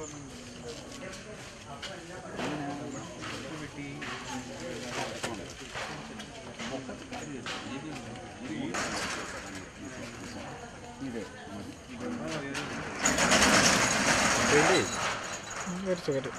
Wait a second.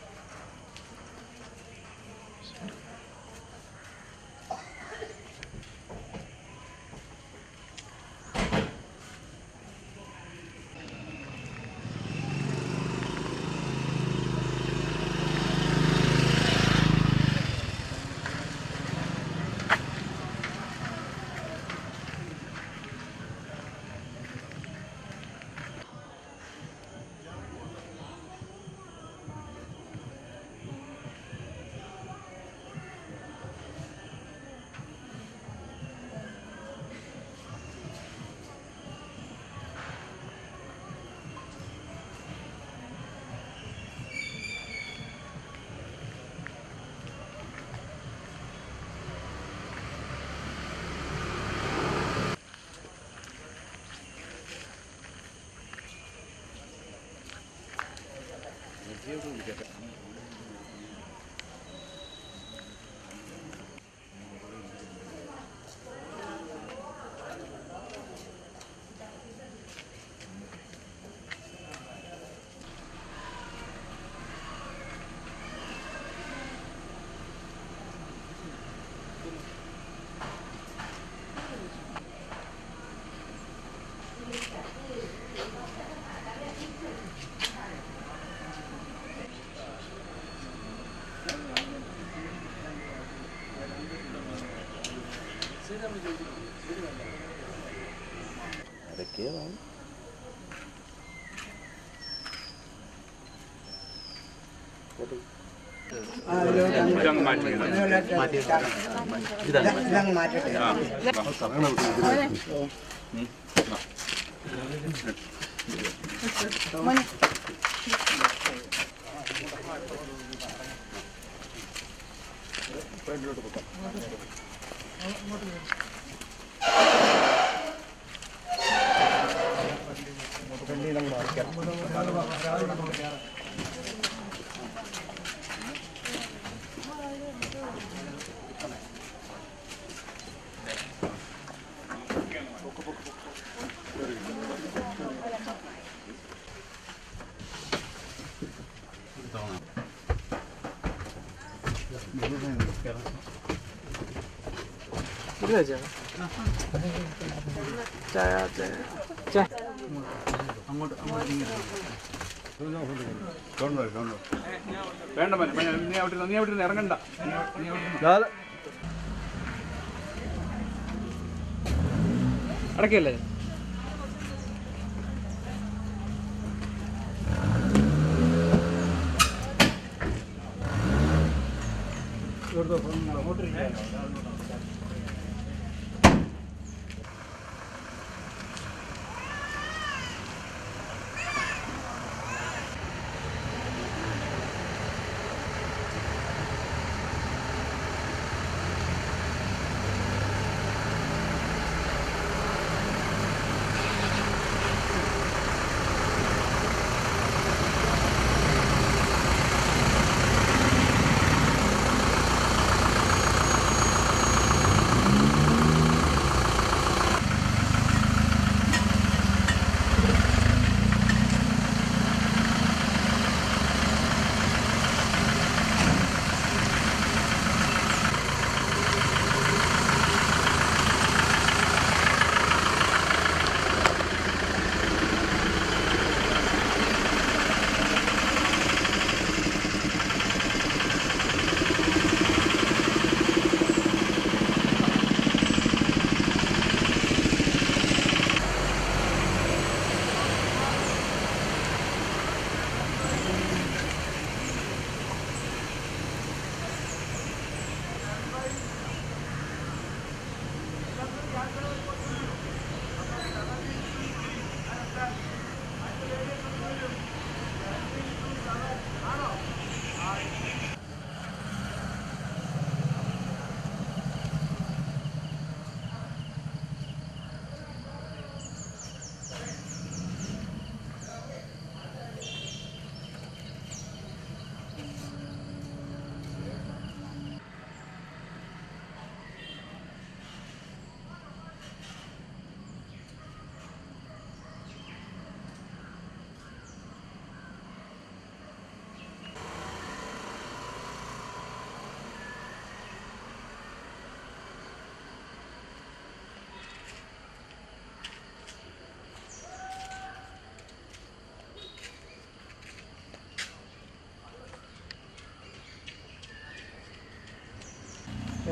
അടക്കല്ലേ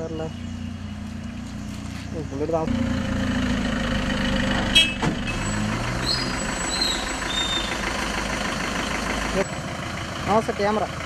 പുള്ളിയുടെ താമസം camera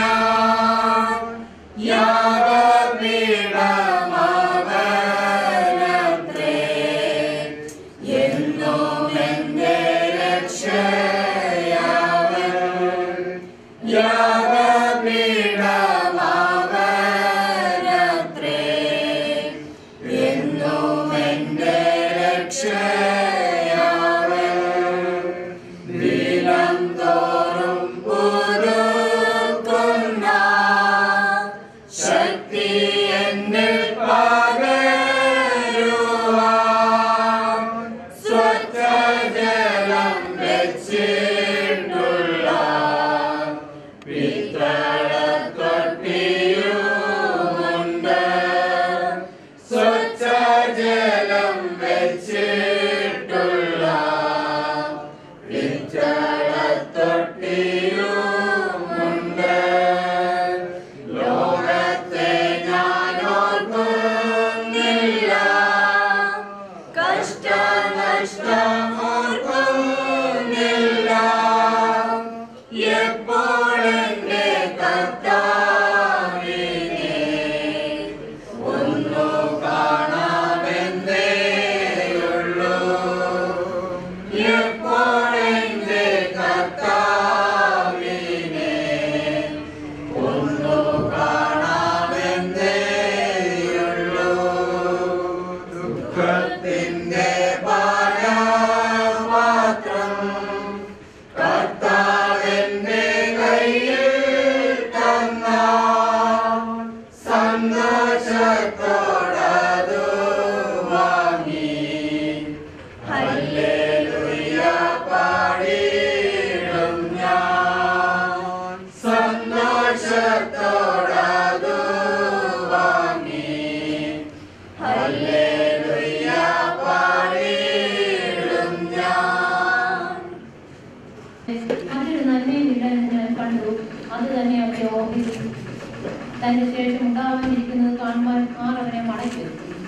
തന്റെ ശേഷം ഉണ്ടാവാനിരിക്കുന്നത് കാണുവാൻ ആർ അവനെ മടക്കി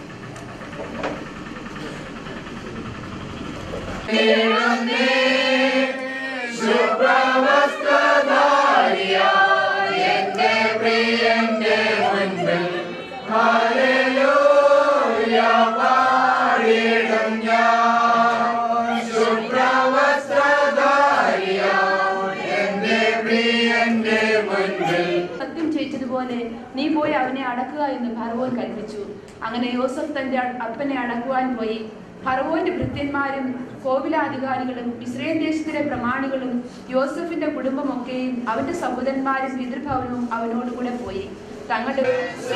പോലെ നീ പോയി അവനെ അടക്കുക എന്ന് ഫറവോൻ കൽപ്പിച്ചു. അങ്ങനെ യോസഫ് തന്റെ അപ്പനെ അടക്കുവാൻ പോയി. ഫറവോന്റെ ഭൃത്യന്മാരും കോവിലാധികാരികളും മിസ്രയീം ദേശത്തിലെ പ്രമാണികളും യോസഫിന്റെ കുടുംബമൊക്കെയും അവന്റെ സഹോദരന്മാരും പിതൃഭവനവും അവനോടുകൂടെ പോയി. തങ്ങളുടെ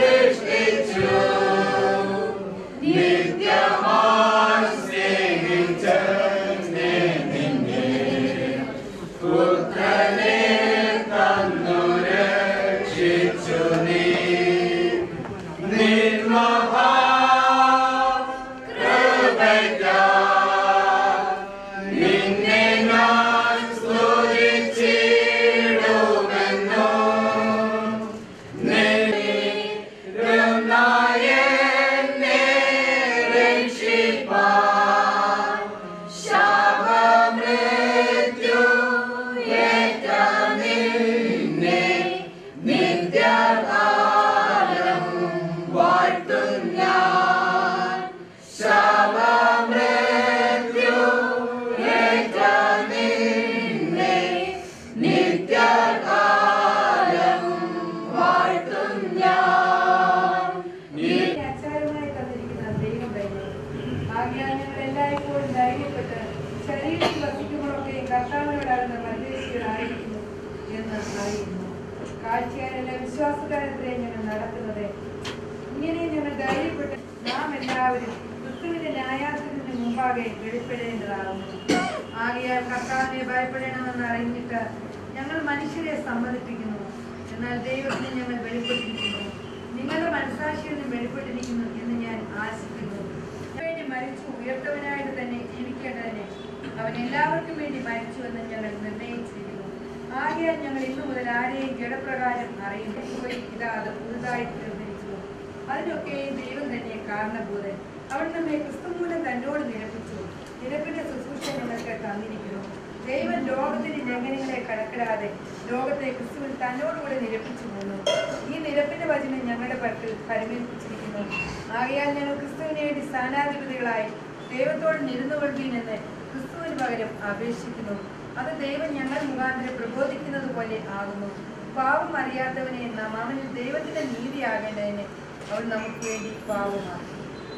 വിശ്വാസകാര്യത്തിലെ ഞങ്ങൾ നടക്കുന്നത് ഇങ്ങനെ ഞങ്ങൾ ധൈര്യപ്പെട്ട് നാം എല്ലാവരും ക്രിസ്തുവിന്റെ ന്യായാസനത്തിന് മുമ്പാകെ വെളിപ്പെടേണ്ടതാകുന്നു. ആകയാൽ കർത്താവിനെ ഭയപ്പെടണമെന്ന് അറിഞ്ഞിട്ട് ഞങ്ങൾ മനുഷ്യരെ സമ്മതിപ്പിക്കുന്നു, എന്നാൽ ദൈവത്തിന് ഞങ്ങൾ വെളിപ്പെട്ടിരിക്കുന്നു. നിങ്ങളുടെ മനസാക്ഷിയിൽ നിന്ന് വെളിപ്പെട്ടിരിക്കുന്നു എന്ന് ഞാൻ ആശിക്കുന്നു. വേണ്ടി മരിച്ചു ഉയർത്തവനായിട്ട് തന്നെ ജീവിക്കേണ്ടതിനെ അവൻ എല്ലാവർക്കും വേണ്ടി മരിച്ചുവെന്ന് ഞങ്ങൾ നിർണയിച്ചിരിക്കുന്നു. ആകയാൽ ഞങ്ങൾ ഇന്നു മുതൽ ആരെയും ജഡപ്രകാരം അറിയുന്നു. ഇതാ അത് പുതുതായി തീർന്നിരിക്കുന്നു. അതിനൊക്കെയും ദൈവം തന്നെ കാരണഭൂതൻ. അവൻ നമ്മെ ക്രിസ്തു മൂലം തന്നോട് നിരപ്പിച്ചു. നിരപ്പിന്റെ ശുശ്രൂഷ ഞങ്ങൾക്ക് തന്നിരിക്കുന്നു. ദൈവം ലോകത്തിന്റെ ലംഘനങ്ങളെ കടക്കിടാതെ ലോകത്തെ ക്രിസ്തുവിൽ തന്നോടുകൂടെ നിരപ്പിച്ചു പോന്നു. ഈ നിരപ്പിന്റെ വചനം ഞങ്ങളുടെ പക്കൽ പരിമേൽപ്പിച്ചിരിക്കുന്നു. ആകയാൽ ഞങ്ങൾ ക്രിസ്തുവിന് വേണ്ടി സ്ഥാനാധിപതികളായി ദൈവത്തോട് നിരന്നുകൊള്ളുവീനെന്ന് ക്രിസ്തുവിന് പകരം അപേക്ഷിക്കുന്നു. അത് ദൈവം ഞങ്ങൾ മുഖാന്തരം പ്രബോധിക്കുന്നത് പോലെ ആകുന്നു. പാവം അറിയാത്തവനെ നാം അവനിൽ ദൈവത്തിന്റെ നീതിയാകേണ്ടതിന് അവൻ നമുക്ക് വേണ്ടി പാവമാക്കി.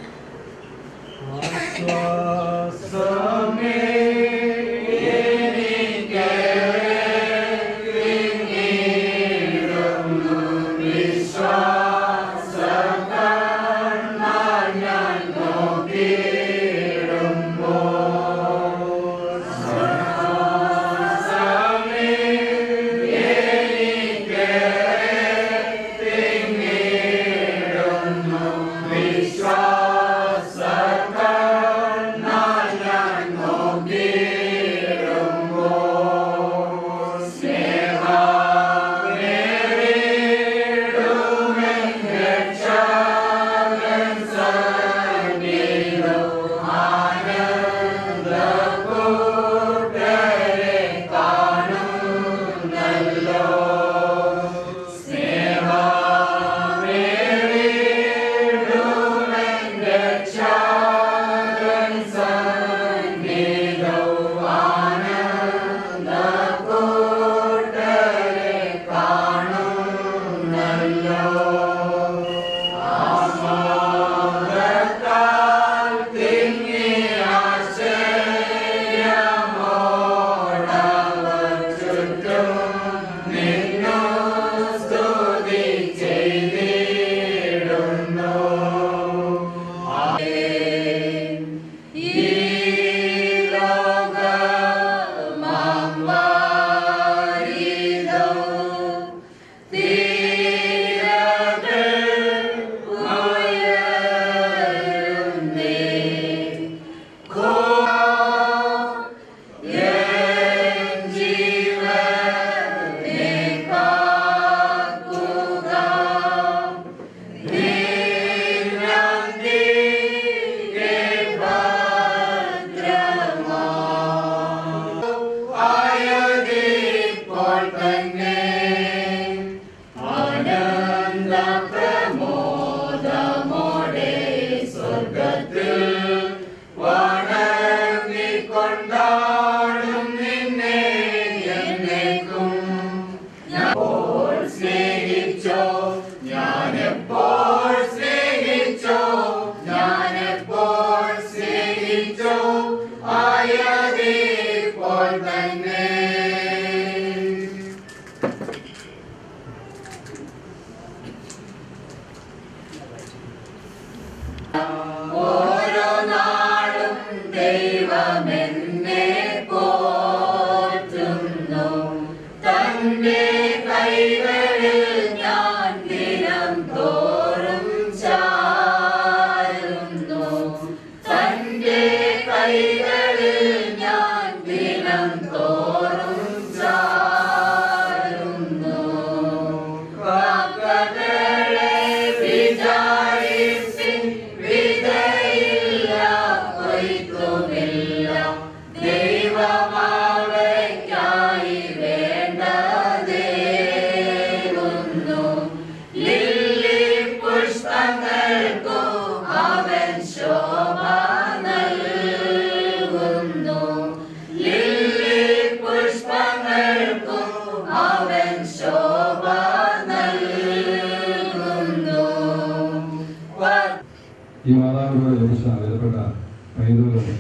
ഈ മാതാവിനോട് ലഭിച്ച വിലപ്പെട്ട പൈതൃകം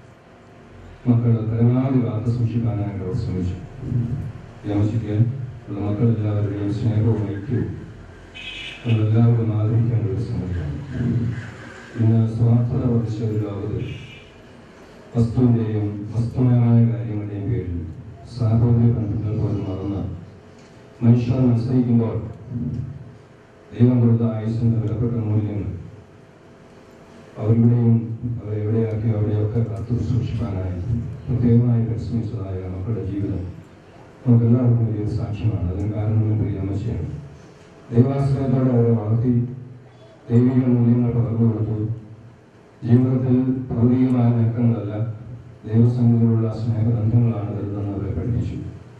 മക്കൾ പരമാവധി കാത്തു സൂക്ഷിക്കാനായിട്ട് അവർ ശ്രമിച്ചു. യാമശിക്കാൻ ഉള്ള മക്കളെല്ലാവരുടെയും സ്നേഹവും ഐക്യവും നമ്മളെല്ലാവരും ആദരിക്കേണ്ട ഒരു സമയമാണ്. ഇന്ന് സ്വാർത്ഥത വർദ്ധിച്ച ഒരു ലോകത്ത് വസ്തുവിൻ്റെയും വസ്തുമയമായ കാര്യങ്ങളുടെയും പേരിൽ സാഹോദര്യ ബന്ധങ്ങൾ പോലും മറന്ന മനുഷ്യർ മത്സരിക്കുമ്പോൾ ദൈവം കൊടുത്ത ആയുസിൻ്റെ വിലപ്പെട്ട മൂല്യങ്ങൾ അവരുടെയും അവരെവിടെയാക്കി അവിടെയൊക്കെ കാത്തു സൂക്ഷിക്കാനായി പ്രത്യേകമായി പരിശ്രമിച്ചതായ മക്കളുടെ ജീവിതം നമുക്കെല്ലാവർക്കും വലിയൊരു സാക്ഷ്യമാണ്. അതിന് കാരണം പ്രിയമ്മച്ചയാണ്. ദൈവാശ്രയത്തോടെ അവരെ വളർത്തി ദൈവിക മൂല്യങ്ങൾ പകർന്നു കൊടുത്തു. ജീവിതത്തിൽ ഭൗതികമായ നേട്ടങ്ങളല്ല ദൈവസംഘത്തിലുള്ള സ്നേഹബന്ധങ്ങളാണ് വലുതെന്ന് അവരെ പഠിപ്പിച്ചു.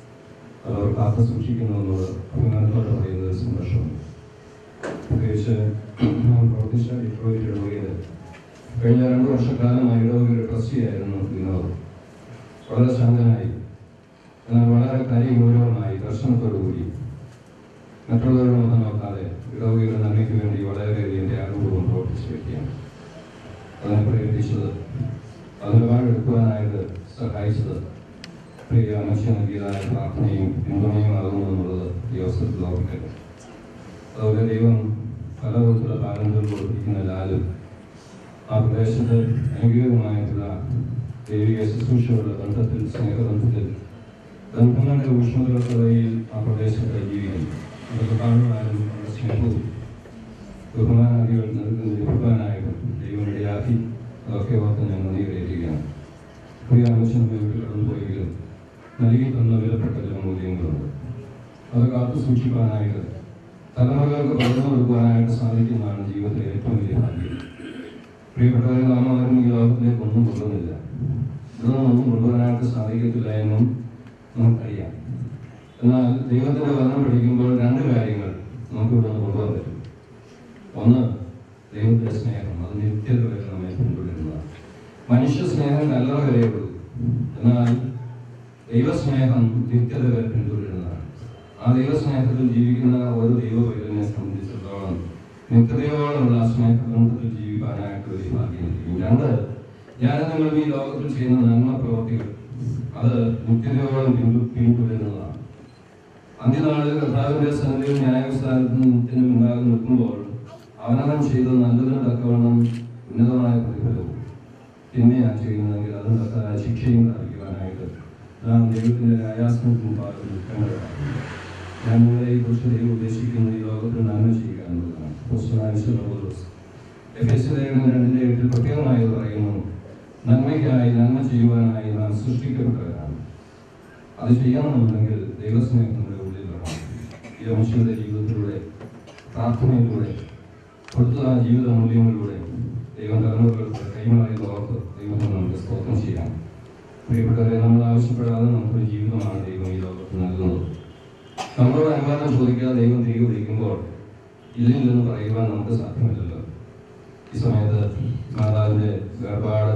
അവർ കാത്തു സൂക്ഷിക്കുന്നു എന്നത് അഭിമാനത്തോടെ പറയുന്ന ഒരു സന്തോഷമാണ്. പ്രത്യേകിച്ച് പ്രവർത്തിച്ച ഡിട്രോയിറ്റ് ഇടവകയിൽ കഴിഞ്ഞ 2 വർഷക്കാലമായി ഇടവകയുടെ ട്രസ്റ്റിയായിരുന്നു വിനോദ്. വളരെ ശാന്തനായി, എന്നാൽ വളരെ കാര്യഗൗരവമായി ദർശനത്തോടുകൂടി മറ്റുള്ളവരുടെ മുഖം നോക്കാതെ ഇടവകയുടെ നന്മയ്ക്ക് വേണ്ടി വളരെയധികം ത്യാഗപൂർവ്വം പ്രവർത്തിച്ച വ്യക്തിയാണ്. അതിനെ പ്രേരിപ്പിച്ചത്, അതിന് വാഴെടുക്കുവാനായിട്ട് സഹായിച്ചത് പ്രിയ അമ്മച്ചി നൽകിയതായ പ്രാർത്ഥനയും പിന്തുണയുമാകുന്നു എന്നുള്ളത് ഈ അവസരത്തിൽ ഓർമ്മിക്കട്ടെ. അതുപോലെ ദൈവം പല വിധത്തിലുള്ള താലന്തുകൾ കൊടുത്തിരിക്കുന്ന ലാലും ആ പ്രദേശത്ത് അംഗീകൃതമായിട്ടുള്ള ദൈവിക ശുശ്രൂഷകളുടെ ബന്ധത്തിൽ, സ്നേഹബന്ധത്തിൽ, ബന്ധങ്ങളുടെ ഊഷ്മതകൾക്കിടയിൽ ആ പ്രദേശത്ത് ജീവിക്കുന്നു. അതൊക്കെ കാണുവാനും അവരുടെ സ്നേഹവും ബഹുമാനാദികൾ ലഭിക്കാനായിട്ടും ദൈവം ഇടയാക്കി. അതൊക്കെ ഓർത്ത് ഞാൻ നന്ദി കരയുകയാണ്. പ്രിയ ആവശ്യം വീട്ടിൽ കടന്നുപോയെങ്കിലും നൽകി തന്ന വിലപ്പെട്ട ചില മൂല്യങ്ങളുണ്ട്. അത് കാത്തു സൂക്ഷിക്കാനായിട്ട്, തലമുറകൾക്ക് പകർന്നു കൊടുക്കുവാനായിട്ട് സാധിക്കുന്നതാണ് ജീവിതത്തിലെ ഏറ്റവും വലിയ ഭാഗ്യം. പ്രിയപ്പെട്ടവരെ, നാം ആരും ഈ ലോകത്തിലേക്ക് ഒന്നും കൊള്ളുന്നില്ല. ഇതൊന്നും കൊണ്ടുവരാനായിട്ട് സാധിക്കത്തില്ല എന്നും നമുക്കറിയാം. എന്നാൽ ദൈവത്തിൻ്റെ വചനം പഠിക്കുമ്പോൾ 2 കാര്യങ്ങൾ നമുക്ക് ഇവിടെ നിന്ന് കൊണ്ടുപോകാൻ പറ്റും. ഒന്ന്, ദൈവത്തിൻ്റെ സ്നേഹം. അത് നിത്യത വരെ നമ്മെ പിന്തുടരുന്നതാണ്. മനുഷ്യ സ്നേഹം കല്ലറ വരെയുള്ളൂ, എന്നാൽ ദൈവസ്നേഹം നിത്യത വരെ പിന്തുടരുന്നതാണ്. ആ ദൈവസ്നേഹത്തിൽ ജീവിക്കുന്ന ഒരു ദൈവപൈതലിനെ സംബന്ധിച്ചിടത്തോളം നിത്യതയോടുള്ള സ്നേഹബന്ധത്തിൽ ജീവിക്കാനായിട്ട് ഒരു ഭാഗ്യം ലഭിക്കും. 2, ഞാൻ നിങ്ങൾ ഈ ലോകത്തിൽ ചെയ്യുന്ന നന്മ പ്രവർത്തികൾ അത് നിത്യതയോളം പിന്തുടരുന്നതാണ്. അന്ത്യനാളിൽ കർത്താവിന്റെ സന്നിധിയിൽ ന്യായസ്ഥാനത്തിന് മുൻപാകെ നിൽക്കുമ്പോൾ അവനവൻ ചെയ്ത നല്ലതിന് തക്കവണ്ണം ഉന്നതമായ പ്രതിഫലവും, തിന്മയാണ് ചെയ്യുന്നതെങ്കിൽ അതിന് തക്കതായ ശിക്ഷയും പ്രാപിക്കുവാനായിട്ട് നാം ദൈവത്തിന്റെ ന്യായാസനത്തിന് മുൻപാകെ നിൽക്കേണ്ടതാണ്. ഞാൻ നിങ്ങളെ ഈ കുറിച്ച് ദൈവം ഉദ്ദേശിക്കുന്ന ഈ ലോകത്തിൽ നന്മ ചെയ്യുക എന്നുള്ളതാണ്. എഫെസ്യർ 2:8 പ്രത്യേകമായി പറയുന്നു, നന്മയ്ക്കായി, നന്മ ചെയ്യുവാനായി നാം സൃഷ്ടിക്കപ്പെട്ടവരാണ്. അത് ചെയ്യണമെന്നുണ്ടെങ്കിൽ ദൈവസ്നേഹം നമ്മുടെ ഉള്ളിൽ വേണം. ഈ മനുഷ്യരുടെ ജീവിതത്തിലൂടെ, പ്രാർത്ഥനയിലൂടെ, കൊടുത്ത ജീവിത മൂല്യങ്ങളിലൂടെ ദൈവം തലമുറകൾക്ക് കൈമാറി ഓർത്ത് ദൈവത്തെ നമുക്ക് സ്തോത്രം ചെയ്യാം. പ്രിയപ്പെട്ടവരെ, നമ്മൾ ആവശ്യപ്പെടാതെ നമുക്കൊരു ജീവിതമാണ് ദൈവം ഈ ലോകത്ത് നൽകുന്നത്. നമ്മളോട് അനുവാദം ചോദിക്കാതെ ദൈവം തിരികെ വിളിക്കുമ്പോൾ ഇല്ലെന്ന് പറയുവാൻ നമുക്ക് സാധ്യമല്ലല്ലോ. ഈ സമയത്ത് മാതാവിൻ്റെ വേർപാട്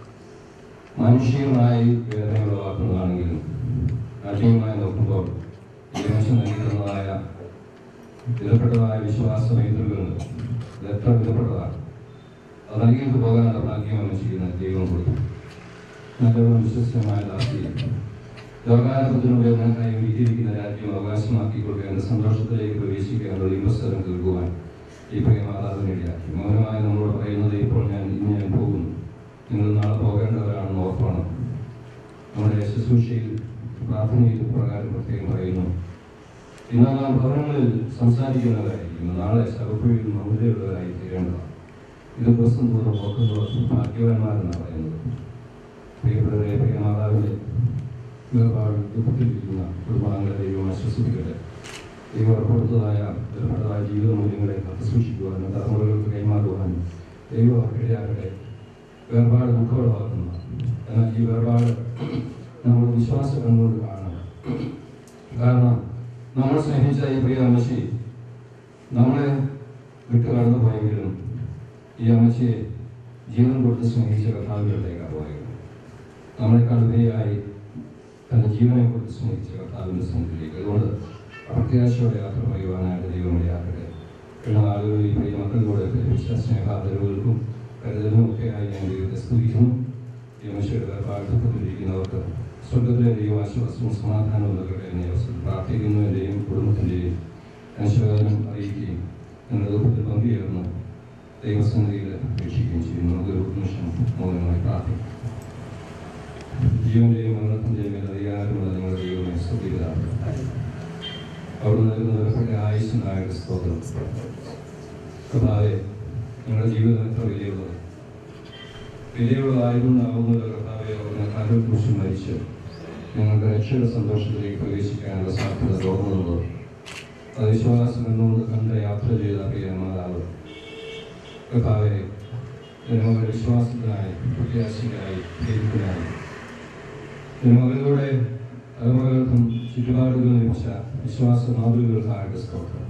മാനുഷികമായി വേദന ഉളവാക്കുന്നതാണെങ്കിലും രാഷ്ട്രീയമായി നോക്കുമ്പോൾ ഈ മനുഷ്യൻ നൽകുന്നതായ വിലപ്പെട്ടതായ വിശ്വാസ പൈതൃകങ്ങൾ ഇത് എത്ര വിലപ്പെട്ടതാണ്. അത് നൽകിയിട്ട് പോകാനുള്ള ഭാഗ്യമാണ് ചെയ്യുന്ന ദൈവം കൊടുക്കും. നല്ലൊരു വിശ്വസ്തമായ ദാസിയും ലോകാരംഭത്തിനുപയോഗങ്ങൾക്കായി ഒരുക്കിയിരിക്കുന്ന രാജ്യം അവകാശമാക്കിക്കൊടുക്കേണ്ട സന്തോഷത്തിലേക്ക് പ്രവേശിക്കാനുള്ള ഇമ്പസ്ഥലം കേൾക്കുവാൻ ഈ പ്രിയ മാതാവിനിടയാക്കി. മൗനമായി നമ്മളോട് പറയുന്നത്, ഇപ്പോൾ ഞാൻ പോകുന്നു, നിങ്ങൾ നാളെ പോകേണ്ടവരാണെന്ന് ഓർക്കണം. നമ്മുടെ ശുശ്രൂഷയിൽ പ്രാർത്ഥനയിൽ പ്രകാരം പ്രത്യേകം പറയുന്നു, ഇന്ന് നാം ഭവനങ്ങളിൽ സംസാരിക്കുന്നവരായിരിക്കും, നാളെ ശവക്കുഴിയിൽ മൗനതയുള്ളവരായി തീരേണ്ടതാണ്. ഇത് ദിവസം തോറും ഓർക്കുന്നവർ ഭാഗ്യവാന്മാരെന്നാണ് പറയുന്നത്. പ്രിയപ്പെട്ടവരെ, പ്രിയ മാതാവിൻ്റെ വേർപാട് ദുഃഖത്തിലിരിക്കുന്ന കുടുംബാംഗങ്ങളെ ദൈവം ആശ്വസിപ്പിക്കട്ടെ. ദൈവം ഏർപ്പെടുത്തതായ വിലപ്പെട്ടതായ ജീവിത മൂല്യങ്ങളെ കാത്തുസൂക്ഷിക്കുവാനും തലമുറകൾക്ക് കൈമാറുവാനും ദൈവം അവർക്കിടയാകട്ടെ. വേർപാട് ദുഃഖമുളവാക്കുന്നതാണ്. എന്നാൽ ഈ വേർപാട് നമ്മൾ വിശ്വാസ കണ്ണുകൊണ്ട് കാണണം. കാരണം നമ്മൾ സ്നേഹിച്ച ഈ പ്രിയ അമ്മച്ചി നമ്മളെ വിട്ടു കടന്നു പോയെങ്കിലും ഈ അമ്മച്ചിയെ ജീവൻ കൊടുത്ത് സ്നേഹിച്ച കർത്താവിലേക്കാണ് പോയത്. നമ്മളെക്കാൾ ഉപരിയായി തൻ്റെ ജീവനെ കൊടുത്ത് സ്നേഹിച്ച കർത്താവിൻ്റെ സന്നിധിയിലേക്ക്. അതുകൊണ്ട് പ്രത്യാശയോടെ യാത്ര പറയുവാനായിട്ട് ദൈവം ഇടയാക്കട്ടെ. കഴിഞ്ഞ ആളുകളിൽ ഈ പ്രിയ മക്കളിലൂടെ ലഭിച്ച സ്നേഹാദരവുകൾക്കും കരുതലും ഒക്കെയായി ഞാൻ ദൈവത്തെ സ്തുതിക്കുന്നു. ഈ അമ്മച്ചിയുടെ വേർപാട് ദുഃഖത്തിലിരിക്കുന്നവർക്ക് സ്വർഗത്തിലെ ദൈവാശ്വാസവും സമാധാനവും നൽകട്ടെ എന്ന അവസരം പ്രാർത്ഥിക്കുന്നു. എൻ്റെയും കുടുംബത്തിൻ്റെയും അനുശോചനം അറിയിക്കുകയും എൻ്റെ ദുഃഖത്തിൽ പങ്കുചേർന്ന് ദൈവസന്നിധിയിൽ അപേക്ഷിക്കുകയും ചെയ്യുന്നു. അതൊരു നിമിഷം മൗനമായി പ്രാർത്ഥിക്കും. ജീവന്റെയും മരണത്തിൻ്റെയും മേൽ അധികാരമുള്ള നിങ്ങളുടെ ദൈവമേ സ്തുതിക്കട്ടെ. അവിടെ നൽകുന്ന വിലപ്പെട്ട ആയുസ്സിനായിട്ട് സ്തോത്രം. കർത്താവേ, നിങ്ങളുടെ ജീവിതം എത്ര വിലയുള്ളതായതുകൊണ്ടാവുന്നത് കർത്താവെ, അവിടുന്ന് കാലത്തെക്കുറിച്ച് മരിച്ച് ഞങ്ങളുടെ രക്ഷയുടെ സന്തോഷത്തിലേക്ക് പ്രവേശിക്കാനുള്ള സാധ്യത തോന്നുന്നത് അത് വിശ്വാസം എന്നുകൊണ്ട് കണ്ട് യാത്ര ചെയ്ത പ്രിയ മാതാവ് കർത്താവെ, ജനങ്ങളുടെ വിശ്വാസത്തിനായി, പ്രത്യാശയ്ക്കായി, ധൈര്യത്തിനായി മകളിലൂടെ തലമുറകൾക്കും ചുറ്റുപാടുകളും ലഭിച്ച വിശ്വാസ മാതൃകകൾക്കായിട്ട് സ്തോത്രം.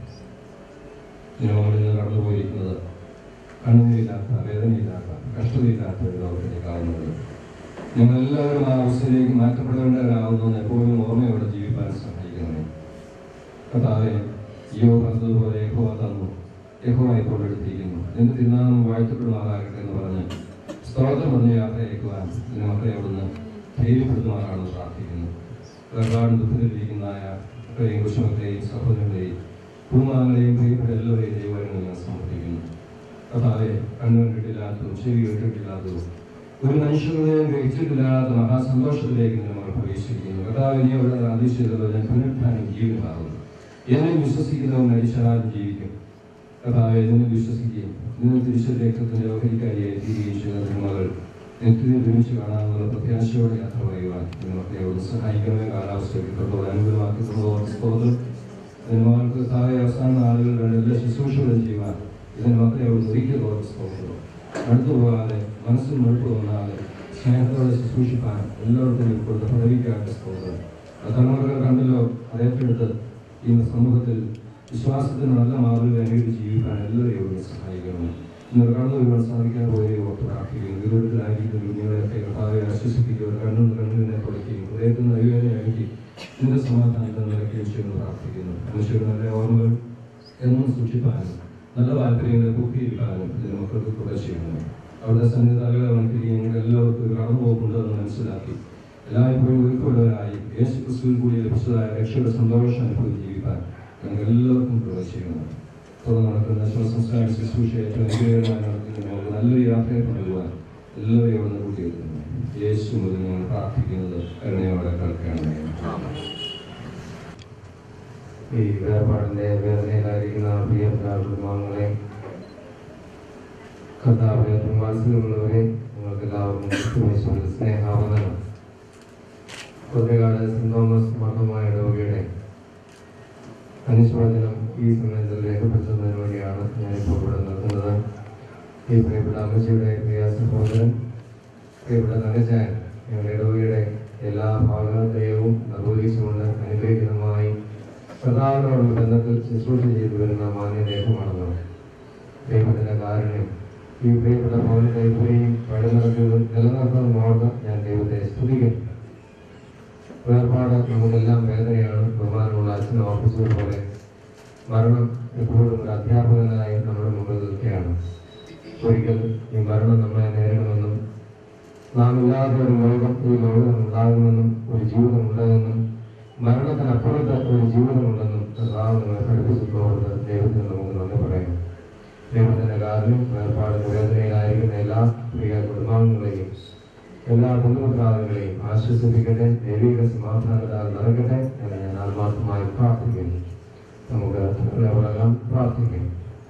മകളിൽ നിന്ന് കടന്നുപോയിരിക്കുന്നത് കണ്ണുനീരില്ലാത്ത, വേദനയില്ലാത്ത, കഷ്ടതയില്ലാത്ത ഒരു ലോകത്തിലേക്കാവുന്നത്. ഞങ്ങളെല്ലാവരും ആ അവസ്ഥയിലേക്ക് മാറ്റപ്പെടേണ്ടവരാകുന്നതെന്ന് എപ്പോഴും ഓർമ്മയോടെ ജീവിക്കാൻ സഹായിക്കുന്നു. കർത്താവേ, യോ പറഞ്ഞതുപോലെ യഹോവ തന്നു, യഹോവ ഇപ്പോൾ എടുത്തിരിക്കുന്നു, എന്റെ തിരുനാമം വാഴ്ത്തപ്പെടുമാറാകട്ടെ എന്ന് പറഞ്ഞ് സ്തോത്രം പറഞ്ഞ് യാത്രയേക്കുവാൻ എന്റെ മക്കളെ അവിടുന്ന് ധൈര്യപ്പെടുത്തുമാറാണെന്ന് പ്രാർത്ഥിക്കുന്നു. ഒരുപാട് ദുഃഖത്തിലിരിക്കുന്നതായ മക്കളെയും കുശുമക്കളെയും സഹോദരങ്ങളെയും കുടുംബാംഗങ്ങളെയും പ്രിയപ്പെട്ട എല്ലാവരെയും ദൈവങ്ങൾ ഞാൻ സമർപ്പിക്കുന്നു. കർത്താവെ, കണ്ണു കണ്ടിട്ടില്ലാത്തതും ചെവി കേട്ടിട്ടില്ലാത്തതും ഒരു മനുഷ്യരുടെയും ഗ്രഹിച്ചിട്ടില്ലാത്ത മഹാസന്തോഷത്തിലേക്ക് നമ്മൾ പ്രവേശിക്കുന്നു. കർത്താവെ, നീ അവിടെ ആദേശിച്ചതല്ലോ, ഞാൻ പുനരുത്ഥാനം ജീവനാകുന്നു. എന്നെ വിശ്വസിക്കുന്നവൻ മരിച്ചാലും ജീവിക്കും. കർത്താവെ, നിന്നെ വിശ്വസിക്കുകയും നിന്നെ തിരിച്ച രക്തത്തിന്റെ ഓഹരിക്കാരിയായി തീരുകയും ചെയ്യുന്ന മകൾ നിത്യത്തിൽ ഒരുമിച്ച് കാണാനുള്ള പ്രത്യാശയോടെ യാത്ര പറയുവാൻ നിങ്ങളൊക്കെ അവിടെ സഹായിക്കണമേ. കാലാവസ്ഥയ്ക്ക് കർത്താവ് അനുകൂലമാക്കി അതിന് മകൾക്ക് താഴെ അവസാന നാളുകളുടെ എല്ലാ ശുശ്രൂഷകളും ചെയ്യുവാൻ ഇതിന് മക്കളെ അവിടെ ഒരിക്കലോട് സ്തോത്രം. അടുത്തു പോകാതെ മനസ്സിൽ മുഴുപ്പ് തോന്നാതെ സ്നേഹത്തോടെ ശുശ്രൂഷിക്കാൻ എല്ലാവർക്കും ഇപ്പോഴത്തെ പദവിക്കായിട്ട് സ്തോത്രം. തലമുറകൾ കണ്ടല്ലോ, അതേറ്റെടുത്ത് ഈ സമൂഹത്തിൽ വിശ്വാസത്തിന് നല്ല മാതൃക അനുകരിച്ച് ജീവിക്കാൻ എല്ലാവരെയും സഹായിക്കണം. ഇന്ന് കടന്നു വരുവാൻ സാധിക്കാൻ പോയി ഓർത്ത് പ്രാർത്ഥിക്കുന്നു. ദൂരത്തിലായിരിക്കുന്ന കുഞ്ഞുങ്ങളെയൊക്കെ കർത്താവെ ആശ്വസിപ്പിക്കുക, കണ്ണുവിനെ തുടയ്ക്കുകയും ഹൃദയത്തിൽ നിന്ന് അഴിവാനെയാക്കി ഇതിന്റെ സമാധാനത്തെ നിലയ്ക്കുകയും ചെയ്യുന്നു പ്രാർത്ഥിക്കുന്നു. മനുഷ്യരുടെ നല്ല ഓർമ്മകൾ എന്നും സൂക്ഷിപ്പാനും നല്ല താല്പര്യങ്ങളെ പൂർത്തീകരിക്കാനും ഇതിന് മക്കൾക്ക് കൂടെ ചെയ്യുന്നു. അവിടെ സന്നിധാനങ്ങളെ വന്നിരിക്കുകയും എല്ലാവർക്കും കടന്നു പോകുന്നുണ്ടെന്ന് മനസ്സിലാക്കി എല്ലായ്പ്പോഴും ഒരുക്കമുള്ളവരായി യേശു ക്രിസ്തുവിൽ കൂടി ലഭിച്ചതായ രക്ഷയുടെ സന്തോഷം അനുഭവിച്ച് ജീവിക്കാൻ ഞങ്ങൾക്ക് എല്ലാവർക്കും കൂടെ ചെയ്യുന്നു. തുടർന്ന് നടക്കുന്ന ശവസംസ്കാര ശുശ്രൂഷ ഏറ്റവും അനുഗ്രഹമായി നടത്തുന്ന നല്ലൊരു യാത്രയെ കൊണ്ടുപോകാൻ എല്ലാവരെയും അവിടെ നിന്ന് കൂട്ടിയെത്തുന്നു. യേശു മുതൽ ഞങ്ങൾ പ്രാർത്ഥിക്കുന്നത് കരുണയോടെ കേൾക്കണമേ. ഈ വേർപാടിന്റെ വേദനയിലായിരിക്കുന്ന പ്രിയപ്പെട്ട കുടുംബാംഗങ്ങളെ, കർത്താവിന്റെ വാത്സല്യമുള്ളവരെ, നിങ്ങൾക്ക് എല്ലാവർക്കും സ്നേഹാവന്ദനം. കൊല്ലകാട് സെന്റ് തോമസ് മാർത്തോമാ ഇടവകയുടെ അനുശോചനം ഈ സമയത്തിൽ രേഖപ്പെടുത്തുന്നതിന് വേണ്ടിയാണ് ഞാനിപ്പോൾ ഇവിടെ നിർത്തുന്നത്. ഈ പ്രിയപ്പെട്ട അമ്മച്ചിയുടെ പ്രിയ സഹോദരൻ, പ്രിയപ്പെട്ട തങ്കച്ചാൻ, ഞങ്ങളുടെ ഇടവകയുടെ എല്ലാ ഭാഗത്തെയും നിർവഹിച്ചുകൊണ്ട് അനുഗ്രഹിതമായി കർത്താവിനോടുള്ള ബന്ധത്തിൽ ശുശ്രൂഷ ചെയ്തു വരുന്ന മാന്യദേഹമാണെന്ന് ദൈവത്തിന്റെ കാരുണ്യം ഈ പ്രിയപ്പെട്ട ഭവനത്തെ ഇപ്പോഴും നിലനിർത്തുന്നതോട് ഞാൻ ദൈവത്തെ സ്തുതിക്കുന്നു. വേർപാട് നമുക്കെല്ലാം വേദനയാണ്. ബഹുമാനമുള്ള അച്ഛൻ ഓർപ്പിച്ചതുപോലെ മരണം എപ്പോഴും ഒരു അധ്യാപകനായി നമ്മുടെ മുമ്പിൽ നിൽക്കുകയാണ്. ഒരിക്കൽ ഈ മരണം നമ്മളെ നേരിടുമെന്നും നാം ഇല്ലാത്ത ഒരു ലോകം ഈ ലോകം ഉണ്ടാകുമെന്നും ഒരു ജീവിതം ഉണ്ടെന്നും മരണത്തിനപ്പുറത്ത് ഒരു ജീവിതമുണ്ടെന്നും കർത്താവ് നമ്മളെ പഠിപ്പിച്ചിട്ടുള്ളത് ദൈവത്തിന് നമുക്ക് നന്ദി പറയാം. ദൈവത്തിന്റെ കാര്യം വേർപാടിന്റെ വേദനയിലായിരിക്കുന്ന എല്ലാ പ്രിയ കുടുംബാംഗങ്ങളെയും എല്ലാ ബന്ധുമിത്രാദികളെയും ആശ്വസിപ്പിക്കട്ടെ, ദൈവിക സമാധാനത്താൽ നിറയ്ക്കട്ടെ എന്ന് ഞാൻ ആത്മാർത്ഥമായി പ്രാർത്ഥിക്കുന്നു. നമുക്ക് പ്രാർത്ഥിക്കാം.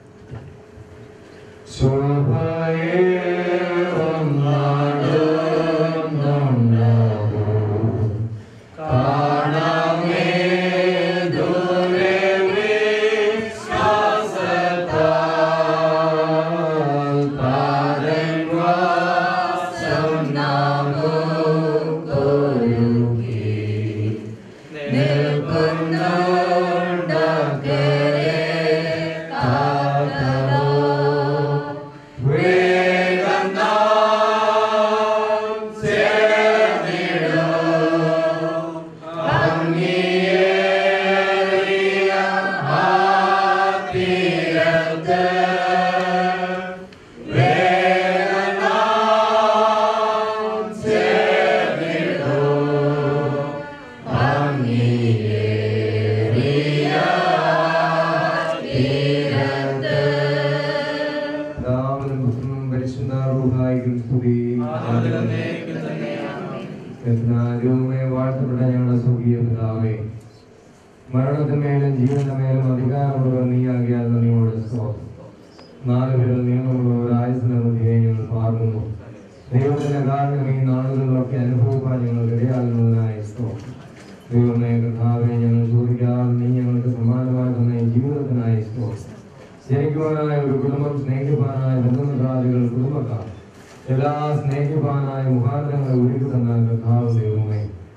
മരണത്തിന്മേലും ജീവന്റെ അധികാരമുള്ളവർ നീയാകിയാൽ നിന്നോട് സ്തോത്രം. 4 പേരിൽ നിയമമുള്ളവർ ആയുസിന്റെ മധ്യേ ഞങ്ങൾ പാർക്കുന്നു. ദൈവത്തിന്റെ കാരണം ഈ നാളുകളിലൊക്കെ അനുഭവിക്കാൻ ഞങ്ങൾ ഇടയാകുന്നതിനായി സ്തോത്രം. ദൈവമേ കർത്താവേ, ഞങ്ങൾ ചോദിക്കാതെ നീ ഞങ്ങൾക്ക് സമാനമായി തന്ന ജീവിതത്തിനായി സ്തോത്രം. സ്നേഹിക്കുവാനായ ഒരു കുടുംബം, സ്നേഹിക്കുവാനായ ബന്ധുമിത്രാദികൾ, കുടുംബക്കാർ, എല്ലാ സ്നേഹിക്കുവാനായ മുഖാന്തരങ്ങളെ ഒരുക്കി തന്ന കർത്താവ് ദൈവമേ,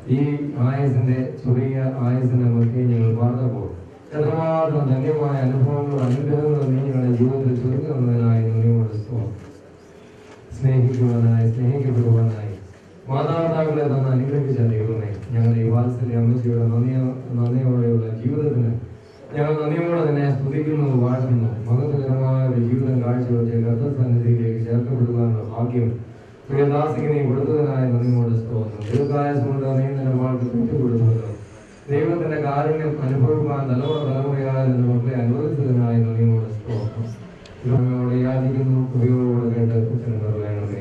ഈ ആയുസിന്റെ ചെറിയ ആയുസിന്റെ മധ്യേ ഞങ്ങൾ പാർന്നപ്പോൾ എത്രമാത്രം ധന്യമായ അനുഭവങ്ങളും അനുഗ്രഹങ്ങളും നീ ഞങ്ങളുടെ ജീവിതത്തിൽ ചുരുക്കി തന്നതിനായി നന്ദിയോട് സ്നേഹിക്കുവാനായി സ്നേഹിക്കപ്പെടുവാനായി മാതാപിതാക്കളെ തന്ന് അനുഗ്രഹിച്ച ദൈവമേ, ഞങ്ങളുടെ ഈ വാത്സല്യ അമ്മച്ചിയുടെ നന്ദിയോടെയുള്ള ജീവിതത്തിന് ഞങ്ങൾ നന്ദിയോടെ തന്നെ സ്തുതിക്കുന്നു, വാഴ്ത്തുന്നു. മഹത്വകരമായ ഒരു ജീവിതം കാഴ്ചവെച്ച് കർത്തസന്നിധിയിലേക്ക് ചേർക്കപ്പെടുവാനുള്ള ഭാഗ്യം പ്രിയദാസിക്ക് നീ കൊടുത്തതിനായി നന്ദിയോട് സ്തോത്രം. ദീർഘായുസ്സുകൊണ്ട് നീ നിന്റെ വാൾക്ക് പെറ്റുകൊടുത്തല്ലോ. ദൈവത്തിന്റെ കാരുണ്യം അനുഭവിക്കാൻ തലമുറയായ നിന്റെ മക്കളെ അനുവദിച്ചതിനായി നന്ദിയോട് സ്തോത്രം. ഇവയോടെ യാചിക്കുന്നു, ഉപയോഗോടെ കേട്ട് ഉത്തരം പറയണമേ.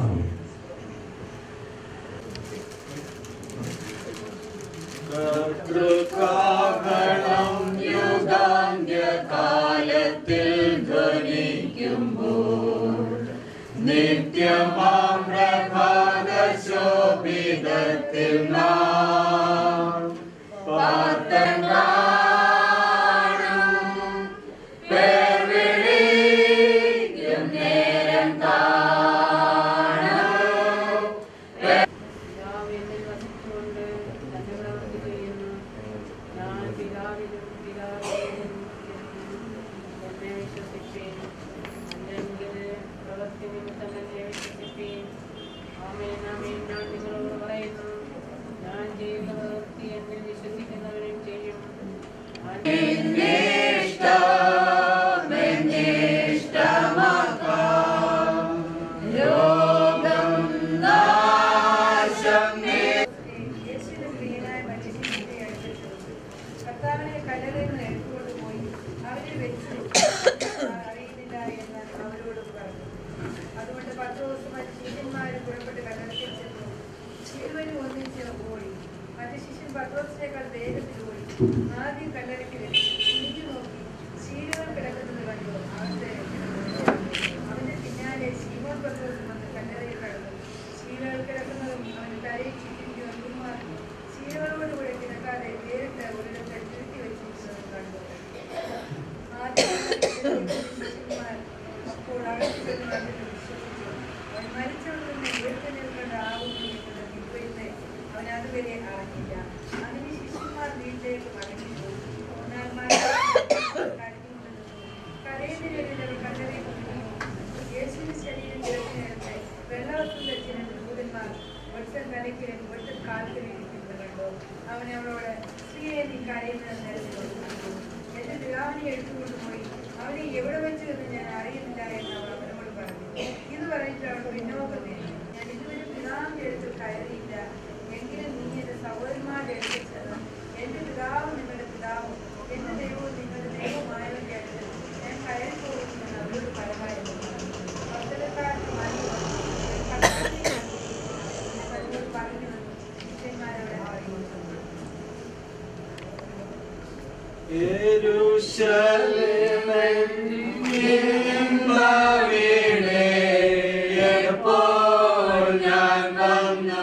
യുഗാന്ത്യകാലത്തിൽ ധ്വനിക്കുമ്പോൾ നിത്യമാം പ്രഭാതശോഭിതത്തിൽ നാം പാർത്തൻ കാണും പേർ വിളിക്കും നേരം കാണും. പിതാവിൽ വസിച്ചുകൊണ്ട് തന്റെ പ്രവൃത്തി ചെയ്യുന്നു. ഞാൻ പിതാവിലും പിതാവിലും എന്നെ വിശ്വസിപ്പീൻ. അല്ലെങ്കിൽ പ്രവൃത്തി നിമിത്തം എന്നെ വിശ്വസിപ്പീൻ. ആമേൻ ആമേൻ ഞാൻ നിങ്ങളോട് പറയുന്നു, ഞാൻ ചെയ്യുന്ന പ്രവൃത്തി എന്നെ വിശ്വസിക്കുന്നവരും ചെയ്യും. കർത്താവിനെ കല്ലറയിൽ നിന്ന് എടുത്തുകൊണ്ട് പോയി അവരെ വെച്ച് അറിയുന്നില്ല എന്ന് അവരോട് പറഞ്ഞു. അതുകൊണ്ട് 10 ദിവസം മറ്റ് ശിഷ്യന്മാരും പുറപ്പെട്ട് കല്ലറയ്ക്കൽ ചെന്നു. ഇരുവരും ഒന്നിച്ച് ഓടി. മറ്റ് ശിഷ്യൻ പത്രോസിനേക്കാൾ വേഗത്തിൽ ഓടി. ആദ്യം കല്ലറയ്ക്ക് തിരിഞ്ഞു നോക്കി ശീലകൾ കിടക്കുന്നത് കണ്ടു. അവന്റെ പിന്നാലെ ശീമോൻ പത്രോസ് വന്ന് കല്ലറയിൽ കടന്നു. ശീലകൾ കിടക്കുന്നതും അവന്റെ തലയിൽ ചുറ്റിരിക്കുന്നതും ശീലകളോടുകൂടെ കിടക്കാതെ വേറിട്ട് ഒരിടത്ത് ചുരുട്ടി വെച്ചിരിക്കുന്നതും കണ്ടു. ആദ്യം ശിഷ്യന്മാർ അപ്പോൾ അകത്ത് ചെന്ന് കണ്ടിട്ട് വിശ്വസിച്ചു. അവൻ മരിച്ചവരിൽ നിന്ന് ഉയർത്തെഴുന്നേൽക്കേണ്ടതാകുന്നു എന്നത് ഇപ്പോഴത്തെ അവൻ അതുവരെ അറിഞ്ഞില്ല. അങ്ങനെ ശിഷ്യന്മാർ വീട്ടിലേക്ക് മടങ്ങിപ്പോയി. കരയുന്നവർ കല്ലറയിൽ കൊണ്ടുപോയി. യേശുവിന്റെ ശരീരം കിടക്കുന്നിടത്ത് വെള്ളവസ്ത്രം ധരിച്ച 2 ദൂതന്മാർ ഒരുത്തൻ തലയ്ക്കിലും ഒരുത്തൻ കാലത്തിലും ഇരിക്കുന്നത് കണ്ടു. അവൻ അവളോട്, സ്ത്രീയെ നീ കരയുന്നത് നിരത്തിൽ എന്റെ പിതാവിനെ എടുത്തുകൊണ്ടുപോയി അവനെ എവിടെ വെച്ചു എന്ന് ഞാൻ അറിയുന്നില്ല എന്ന് അവൾ അവനോട് പറഞ്ഞു. ഇത് പറഞ്ഞിട്ട് അവൾ പിന്നോക്കം തിരിഞ്ഞു. ഞാൻ ഇതുവരെ പിതാവിന്റെ അടുത്ത് കയറിയില്ല. എങ്കിലും നീ എന്റെ സഹോദരന്മാരുടെ അടുത്ത് ചെന്ന് എന്റെ പിതാവും നിങ്ങളുടെ പിതാവും എന്റെ ദൈവവും നിങ്ങളുടെ ദൈവവുമായവന്റെ അടുത്ത് ഞാൻ കയറി പോകുമെന്ന് അവരോട് പറയുമായിരുന്നു. ഭക്തക്കാർക്ക് അവരോട് പറഞ്ഞുവെന്ന് ശിഷ്യന്മാരോട് അറിയിച്ചു. ഞാൻ വന്നു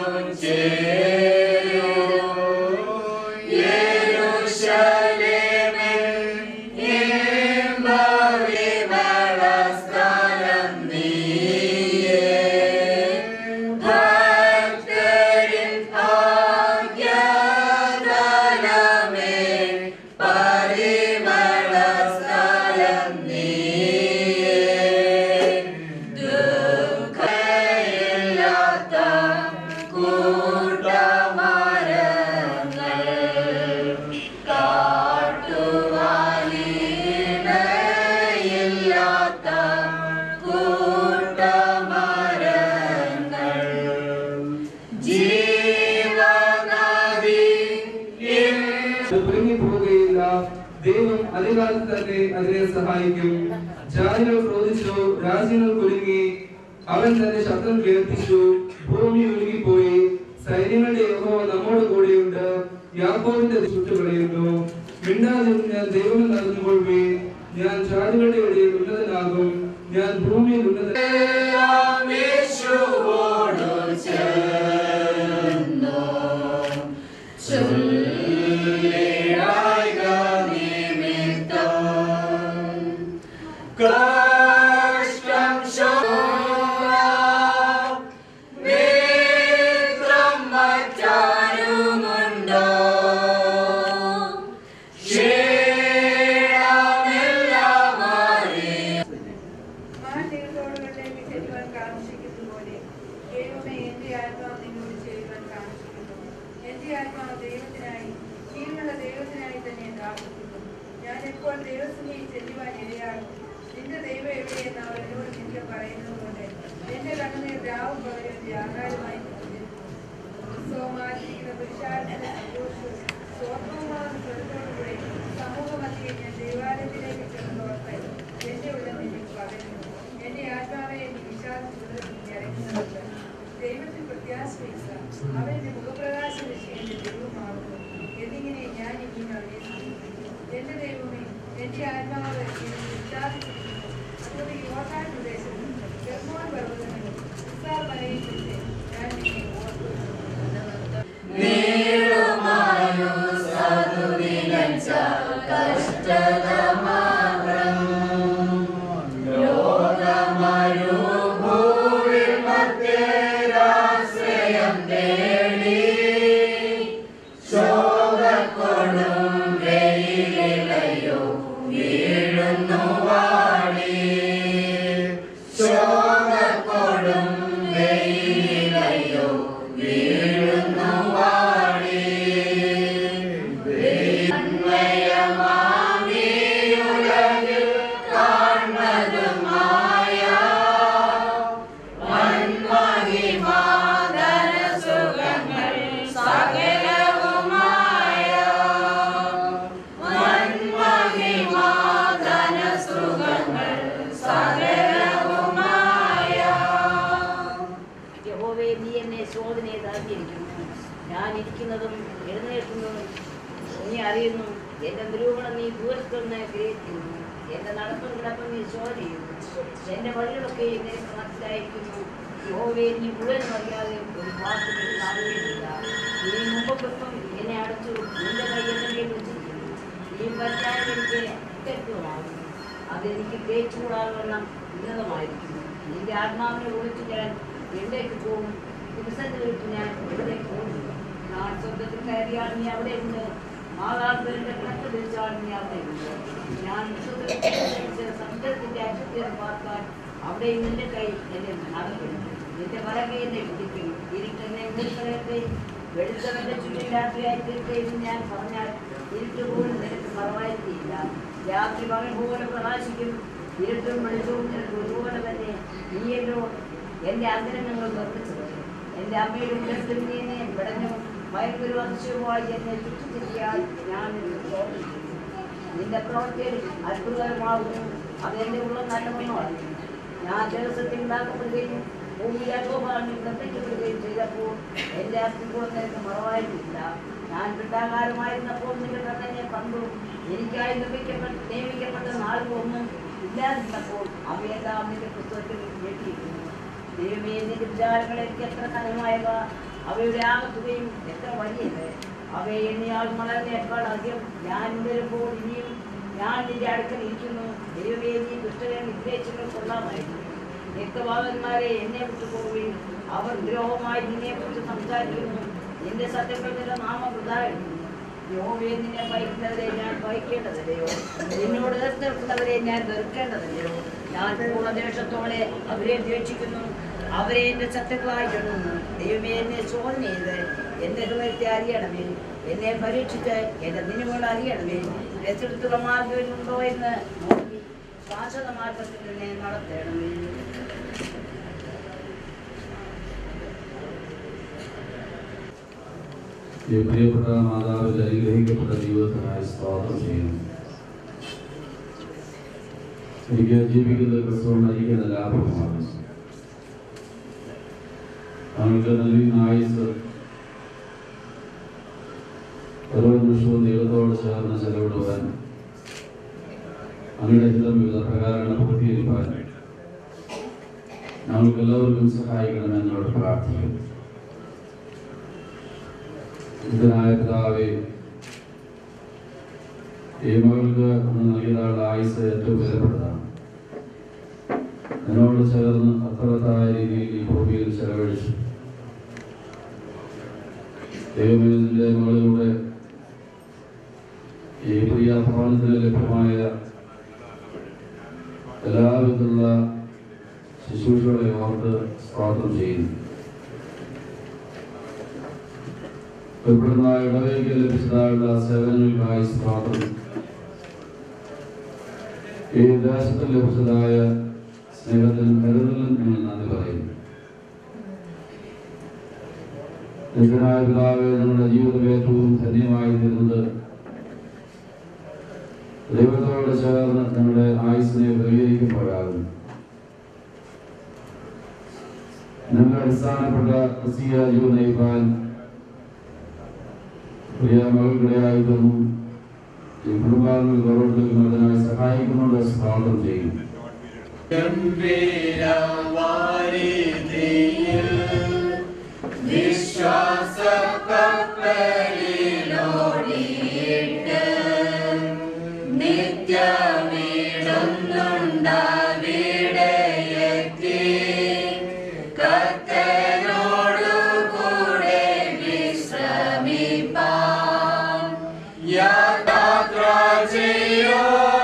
ദൈവം അധികാരത്തിൽ തന്നെ അതിനെ സഹായിക്കും. ജാതികൾ ക്രോധിച്ചു, രാജ്യങ്ങൾ കുലുങ്ങി, അവൻ തന്റെ ശബ്ദം കേൾപ്പിച്ചു, ഭൂമി ഒഴുകിപ്പോയി. സൈന്യങ്ങളുടെ യഹോവ നമ്മോട് കൂടെയുണ്ട്, യാക്കോബിന്റെ ചുട്ടുകളയുന്നു. മിണ്ടാതിരുന്നാൽ ദൈവം നടന്നുമ്പോൾ ഞാൻ ജാതികളുടെ ഇടയിൽ ഉന്നതനാകും, ഞാൻ ഭൂമിയിൽ Mitram Macharu ആത്മാവ് വിശ്വാസിച്ചിരിക്കുന്നു. അതുകൊണ്ട് യോർദാൻ പ്രദേശത്തും ഹെർമോൻ പർവ്വതങ്ങളിലും മിസ്സാർ മലയിൽ വെച്ച് ഞാൻ നിന്നെ ഓർത്തു. ഞാനിരിക്കുന്നതും എഴുന്നേൽക്കുന്നതും നീ അറിയുന്നു. എൻ്റെ നിരൂപണം നീ ദൂരത്തു നിന്ന് ഗ്രഹിക്കുന്നു. എൻ്റെ നടപ്പും കിടപ്പും നീ ചോദിക്കുന്നു. എൻ്റെ വഴികളൊക്കെ എന്നെ മനസ്സിലായിരിക്കുന്നു. യഹോവേ, നീ മുഴുവൻ അറിയാതെ ഒരു വാക്ക് അറിയില്ല. നീ മുമ്പൊപ്പം എന്നെ അടച്ചു. നിന്റെ കൈ എന്നെ മേൽ വെച്ചിരിക്കുന്നു. നീ പറ്റാൻ എനിക്ക് അത്യത്വമാകുന്നു. അതെനിക്ക് തേച്ചുകൂടാതെല്ലാം ഉന്നതമായിരിക്കുന്നു. നിന്റെ ആത്മാവിനെ ഒളിച്ച് ഞാൻ എവിടേക്ക് പോകും? ദിവസത്തിൽ വിട്ട് ഞാൻ എവിടേക്ക് പോകുന്നു? ഞാൻ സ്വർഗത്തിൽ കയറിയാൽ നീ അവിടെ ഉണ്ട്. മാതാപിതാക്കളുടെ കണക്ക് വിളിച്ചാൽ നീ അവിടെ ഉണ്ട്. ഞാൻ സമുദ്രത്തിന്റെ അക്ഷരം பார்த்தாൽ അവിടെ നിന്റെ കൈ എന്നെ നടക്കുന്നു. നിന്റെ വലകെ എന്നെ പിടിക്കും. ഇരുട്ടെന്നെ മൂടിക്കളയട്ടെ. വെളുത്തവന്റെ ചുറ്റും രാത്രിയായി തീർക്കയെന്ന് ഞാൻ പറഞ്ഞാൽ ഇരുട്ട് പോലും നിനക്ക് മറവായിരിക്കില്ല. രാത്രി പകൽ പോലെ പ്രകാശിക്കും. ഇരുട്ടും വെളിച്ചവും നിനക്ക് ഒരുപോലെ തന്നെ. നീയല്ലോ എൻ്റെ അന്തരംഗങ്ങൾ നിർമ്മിച്ചത്. എൻ്റെ അമ്മയുടെ ഉലത്തിൽ നീ എന്നെ വിടഞ്ഞു. ഭയങ്കര അതിശയമായി എന്നെ ചുറ്റിത്തിരിക്കാൻ ഞാൻ തോന്നിക്കുന്നു. നിന്റെ പ്രവൃത്തിയിൽ അത്ഭുതകരമാകുന്നു. അതെൻ്റെ ഉള്ള നല്ലവണ്ണമാണ്. ഞാൻ ദിവസത്തിൽ ഉണ്ടാക്കപ്പെടുകയും ഭൂമിയിലെ ഗോപാലനിൽ നിർമ്മിക്കപ്പെടുകയും ചെയ്തപ്പോൾ എൻ്റെ അസ്ഥികൂടം നിനക്ക് മറവായിട്ടില്ല. ഞാൻ വൃത്താകാരമായിരുന്നപ്പോൾ നിന്റെ കണ്ണെന്നെ കണ്ടു. എനിക്കായി നിയമിക്കപ്പെട്ട നാളുകളൊന്നും ഇല്ലാതിരുന്നപ്പോൾ അവയെല്ലാം നിന്റെ പുസ്തകത്തിൽ എഴുതിയിരിക്കുന്നു. ദൈവമേ, നിന്റെ വിചാരങ്ങൾ എനിക്ക് എത്ര കനമായവ. അവയുടെ ആകത്തുകയും എത്ര വലിയത്. അവയെ എണ്ണിയാൽ മണലിനേക്കാൾ അധികം. ഞാൻ വരുമ്പോൾ ഇനിയും ഞാൻ നിന്റെ അടുക്കൽ ഇരിക്കുന്നു. ദൈവമേ, നീ ദുഷ്ടരെ നിഗ്രഹിച്ചുകൾ കൊള്ളാമായിരുന്നു. രക്തവാഹന്മാരെ എന്നെ വിട്ടുപോവുകയും അവർ ദ്രോഹമായി നിന്നെക്കുറിച്ച് സംസാരിക്കുന്നു. നിന്റെ സത്യങ്ങൾ നിന്റെ നാമം വൃഥായിരുന്നു. യഹോവേ, നിന്നെ ഭയക്കുന്നവരെ ഞാൻ ഭയക്കേണ്ടതല്ലയോ? നിന്നോട് എതിർക്കുന്നവരെ ഞാൻ വെറുക്കേണ്ടതല്ലയോ? ഞാൻ പൂർണ്ണദേശത്തോടെ അവരെ ദ്വേഷിക്കുന്നു. അവരെ എൻ്റെ ശത്രുക്കളായി എണ്ണുന്നു. ദൈവമേ, എന്നെ ശോധന ചെയ്ത് എൻ്റെ ഹൃദയത്തെ അറിയണമേ. എന്നെ പരീക്ഷിച്ച് എൻ്റെ നിയമങ്ങൾ അറിയണമേ. രസെടുത്തുള്ള മാർഗമുണ്ടോ എന്ന് നോക്കി ശാശ്വത മാർഗത്തിൽ എന്നെ നടത്തണമേ. ഈ പ്രിയപ്പെട്ട മാതാവിന്റെ അനുഗ്രഹിക്കപ്പെട്ട ജീവിതത്തിനായി സ്തോത്രം ചെയ്യുന്നു. എനിക്ക് ജീവിക്കുന്നത് ക്രിസ്തുവിനെ അറിയിക്കുന്ന ലാഭമാണ്. ഞങ്ങൾക്ക് നൽകുന്ന ആയുസ് ഓരോ നിമിഷവും ദൈവത്തോട് ചേർന്ന് ചെലവിടുവാൻ, അങ്ങയുടെ ഹിതം വിവിധ പ്രകാരങ്ങൾ പൂർത്തീകരിക്കാൻ ഞങ്ങൾക്ക് എല്ലാവർക്കും സഹായിക്കണമെന്ന് എന്നോട് പ്രാർത്ഥിക്കുന്നു. ഇതിനായ പിതാവേ, ഈ മകൾക്ക് നൽകിയതായുള്ള ആയുസ് ഏറ്റവും വിലപ്പെട്ടതാണ്. എന്നോട് ചേർന്ന് അർത്ഥവത്തായ രീതിയിൽ ഈ ഭൂമിയിൽ ചെലവഴിച്ചു. ദൈവമേ, നിന്റെ മകളിലൂടെ ഈ പ്രിയ ഭവനത്തിന് ലഭ്യമായ എല്ലാവിധത്തിലുള്ള ശുശ്രൂഷകളെ ഓർത്ത് സ്തോത്രം ചെയ്യുന്നു. ഉൾപ്പെടുന്ന ഇടവേക്ക് ലഭിച്ചതായുള്ള സേവനങ്ങൾക്കായി സ്തോത്രം. ഈ ദേശത്തിൽ ലഭിച്ചതായ സ്നേഹത്തിനും കരുതലിനും നിങ്ങൾ നന്ദി പറയുന്നു. നിത്യനായ പിതാവേ, നമ്മുടെ ജീവിതം ഏറ്റവും ധന്യമായി തീരുന്നത് ദൈവത്തോട് ചേർന്ന് നമ്മുടെ ആയുസ്സിനെ പരിഹരിക്കുമ്പോഴാകും. ഞങ്ങളുടെ അടിസ്ഥാനപ്പെട്ട ക്രിസ്തീയ ജീവൻ നയിക്കാൻ പ്രിയ മകൾക്കിടയായി തീർന്നു. ഈ കുടുംബാംഗങ്ങൾ ഗൗരവത്തിലേക്ക് സഹായിക്കുന്നുണ്ട്. സ്വാഗതം ചെയ്യും. വിശ്വാസ കപ്പലിലോടിയിട്ട് നിത്യമിടുന്നുണ്ടവിടെയെത്തി കർത്തനോടു കൂടെ വിശ്രമിപ്പാൻ യാത്ര ചെയ്യോ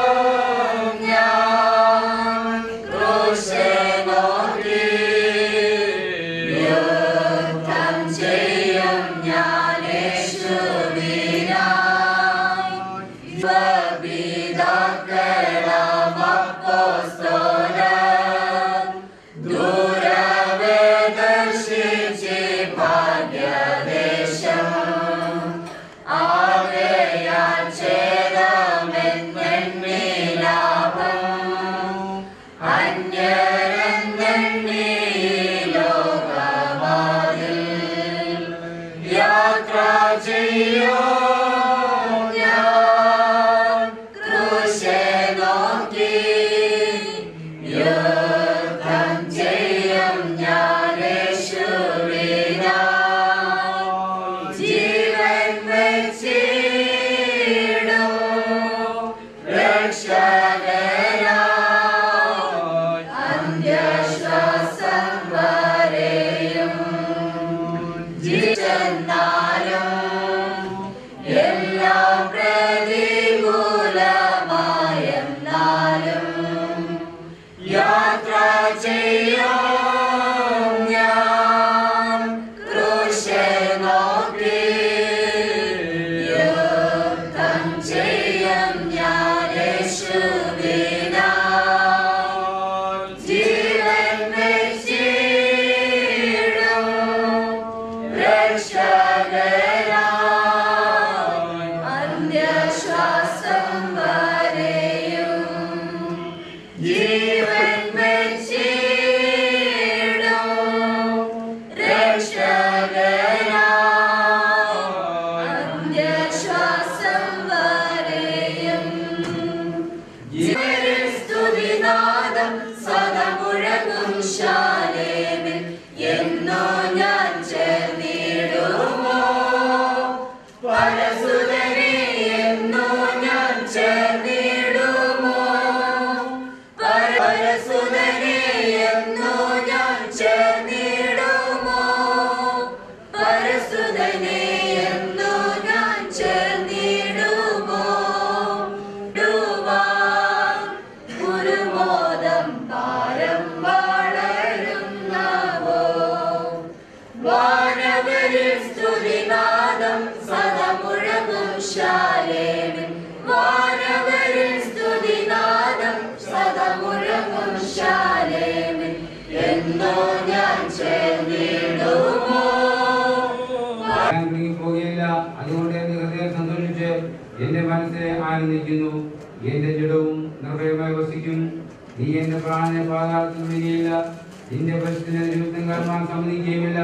അതുകൊണ്ട് എന്റെ ഹൃദയം സന്തോഷിച്ച് എന്റെ മനസ്സിനെ ആനന്ദിക്കുന്നു. എന്റെ ജഡവും നിർഭയമായി വസിക്കും. നീ എന്റെ പ്രാണനെ പാതാളത്തിൽ വിടുകയില്ല. നിന്റെ പരിസ്ഥിതി നിമിത്തം കാണുവാൻ സമ്മതിക്കുകയുമില്ല.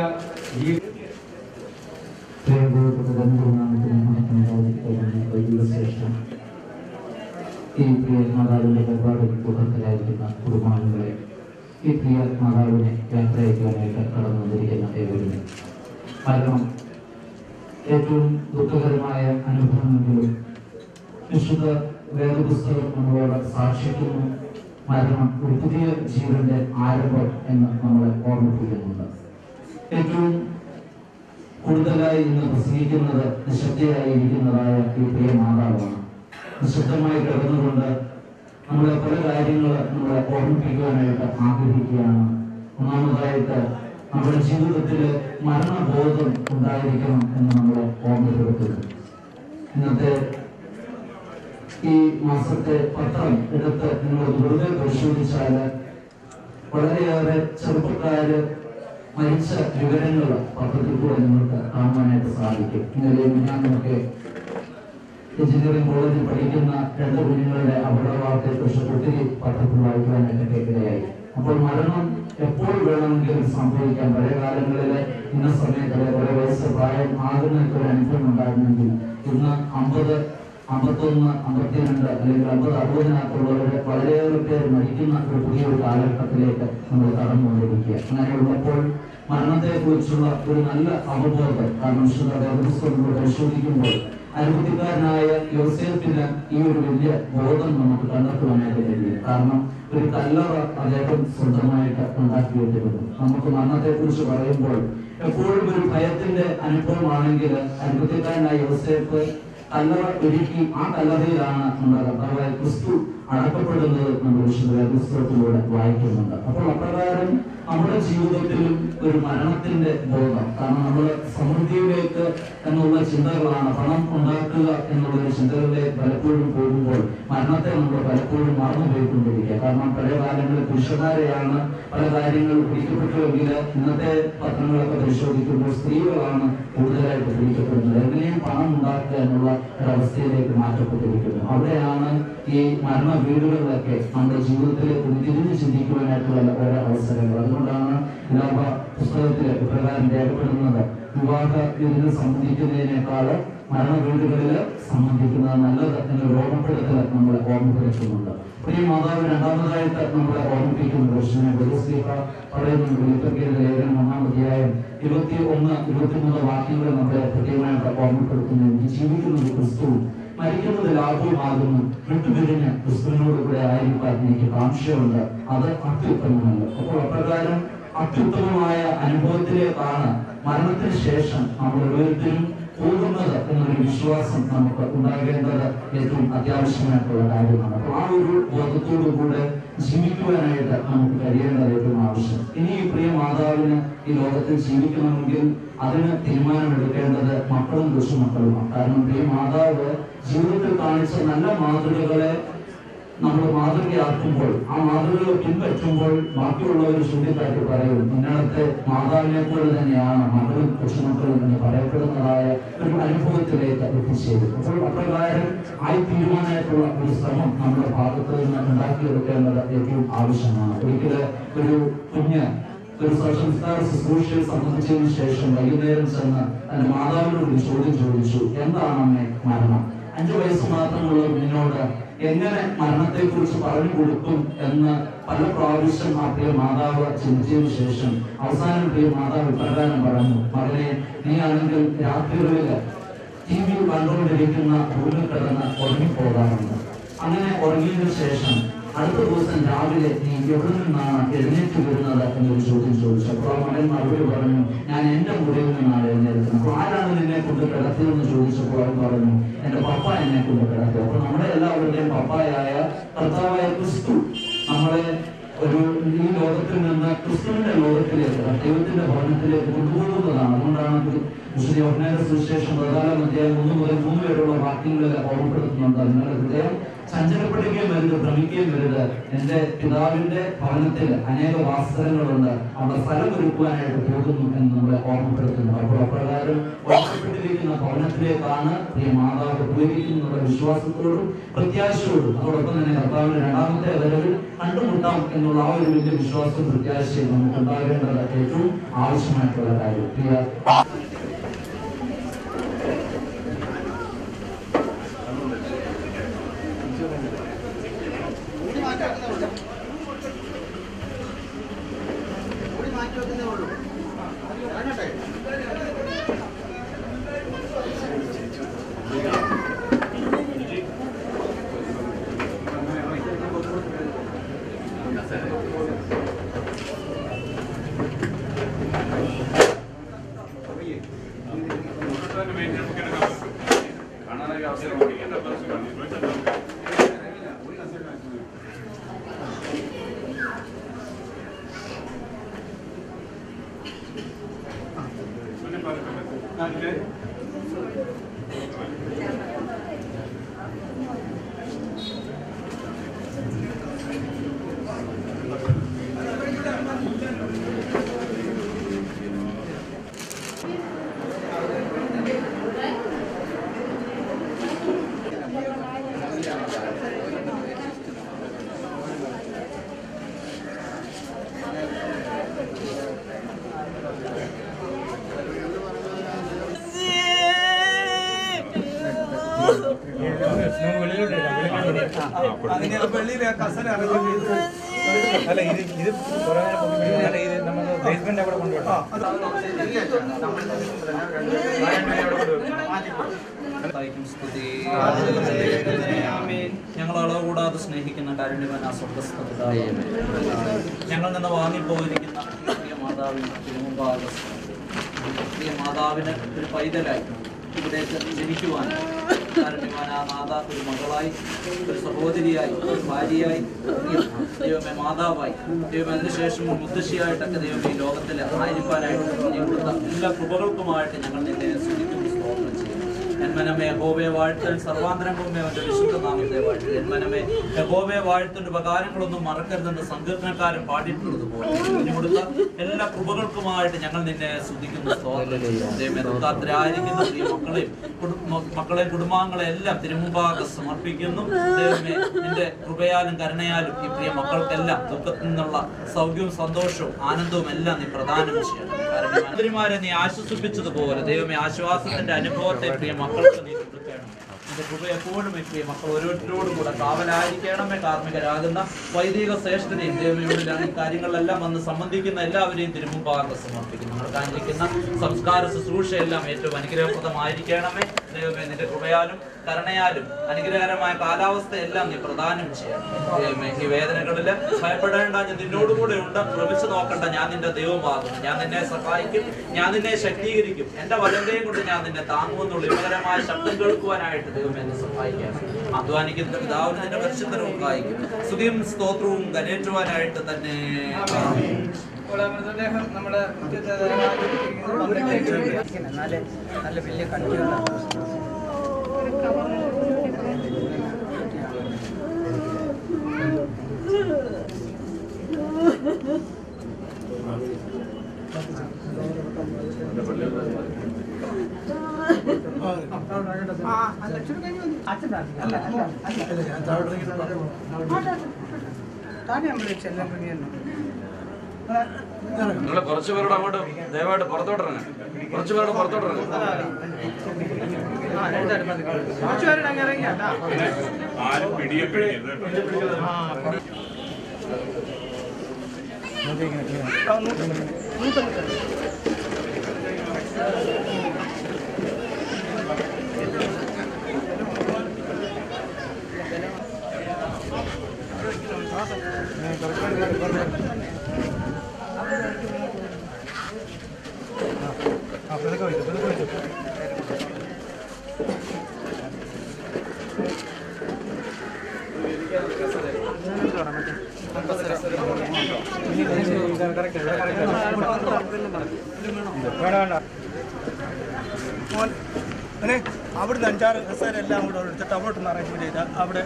ഈ പ്രിയ മാതാവിന്റെ പരിപാടിയിൽ തുടർച്ചയായിരിക്കുന്ന കുടുംബാംഗങ്ങളെ, ഈ പ്രിയ മാതാവിനെ യാത്രയക്കുവാനായിട്ട് കടന്നു വന്നിരിക്കുന്ന ഏവരും കാരണം ഏറ്റവും ദുഃഖകരമായ അനുഭവമെങ്കിലും വിശുദ്ധ വേദപുസ്തകം നമ്മളോട് സാക്ഷിക്കുന്നു. മരണം ഒരു പുതിയ ജീവന്റെ ആരംഭം എന്ന് നമ്മളെ ഓർമ്മിപ്പിക്കുന്നുണ്ട്. ഏറ്റവും കൂടുതലായി ഇന്ന് പ്രസംഗിക്കുന്നത് നിശബ്ദയായി ഇരിക്കുന്നതായ ഈ പ്രിയ മാതാവാണ്. നിശബ്ദമായി കിടന്നുകൊണ്ട് നമ്മളെ പല കാര്യങ്ങൾ നമ്മളെ ഓർമ്മിപ്പിക്കുവാനായിട്ട് ആഗ്രഹിക്കുകയാണ്. ഒന്നാമതായിട്ട് നമ്മുടെ ജീവിതത്തിൽ മരണബോധം ഉണ്ടായിരിക്കണം എന്ന് നമ്മളെ ഓർമ്മപ്പെടുത്തുന്നു. ഇന്നത്തെ ഈ മാസത്തെ പത്രം എടുത്ത് നിങ്ങൾ വെറുതെ പരിശോധിച്ചാൽ വളരെയേറെ ചെറുപ്പക്കാര് മരിച്ച വിവരങ്ങൾ പത്രത്തിൽ കൂടെ നിങ്ങൾക്ക് കാണുവാനായിട്ട് സാധിക്കും. ഇന്നലെയും ഞാനൊക്കെ എഞ്ചിനീയറിംഗ് കോളേജിൽ പഠിക്കുന്ന 2 കുഞ്ഞുങ്ങളുടെ അപകടവാർത്തയെക്കുറിച്ച് ഒത്തിരി പത്രത്തിൽ വായിക്കുവാനായിട്ട് ഇടയായി. അപ്പോൾ മരണം എപ്പോൾ വേണമെങ്കിലും സംഭവിക്കാം. പഴയ കാലങ്ങളിൽ ഇന്ന സമയത്ത് 1 വയസ്സ് പ്രായം ആകുന്നൊക്കെ ഒരു അനുഭവം ഉണ്ടായിരുന്നെങ്കിൽ ഇന്ന് 50, 51 51, 52 അല്ലെങ്കിൽ 50, 60-നകത്തുള്ളവര് വളരെയേറെ പേര് മരിക്കുന്ന ഒരു പുതിയൊരു കാലഘട്ടത്തിലേക്ക് നമ്മൾ കടന്നുകൊണ്ടിരിക്കുക. അങ്ങനെയുള്ളപ്പോൾ മരണത്തെക്കുറിച്ചുള്ള ഒരു നല്ല അവബോധം, കാരണം വിശുദ്ധ വേദപുസ്തകം പരിശോധിക്കുമ്പോൾ അത്ഭുതക്കാരനായ യോസേഫിന് ഈ ഒരു വലിയ ബോധം നമുക്ക് കണ്ടെത്തുവാനായിട്ട് കഴിയും. കാരണം ഒരു കല്ലറ അദ്ദേഹം സ്വന്തമായിട്ട് ഉണ്ടാക്കിയിട്ടിരുന്നു. നമുക്ക് മരണത്തെക്കുറിച്ച് പറയുമ്പോൾ എപ്പോഴും ഒരു ഭയത്തിന്റെ അനുഭവമാണെങ്കിൽ അത്ഭുതക്കാരനായ യോസേഫ് കല്ലറ ഒരുക്കി ആ കല്ലറയിലാണ് നമ്മുടെ കർത്താവായ ക്രിസ്തു അടക്കപ്പെടുന്നത് നമ്മൾ വിശുദ്ധ വേദപുസ്തകത്തിലൂടെ വായിക്കുന്നുണ്ട്. അപ്പോൾ അപ്രകാരം നമ്മുടെ ജീവിതത്തിലും ഒരു മരണത്തിന്റെ ബോധം, കാരണം നമ്മൾ സമൃദ്ധിയിലേക്ക് എന്നുള്ള ചിന്തകളാണ്, പണം ഉണ്ടാക്കുക എന്നുള്ള ഒരു ചിന്തകളിലേക്ക് പലപ്പോഴും പോകുമ്പോൾ മരണത്തെ നമ്മൾ പലപ്പോഴും മറന്നുപോയിക്കൊണ്ടിരിക്കുക. കാരണം പഴയ കാലങ്ങളിൽ പുരുഷന്മാരെയാണ് പല കാര്യങ്ങൾ പിടിക്കപ്പെട്ടുവെങ്കിൽ ഇന്നത്തെ പത്രങ്ങളൊക്കെ പരിശോധിക്കുമ്പോൾ സ്ത്രീകളാണ് കൂടുതലായിട്ട് പിടിക്കപ്പെടുന്നത്. എങ്ങനെയും പണം ഉണ്ടാക്കുക എന്നുള്ള ഒരവസ്ഥയിലേക്ക് മാറ്റപ്പെട്ടിരിക്കുന്നു. അവിടെയാണ് ഈ മരണ വീടുകളിലൊക്കെ നമ്മുടെ ജീവിതത്തിലേക്ക് തിരിഞ്ഞു ചിന്തിക്കുവാനായിട്ടുള്ള ഓരോ അവസരങ്ങൾ. അതുകൊണ്ടാണ് ലാഭ പുസ്തകത്തിൽ ഇപ്രകാരം രേഖപ്പെടുന്നത്, വിവാഹ ഇതിന് സംബന്ധിക്കുന്നതിനേക്കാൾ മരണ വീടുകളിൽ സംബന്ധിക്കുന്നത് നല്ലത് എന്നൊരു ഓർമ്മപ്പെടുത്തൽ നമ്മളെ ഓർമ്മപ്പെടുത്തുന്നുണ്ട്. പ്രിയ മാതാവ് രണ്ടാമതായിട്ട് നമ്മളെ ഓർമ്മിപ്പിക്കുന്നത് പറയുന്നുണ്ട്. ഫിലിപ്പിയർക്കെഴുതിയ ലേഖനം 1-ാം അധ്യായം 21, 23 വാക്യങ്ങൾ നമ്മളെ കൃത്യമായിട്ട് ഓർമ്മപ്പെടുത്തുന്നു. ജീവിക്കുന്നത് ക്രിസ്തു, മരിക്കുന്നത് ലാഭവുമാകുന്നു, വിട്ടുപിരിഞ്ഞ് ക്രിസ്തുവിനോട് കൂടെ ആയിരിക്കാൻ എനിക്ക് കാംക്ഷയുണ്ട്, അത് അത്യുത്തമമല്ല. അപ്പോൾ അപ്രകാരം അത്യുത്തമമായ അനുഭവത്തിലേക്കാണ് മരണത്തിന് ശേഷം നമ്മൾ ഓരോരുത്തരും പോകുന്നത് എന്നൊരു വിശ്വാസം നമുക്ക് ഉണ്ടാകേണ്ടത് ഏറ്റവും അത്യാവശ്യമായിട്ടുള്ള കാര്യമാണ്. അപ്പോൾ ആ ഒരു ബോധത്തോടു കൂടെ ജീവിക്കുവാനായിട്ട് നമുക്ക് കഴിയേണ്ടത് ഏറ്റവും ആവശ്യം. ഇനി ഈ പ്രിയ മാതാവിന് ഈ ലോകത്തിൽ ജീവിക്കണമെങ്കിൽ അതിന് തീരുമാനമെടുക്കേണ്ടത് മക്കളും കൊച്ചുമക്കളുമാണ്. കാരണം പ്രിയ മാതാവ് ജീവിതത്തിൽ കാണിച്ച നല്ല മാതൃകകളെ നമ്മൾ മാതൃകയാക്കുമ്പോൾ, ആ മാതൃകകൾ പിൻപറ്റുമ്പോൾ ബാക്കിയുള്ളവർ ചൂണ്ടിക്കാട്ടി പറയും, ഇന്നത്തെ മാതാവിനെ പോലെ തന്നെയാണ് മകളും കൊച്ചുമക്കളും എന്ന് പറയപ്പെടുന്നതായ ഒരു അനുഭവത്തിലേക്ക് എത്തിച്ചേരും. അപ്പോൾ അപ്രകാരം ആയി തീരുമാനമായിട്ടുള്ള ഒരു ശ്രമം നമ്മുടെ ഭാഗത്ത് നിന്ന് ഉണ്ടാക്കിയെടുക്കേണ്ടത് ഏറ്റവും ആവശ്യമാണ്. ഒരിക്കലും ഒരു കുഞ്ഞ് ഒരു സംസ്കാര ശുശ്രൂഷയെ സംബന്ധിച്ചതിന് ശേഷം വൈകുന്നേരം ചെന്ന് തന്റെ മാതാവിനോട് ഒരു ചോദ്യം ചോദിച്ചു, എന്താണ് അമ്മേ മരണം? 5 വയസ്സ് മാത്രമുള്ള കുഞ്ഞിനോട് എങ്ങനെ മരണത്തെ കുറിച്ച് പറഞ്ഞു കൊടുക്കും എന്ന് പല പ്രാവശ്യം ആ പ്രിയ മാതാവ് ചിന്തിച്ചതിന് ശേഷം അവസാനം പ്രിയ മാതാവ് ഇപ്രകാരം പറഞ്ഞു, മകനെ, നീ ആണെങ്കിൽ രാത്രികളിൽ TV കണ്ടുകൊണ്ടിരിക്കുന്ന റൂമിൽ കിടന്ന് ഉറങ്ങിപ്പോകാറുണ്ട്. അങ്ങനെ ഉറങ്ങിയതിനു ശേഷം അടുത്ത ദിവസം രാവിലെ നീ എവിടെ നിന്നാണ് എഴുന്നേറ്റ് വരുന്നത് എന്നൊരു ചോദ്യം ചോദിച്ചു. അപ്പോൾ ആ മകൻ മറുപടി പറഞ്ഞു, ഞാൻ എന്റെ മുറിയിൽ നിന്നാണ് എഴുന്നേൽക്കുന്നത്. അപ്പോൾ ആരാണ് നിന്നെ കൊണ്ട് കിടത്തിയെന്ന് ചോദിച്ചപ്പോൾ അവൻ പറഞ്ഞു, എന്റെ പപ്പ എന്നെ കൊണ്ട് കിടത്തി. അപ്പോൾ നമ്മുടെ എല്ലാവരുടെയും പപ്പായായ കർത്താവായ ക്രിസ്തു നമ്മളെ ഒരു ഈ ലോകത്തിൽ നിന്ന് ക്രിസ്തുവിന്റെ ലോകത്തിലേക്ക്, ദൈവത്തിന്റെ ഭവനത്തിലേക്ക് കൊണ്ടുപോകുന്നതാണ്. അതുകൊണ്ടാണ് വിശുദ്ധ യോഹന്നാന്റെ സുവിശേഷം 14-ാം അധ്യായം 1 മുതൽ 3 വരെയുള്ള വാക്യങ്ങളിൽ ഓർമ്മപ്പെടുത്തുന്നുണ്ട്. നിങ്ങളുടെ ഹൃദയം ചഞ്ചലപ്പെടുകയും വരുത്, ഭ്രമിക്കുകയും വരുത്. എന്റെ പിതാവിന്റെ ഭവനത്തിൽ അനേക വാസസ്ഥലങ്ങളുണ്ട്, അവിടെ സ്ഥലം ഒരുക്കുവാനായിട്ട് പോകുന്നു എന്ന് നമ്മളെ ഓർമ്മപ്പെടുത്തുന്നു. അപ്പോൾ അപ്രകാരം ഒറ്റപ്പെട്ടിരിക്കുന്ന ഭവനത്തിലേക്കാണ് പ്രിയ മാതാവ് ഉപയോഗിക്കുന്ന വിശ്വാസത്തോടും പ്രത്യാശയോടും, അതോടൊപ്പം തന്നെ കർത്താവിന്റെ രണ്ടാമത്തെ വരവിൽ കണ്ടുമുട്ടാം എന്നുള്ള ആ ഒരു വലിയ വിശ്വാസവും പ്രത്യാശയും നമുക്ക് ഉണ്ടാകേണ്ടത് ഏറ്റവും ആവശ്യമായിട്ടുള്ള കാര്യം. പ്രിയ അതിന് വെള്ളിയിലെ കസര അല്ല ഇത് നമുക്ക് ബേസ്മെന്റ് അവിടെ കൊണ്ടുപോകാം. ഞങ്ങൾ അളവ് കൂടാതെ സ്നേഹിക്കുന്ന കാരുണ്യവാൻ ആ സ്വർഗ്ഗസ്ഥ ഞങ്ങൾ നിന്ന് വാങ്ങിപ്പോയിരിക്കുന്ന പ്രിയ മാതാവിന് തിരുമുമ്പാകെ പ്രിയ മാതാവിന് ഒരു പൈതലായി ഇവിടേക്ക് ജനിക്കുവാൻ കാരുണ്യവാൻ ആ നാഥ ഒരു മകളായി, ഒരു സഹോദരിയായി, ഒരു ഭാര്യയായി, ദൈവമേ മാതാവായി, ദൈവം അതിനുശേഷം മുത്തശ്ശിയായിട്ടൊക്കെ ദൈവം ഈ ലോകത്തിൽ ആയിരിക്കാനായിട്ട് നീ കൊടുത്ത എല്ലാ കൃപകൾക്കുമായിട്ട് ഞങ്ങൾ നിന്നെ സ്തുതിക്കുന്നു, സ്തോത്രം ചെയ്യുന്നു. എന്മനമേ യഹോവയെ വാഴ്ത്തൽ സർവാന്തരംഗമേ അവന്റെ വിശുദ്ധ നാമത്തെ വാഴ്ത്തൽ. എന്മനമേ യഹോവയെ വാഴ്ത്തന്റെ ഉപകാരങ്ങളൊന്നും മറക്കരുതെന്ന് സങ്കീർത്തനക്കാരൻ പാടിയിട്ടുള്ളത് പോലെ നീ കൊടുത്ത എല്ലാ കൃപകൾക്കുമായിട്ട് ഞങ്ങൾ നിന്നെ സ്തുതിക്കുന്നു, സ്തോത്രം ചെയ്യുന്നു. ദൈവമേ ദുഃഖാത്തരായിരിക്കുന്ന ഈ മക്കളെ കുടുംബാംഗങ്ങളെ എല്ലാം തിരുമുമ്പാകെ സമർപ്പിക്കുന്നു. ദൈവമേ നിന്റെ കൃപയാലും കരുണയാലും ഈ പ്രിയ മക്കൾക്കെല്ലാം ദുഃഖത്തിൽ നിന്നുള്ള സൗഖ്യവും സന്തോഷവും ആനന്ദവും എല്ലാം നീ പ്രദാനം ചെയ്യണം. കാരണം നീ ആശ്വസിപ്പിച്ചതുപോലെ ദൈവമേ ആശ്വാസത്തിന്റെ അനുഭവത്തെ പ്രിയ മക്കൾക്ക് നീ കൊടുക്കണം. നിന്റെ കൃപ എപ്പോഴും ഈ പ്രിയ മക്കൾ ഓരോരുത്തരോടും കൂടെ കാവലായിരിക്കണമേ. കാർമ്മികരാകുന്ന വൈദിക ശ്രേഷ്ഠതയും ദൈവമയോടിലാണ് ഈ കാര്യങ്ങളിലെല്ലാം വന്ന് സംബന്ധിക്കുന്ന എല്ലാവരെയും തിരുമുമ്പാകെ സമർപ്പിക്കുന്നു. നമ്മൾ ആചരിക്കുന്ന സംസ്കാര ശുശ്രൂഷയെല്ലാം ഏറ്റവും അനുഗ്രഹപ്രദമായിരിക്കണമേ. ദൈവമേ നിന്റെ കൃപയാലും കരുണയാലും അനുഗ്രഹകരമായ കാലാവസ്ഥയെല്ലാം നീ പ്രദാനം ചെയ്യണം. ദൈവമേ ഈ വേദനകളിൽ ഭയപ്പെടേണ്ട, ഞാൻ നിന്നോടുകൂടെ ഉണ്ട്. ഭ്രമിച്ചു നോക്കണ്ട, ഞാൻ നിന്റെ ദൈവമാകുന്നു. ഞാൻ നിന്നെ സഹായിക്കും, ഞാൻ നിന്നെ ശക്തീകരിക്കും. എന്റെ വലങ്കയും കൊണ്ട് ഞാൻ നിന്നെ താങ്ങുമെന്നുള്ള വിമകരമായ ശബ്ദം കേൾക്കുവാനായിട്ട് ദൈവം എന്നെ സഹായിക്കണം. അധ്വാനിക്കുന്ന പിതാവിന് നിന്റെ പരിശുദ്ധരവും കായിക്കും സ്തുതിയും സ്തോത്രവും കരേറ്റുവാനായിട്ട് തന്നെ. നമ്മുടെ നല്ല വലിയ കട്ടിയുള്ള നിങ്ങൾ കുറച്ചു പേരോട് അങ്ങോട്ട് ദയവായിട്ട് പുറത്തോട്ടിറങ്ങാം. കുറച്ചു പേരോട് പുറത്തോട്ടിറങ്ങാം. ആരും പിടിയപ്പെടരുത്. അവിടുന്ന് 5-6 കസേരയെല്ലാം കൂടെ എടുത്തിട്ട് അവിടോട്ടൊന്ന് അറേഞ്ച്മെന്റ് ചെയ്താൽ അവിടെ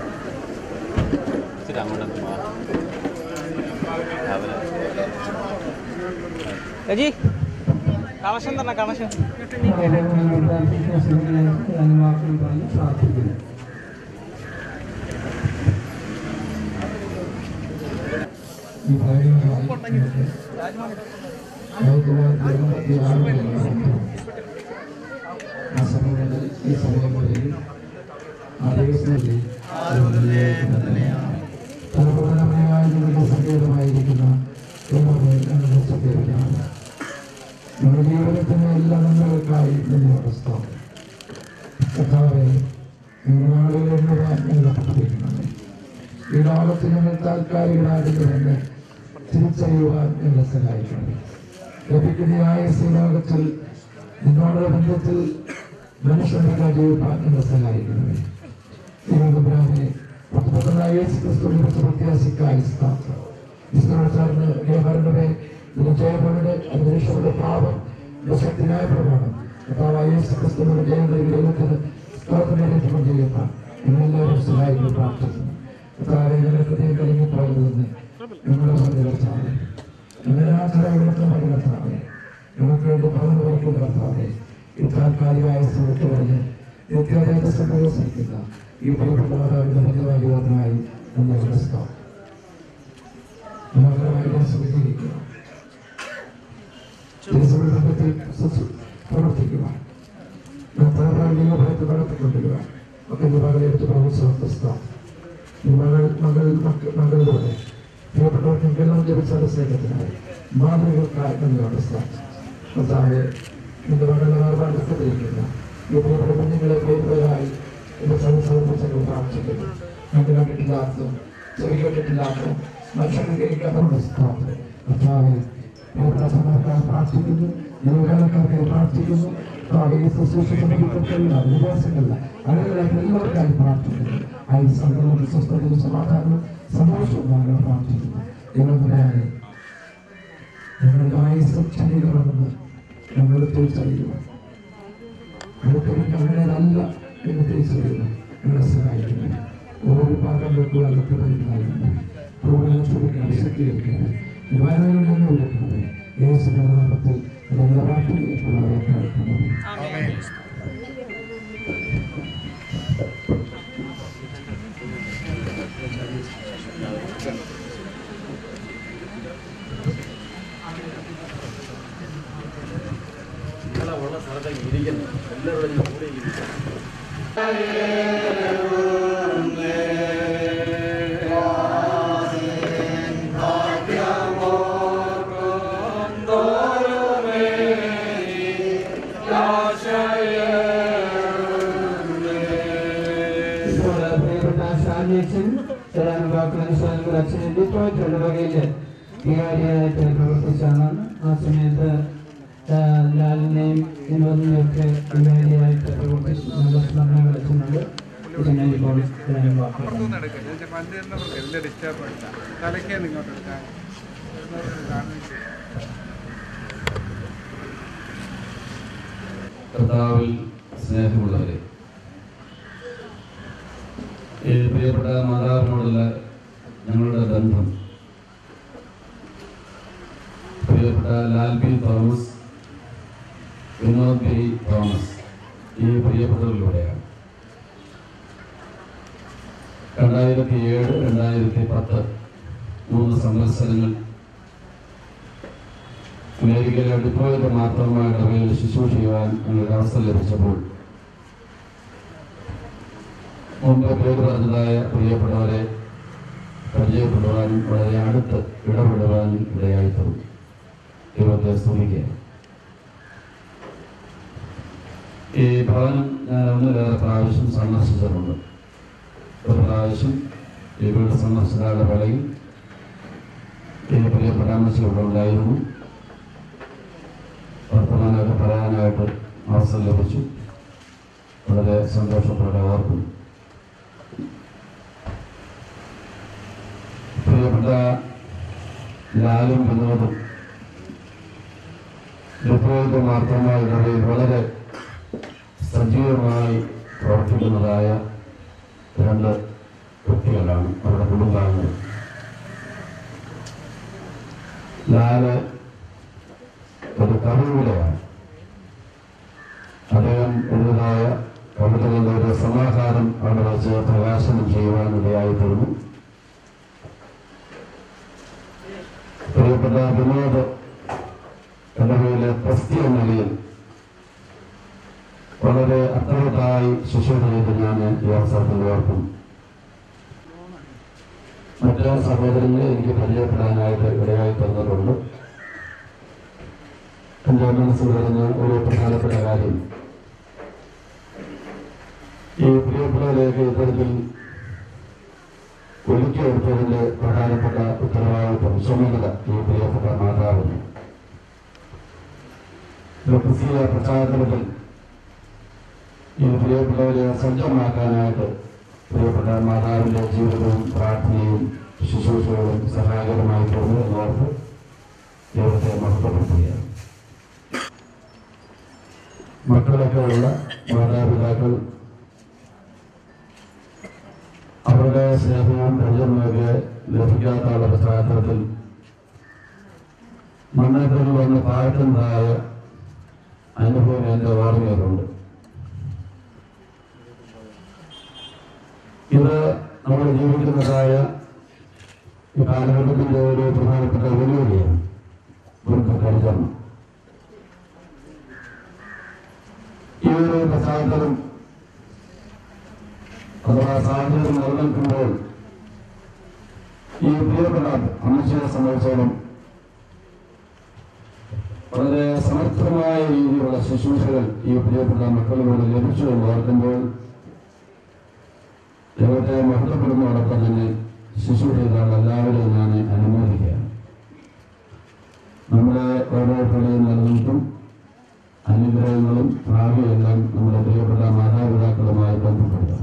കണക്ഷൻ തന്നെ കണക്ഷൻ ഈ സമയങ്ങളിൽ സങ്കേതമായിരിക്കുന്ന നമ്മുടെ ജീവിതത്തിന് എല്ലാ നന്മകൾക്കായി പ്രസ്താവം കർത്താവേ, ഞങ്ങളെഴുതപ്പെട്ടിരിക്കുന്നത് ഈ ലോകത്ത് ഞങ്ങൾ താൽക്കാലികളാകുന്നുവെന്ന് തിരിച്ചറിയുവാൻ ഞങ്ങളെ സഹായിക്കണം. ലഭിക്കുന്ന ആയുസ് ലോകത്തിൽ നിന്നോടുള്ള ബന്ധത്തിൽ മനുഷ്യർക്ക് ജീവിക്കാൻ ഞങ്ങളെ സഹായിക്കണമേ. പ്രത്യാശിക്കായി ചേർന്ന് വ്യാപാരങ്ങളെ ജയങ്ങളുടെ അന്തരീക്ഷങ്ങളുടെ പാപം ശക്തിയായ പ്രമാണം ക്രിസ്തുവിന്റെ ജയത്തിന് സ്തോത്രം ചെയ്യുന്ന ഞങ്ങളെല്ലാവരും സഹായിക്കുന്നു പ്രാർത്ഥിക്കുന്നു. ഞങ്ങളുടെ ഹൃദയം കലങ്ങിപ്പോയതെന്ന് ഞങ്ങളുടെ കർത്താവേ, കർത്താവേ, ഞങ്ങൾക്ക് വേണ്ടി പറഞ്ഞു വരയ്ക്കുന്ന കർത്താവേ, ഈ താൽക്കാലികമായ സുഹൃത്ത് പറഞ്ഞ് നിത്യോദയത്തെ സംഭവിച്ചിരിക്കുന്ന ഈ പ്രിയപ്പെട്ടവരുടെ ഭദ്രവായുവാനായി നമ്മൾ മനസ്സിലാവും. മനോഹരമായി സ്വീകരിക്കുക, പ്രവർത്തിക്കുവാൻ ഭയത്ത് വളർത്തിക്കൊണ്ടിരുവാൻ ഒക്കെ പകലെടുത്ത് പ്രവർത്തിക്കാം. മകളിലൂടെ പ്രിയപ്പെട്ടവർക്കെങ്കിലും ലഭിച്ച സ്നേഹത്തിനായി മാതൃകൾക്കായി നന്ദിയോടെ കർത്താവെ നിന്റെ മകളുടെ വേർപാടെടുത്തിരിക്കുന്ന ഈ പ്രിയപ്പെട്ട കുഞ്ഞുങ്ങളെ പ്രിയപ്പെട്ടവരായി എന്റെ സമർപ്പിച്ചു പ്രാർത്ഥിക്കുന്നു. കണ്ടു കണ്ടിട്ടില്ലാത്തതും ചെവി കേട്ടിട്ടില്ലാത്തതും മനുഷ്യർക്കായി പ്രാർത്ഥിക്കുന്നു. യുവകാലക്കാർക്കായി പ്രാർത്ഥിക്കുന്നു. വിദ്യാസങ്ങളില്ല അങ്ങനെയായിട്ട് എല്ലാവർക്കായി പ്രാർത്ഥിക്കുന്നു. സന്തോഷവും സ്വസ്ഥതയും സമാധാനവും സന്തോഷവും ഞങ്ങൾ പ്രാർത്ഥിക്കുന്നു. ഞങ്ങളുടെ ഞങ്ങളുടെ ആയുസ് ശരീരമാണെന്ന് ഞങ്ങൾ തിരിച്ചറിയുക. അങ്ങനെയല്ല എന്ന് തിരിച്ചറിയുക. ഞങ്ങളെ സഹായിക്കുന്നു. ഓരോ ഭാഗം വെക്കുക അകത്തുകയാണ് പ്രോഗ്രാം ശക്തീകരിക്കുന്നത് നിവാരണങ്ങൾ ഞങ്ങൾ വിളിക്കുന്നത് യേശുനാമത്തിൽ ഞങ്ങളുടെ പ്രാർത്ഥനയെ കേൾക്കുന്നത്. ഉള്ള സ്ഥലത്തേക്ക് ഇരിക്കുന്നു. എല്ലാവരും കൂടെ ഇരിക്കുന്നു. പ്രവർത്തിച്ചാണ് ആ സമയത്ത് ലാലിനെയും വിനോദിനെയൊക്കെ വിവേകിയായിട്ട് പ്രവർത്തിച്ച് നല്ല സ്മരണകൾ എത്തുന്നുണ്ട്. ഇതിനെപ്പോൾ കർത്താവിൽ സ്നേഹമുള്ളവരെ, ഈ പ്രിയപ്പെട്ട മാതാവിനോടുള്ള ഞങ്ങളുടെ ബന്ധം പ്രിയപ്പെട്ട ലാൽ ബി തോമസ്, വിനോദ് ബി തോമസ് ഈ പ്രിയപ്പെട്ടവരിലൂടെയാണ്. 2007, 2010 3 സംവത്സരങ്ങൾ അമേരിക്കയിലെ ഡിപ്പോയിലെ മാത്രമായ ഇടവയിൽ ശുശ്രൂഷ ചെയ്യുവാൻ ഞങ്ങൾക്ക് അവസരം ലഭിച്ചപ്പോൾ മുമ്പ് പേര് പറഞ്ഞതായ പ്രിയപ്പെട്ടവരെ പരിചയപ്പെടുവാനും വളരെ അടുത്ത് ഇടപെടുവാനും ഇടയായിത്തീർന്നു. ദൈവത്തെ സ്തുതിക്കുക. ഈ ഭവനം ഞാൻ ഒന്നിലേറെ പ്രാവശ്യം സന്ദർശിച്ചിട്ടുണ്ട്. ഒരു പ്രാവശ്യം ഈ വീട് സന്ദർശിച്ചതായ വേളയിൽ ഈ പ്രിയപ്പെട്ട അമ്മച്ചി ഇവിടെ ഉണ്ടായിരുന്നു. വർത്തമാനമൊക്കെ പറയാനായിട്ട് അവസരം ലഭിച്ചു. വളരെ സന്തോഷത്തോടെ ഓർക്കുന്നു. പ്രിയപ്പെട്ട ലാലും വിനോദും ഡിപ്പോയിലെ മാർത്തമായ ഇടവയിൽ വളരെ സജീവമായി പ്രവർത്തിക്കുന്നതായ 2 വ്യക്തികളാണ് അവരുടെ കുടുംബാംഗങ്ങൾ. ലാല് ഒരു കവിതയാണ്. അദ്ദേഹം എഴുതായ കവിതകളുടെ ഒരു സമാഹാരം അവിടെ വെച്ച് പ്രകാശനം ചെയ്യുവാനിടയായിത്തീർന്നു. പ്രിയപ്പെട്ട വിനോദ് ഇടവയിലെ ക്രിസ്ത്യൻ നിലയിൽ വളരെ അർത്ഥവത്തായി ശുശ്രൂഷ ചെയ്ത് ഞാൻ ഈ അവസരത്തിൽ ഓർക്കും. മറ്റ് സഹോദരങ്ങളെ എനിക്ക് പരിചയപ്പെടാനായിട്ട് ഇടയായി തന്നിട്ടുണ്ട്. എൻ്റെ മനസ്സിൽ വരുന്ന ഒരു പ്രധാനപ്പെട്ട കാര്യം, ഈ പ്രിയപ്പെട്ടവരെയൊക്കെ ഇത്തരത്തിൽ ഒരുക്കിയെടുത്തതിൻ്റെ പ്രധാനപ്പെട്ട ഉത്തരവാദിത്വം ചുമതല ഈ പ്രിയപ്പെട്ട മാതാവിന്. ക്രിസ്തീയ പശ്ചാത്തലത്തിൽ ഈ പ്രിയപ്പെട്ടവരെ സജ്ജമാക്കാനായിട്ട് പ്രിയപ്പെട്ട മാതാവിൻ്റെ ജീവിതവും പ്രാർത്ഥനയും ശുശ്രൂഷകളും സഹായകരമായി തീർന്നു എന്നോർത്ത് ദൈവത്തെ മഹത്വപ്പെടുത്തുകയാണ്. മക്കളൊക്കെ ഉള്ള മാതാപിതാക്കൾ അവരുടെ സ്നേഹവും പരിചരണമൊക്കെ ലഭിക്കാത്ത പശ്ചാത്തലത്തിൽ മണ്ണത്തിൽ വന്ന് പാട്ടുന്നതായ അനുഭവം എൻ്റെ ഓർമ്മയിലുണ്ട്. ഇത് നമ്മൾ ജീവിക്കുന്നതായ ഈ കാലഘട്ടത്തിൻ്റെ ഒരു പ്രധാനപ്പെട്ട വെല്ലുവിളിയാണ് വൃദ്ധപരിചരണം. ഈ ഒരു പശ്ചാത്തലം അഥവാ സാഹചര്യം നിലനിൽക്കുമ്പോൾ ഈ പ്രിയപ്പെട്ട അമ്മച്ചിയെ സംബന്ധിച്ചോളം വളരെ സമർത്ഥമായ രീതിയിലുള്ള ശുശ്രൂഷകൾ ഈ പ്രിയപ്പെട്ട മക്കളിലൂടെ ലഭിച്ചു എന്ന് ഓർക്കുമ്പോൾ ദൈവത്തെ മഹത്വപ്പെടുന്നതോടൊപ്പം തന്നെ ശുശ്രൂഷയിലാണ് എല്ലാവരെയും ഞാൻ അനുമോദിക്കുകയാണ്. നമ്മുടെ ഓരോരുത്തരുടെയും നിലനിൽപ്പും അനുഗ്രഹങ്ങളും ഭാവിയെല്ലാം നമ്മുടെ പ്രിയപ്പെട്ട മാതാപിതാക്കളുമായി ബന്ധപ്പെടുകയാണ്.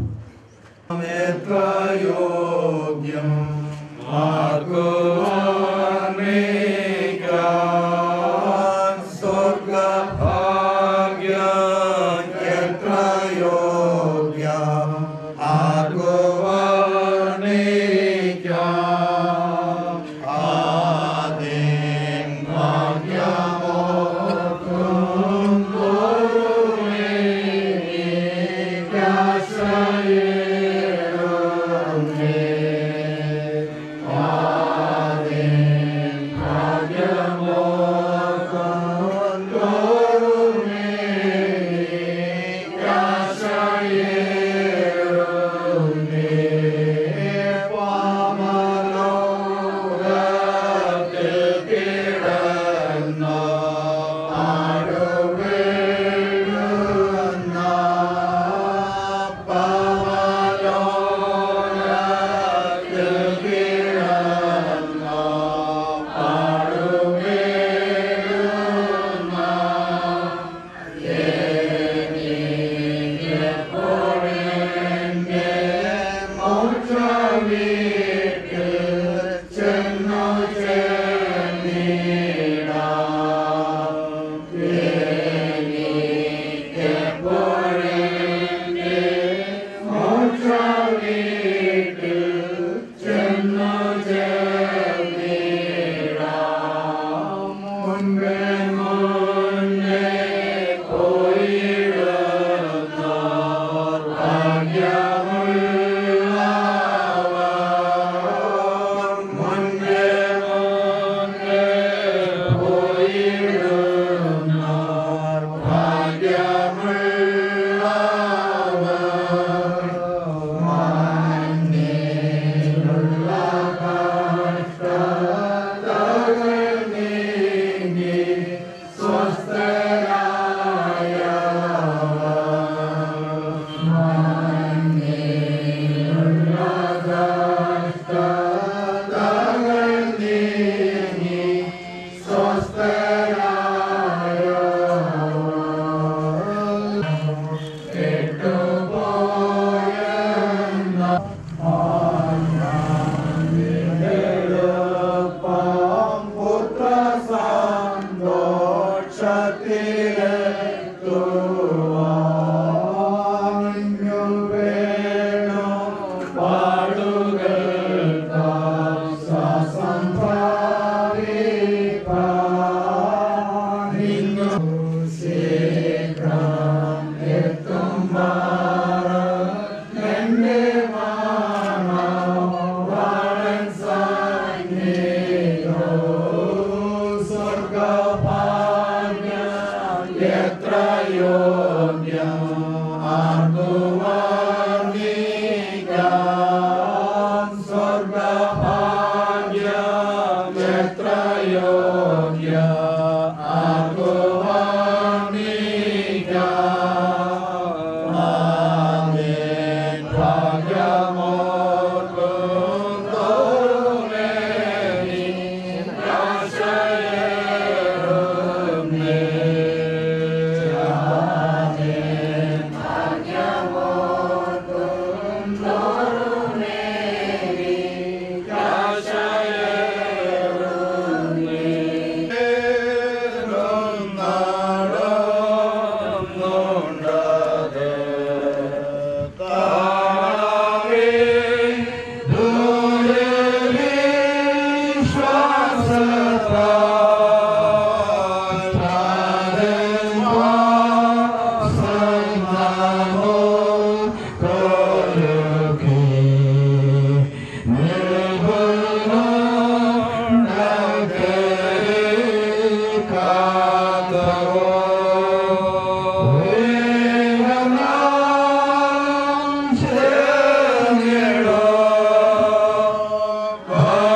Oh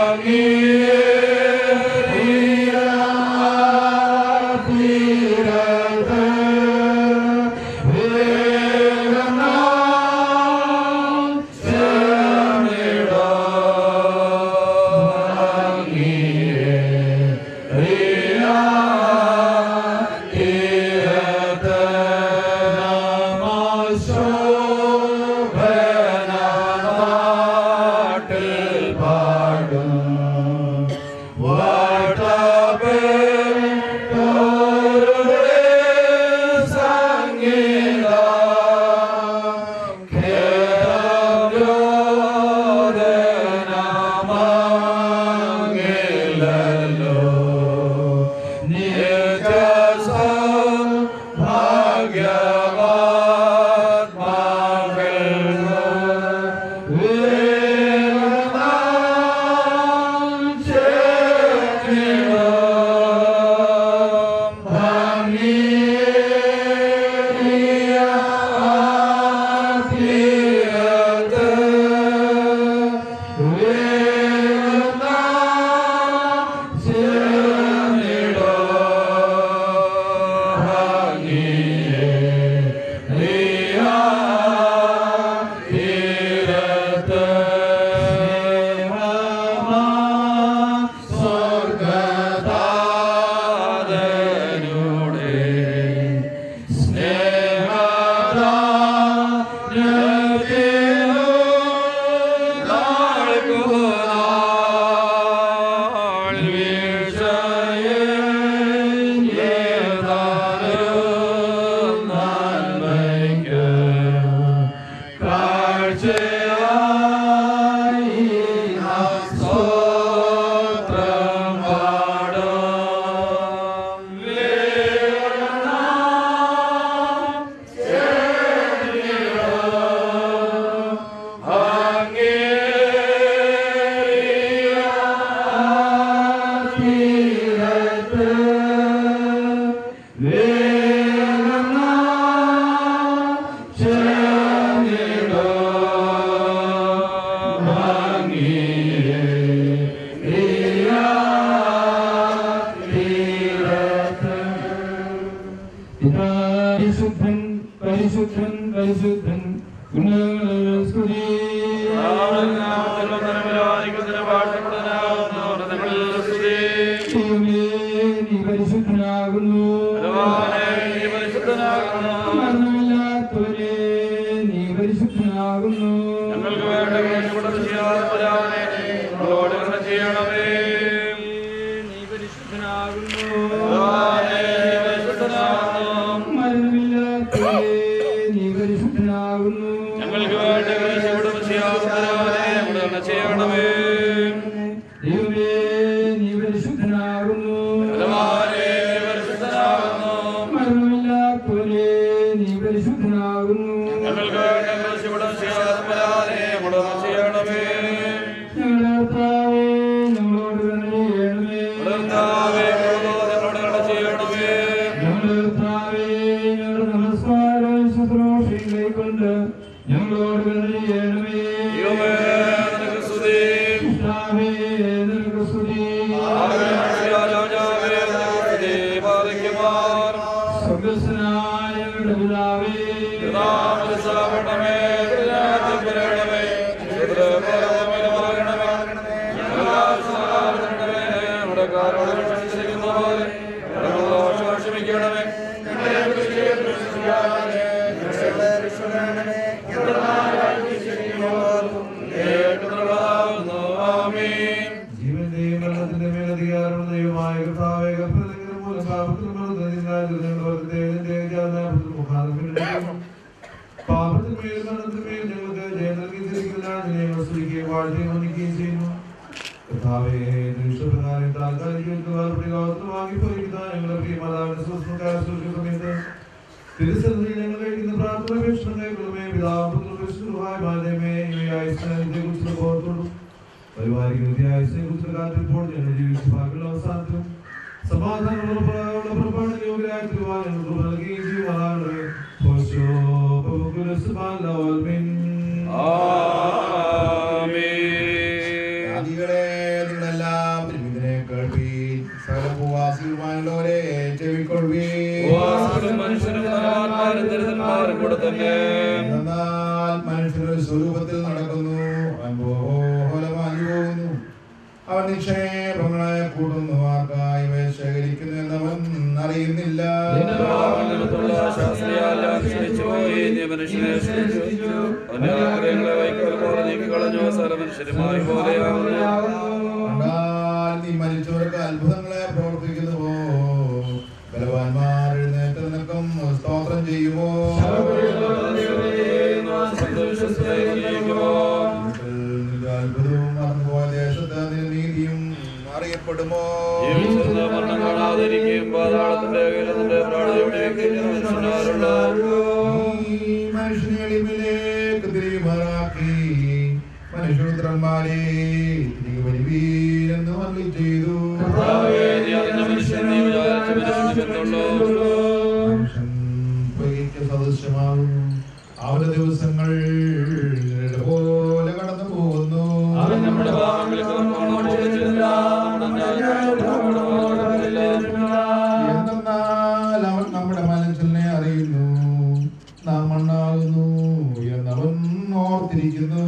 നിങ്ങളെല്ലാവരും ഇതിനെ കേൾപ്പീൻ. സകല ഭൂവാസികളുമായുള്ളവരെ ചെവിക്കൊള്ളുവീൻ. എന്നാൽ മനുഷ്യരുടെ സ്വരൂപത്തിൽ നടക്കുന്നു, അവൻ പോകുന്നു, അവൻ നിക്ഷേപങ്ങളെ കൂട്ടുന്നു, ആർക്കായി ഇവയെ ശേഖരിക്കുന്നു എന്നവൻ അറിയുന്നില്ല. നീ മരിച്ചവർക്ക് അത്ഭുതങ്ങളെ പ്രവർത്തിക്കുന്നുവോ? ബലവാന്മാർ എഴുന്നേറ്റ് നിനക്കും സ്തോത്രം ചെയ്യുമോ? അത്ഭുതവും മറന്നുപോയ ദേശത്ത് നീതിയും അറിയപ്പെടുമോ? മനുഷ്യനെ എളിമയിലേക്ക് തിരികെമാറാക്കി മനുഷ്യപുത്രന്മാരെ തിരികെ വരുവീരെന്ന് അരുളി ചെയ്തു. മനുഷ്യൻ പൊയ്ക്ക് സദൃശമാകും, അവരുടെ ദിവസങ്ങൾ പോലെ കടന്നു പോകുന്നു. എന്തെന്നാൽ അവൻ നമ്മുടെ മനസ്സിനെ അറിയുന്നു, നാം മണ്ണാകുന്നു എന്നവൻ ഓർത്തിരിക്കുന്നു.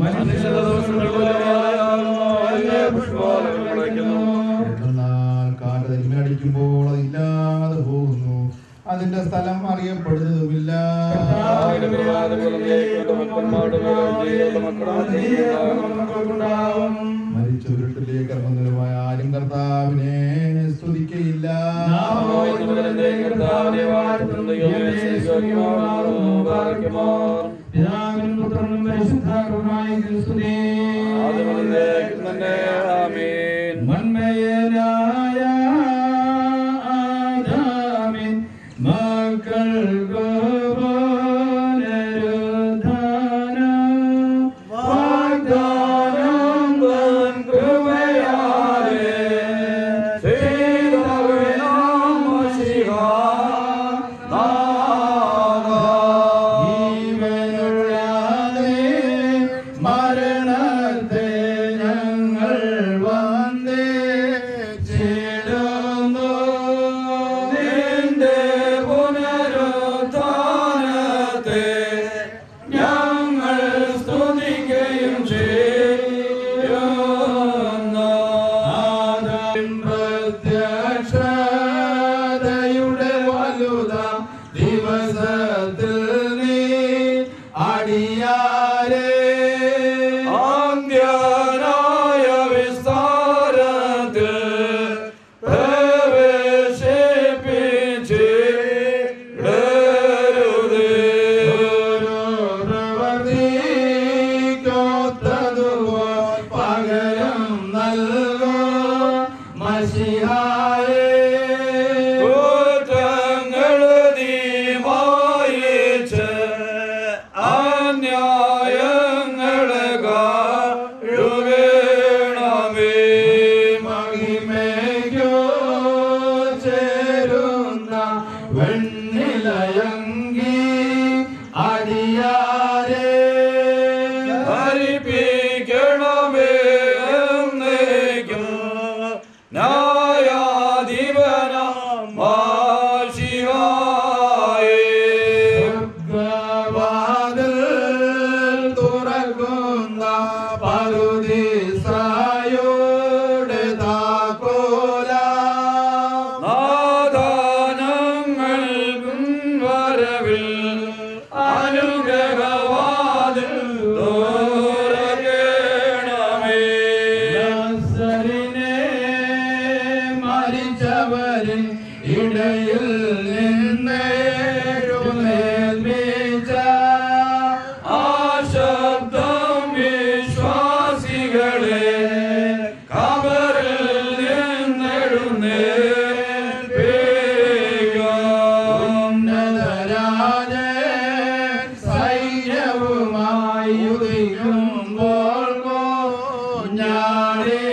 എന്തെന്നാൽ കാറ്റ് തനിമേടിക്കുമ്പോൾ അതില്ലാതെ പോകുന്നു, അതിന്റെ സ്ഥലം അറിയപ്പെടുന്നതുമില്ല. മരിച്ചവരിലേക്ക് ഇറങ്ങുന്നതുമായ ആരും കർത്താവിനെ സ്തുതിക്കയില്ല.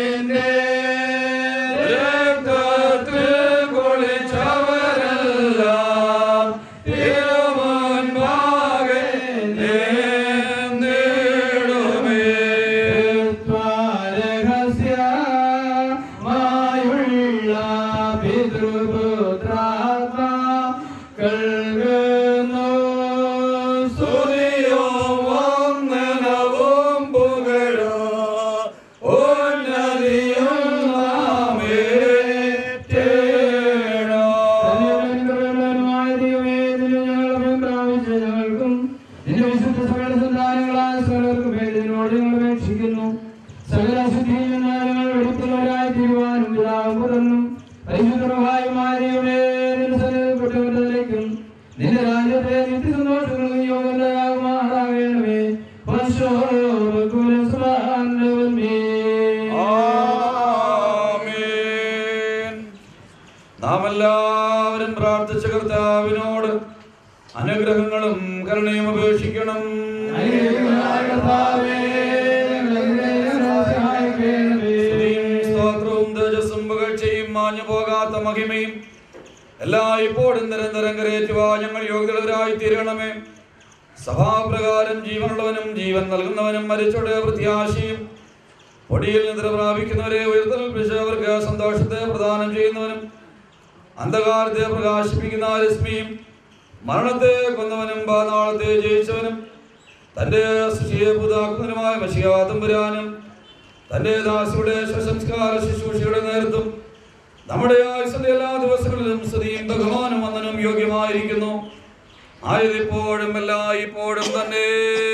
രക്തത്തിൽ കുളിച്ചവരല്ല പരിശുദ്ധമാരിയുടെ പെട്ടവരിലേക്കും നിന്റെ രാജ്യത്തെ നിത്യസന്തോഷങ്ങളും യോഗമാറാകണമേ. നാം എല്ലാവരും പ്രാർത്ഥിച്ച കർത്താവിനോട് അനുഗ്രഹങ്ങളും കരുണയും അപേക്ഷിക്കണം. സ്തോത്രവും തേജസ്സും പുകഴ്ചയും മാഞ്ഞു പോകാത്ത മഹിമയും എല്ലായ്പ്പോഴും നിരന്തരം കരയേറ്റുവാൻ ഞങ്ങൾ യോഗ്യരായി തീരണമേ. സഭാപ്രകാരം ജീവനുള്ളവനും ജീവൻ നൽകുന്നവനും മരിച്ചോടെ പ്രത്യാശയും പൊടിയിൽ നിദ്ര പ്രാപിക്കുന്നവരെ ഉയർത്തെഴുന്നേൽപ്പിച്ചവർക്ക് സന്തോഷത്തെ പ്രദാനം ചെയ്യുന്നവനും അന്ധകാരത്തെ പ്രകാശിപ്പിക്കുന്ന രശ്മിയും മരണത്തെ കൊന്നവനും പാതാളത്തെ ജയിച്ചവനും തന്റെ സൃഷ്ടിയെ പുതാക്കുന്നവനുമായ മശിഹാ തമ്പുരാനും തന്റെ ദാസിയുടെ ശവസംസ്കാര ശുശ്രൂഷയുടെ നേരത്തും നമ്മുടെ ആയുസ്സിന്റെ എല്ലാ ദിവസങ്ങളിലും സ്തുതിയും ബഹുമാനം വന്ദനവും യോഗ്യമായിരിക്കുന്നു. ആയതിപ്പോഴും എല്ലായ്പ്പോഴും തന്നെ.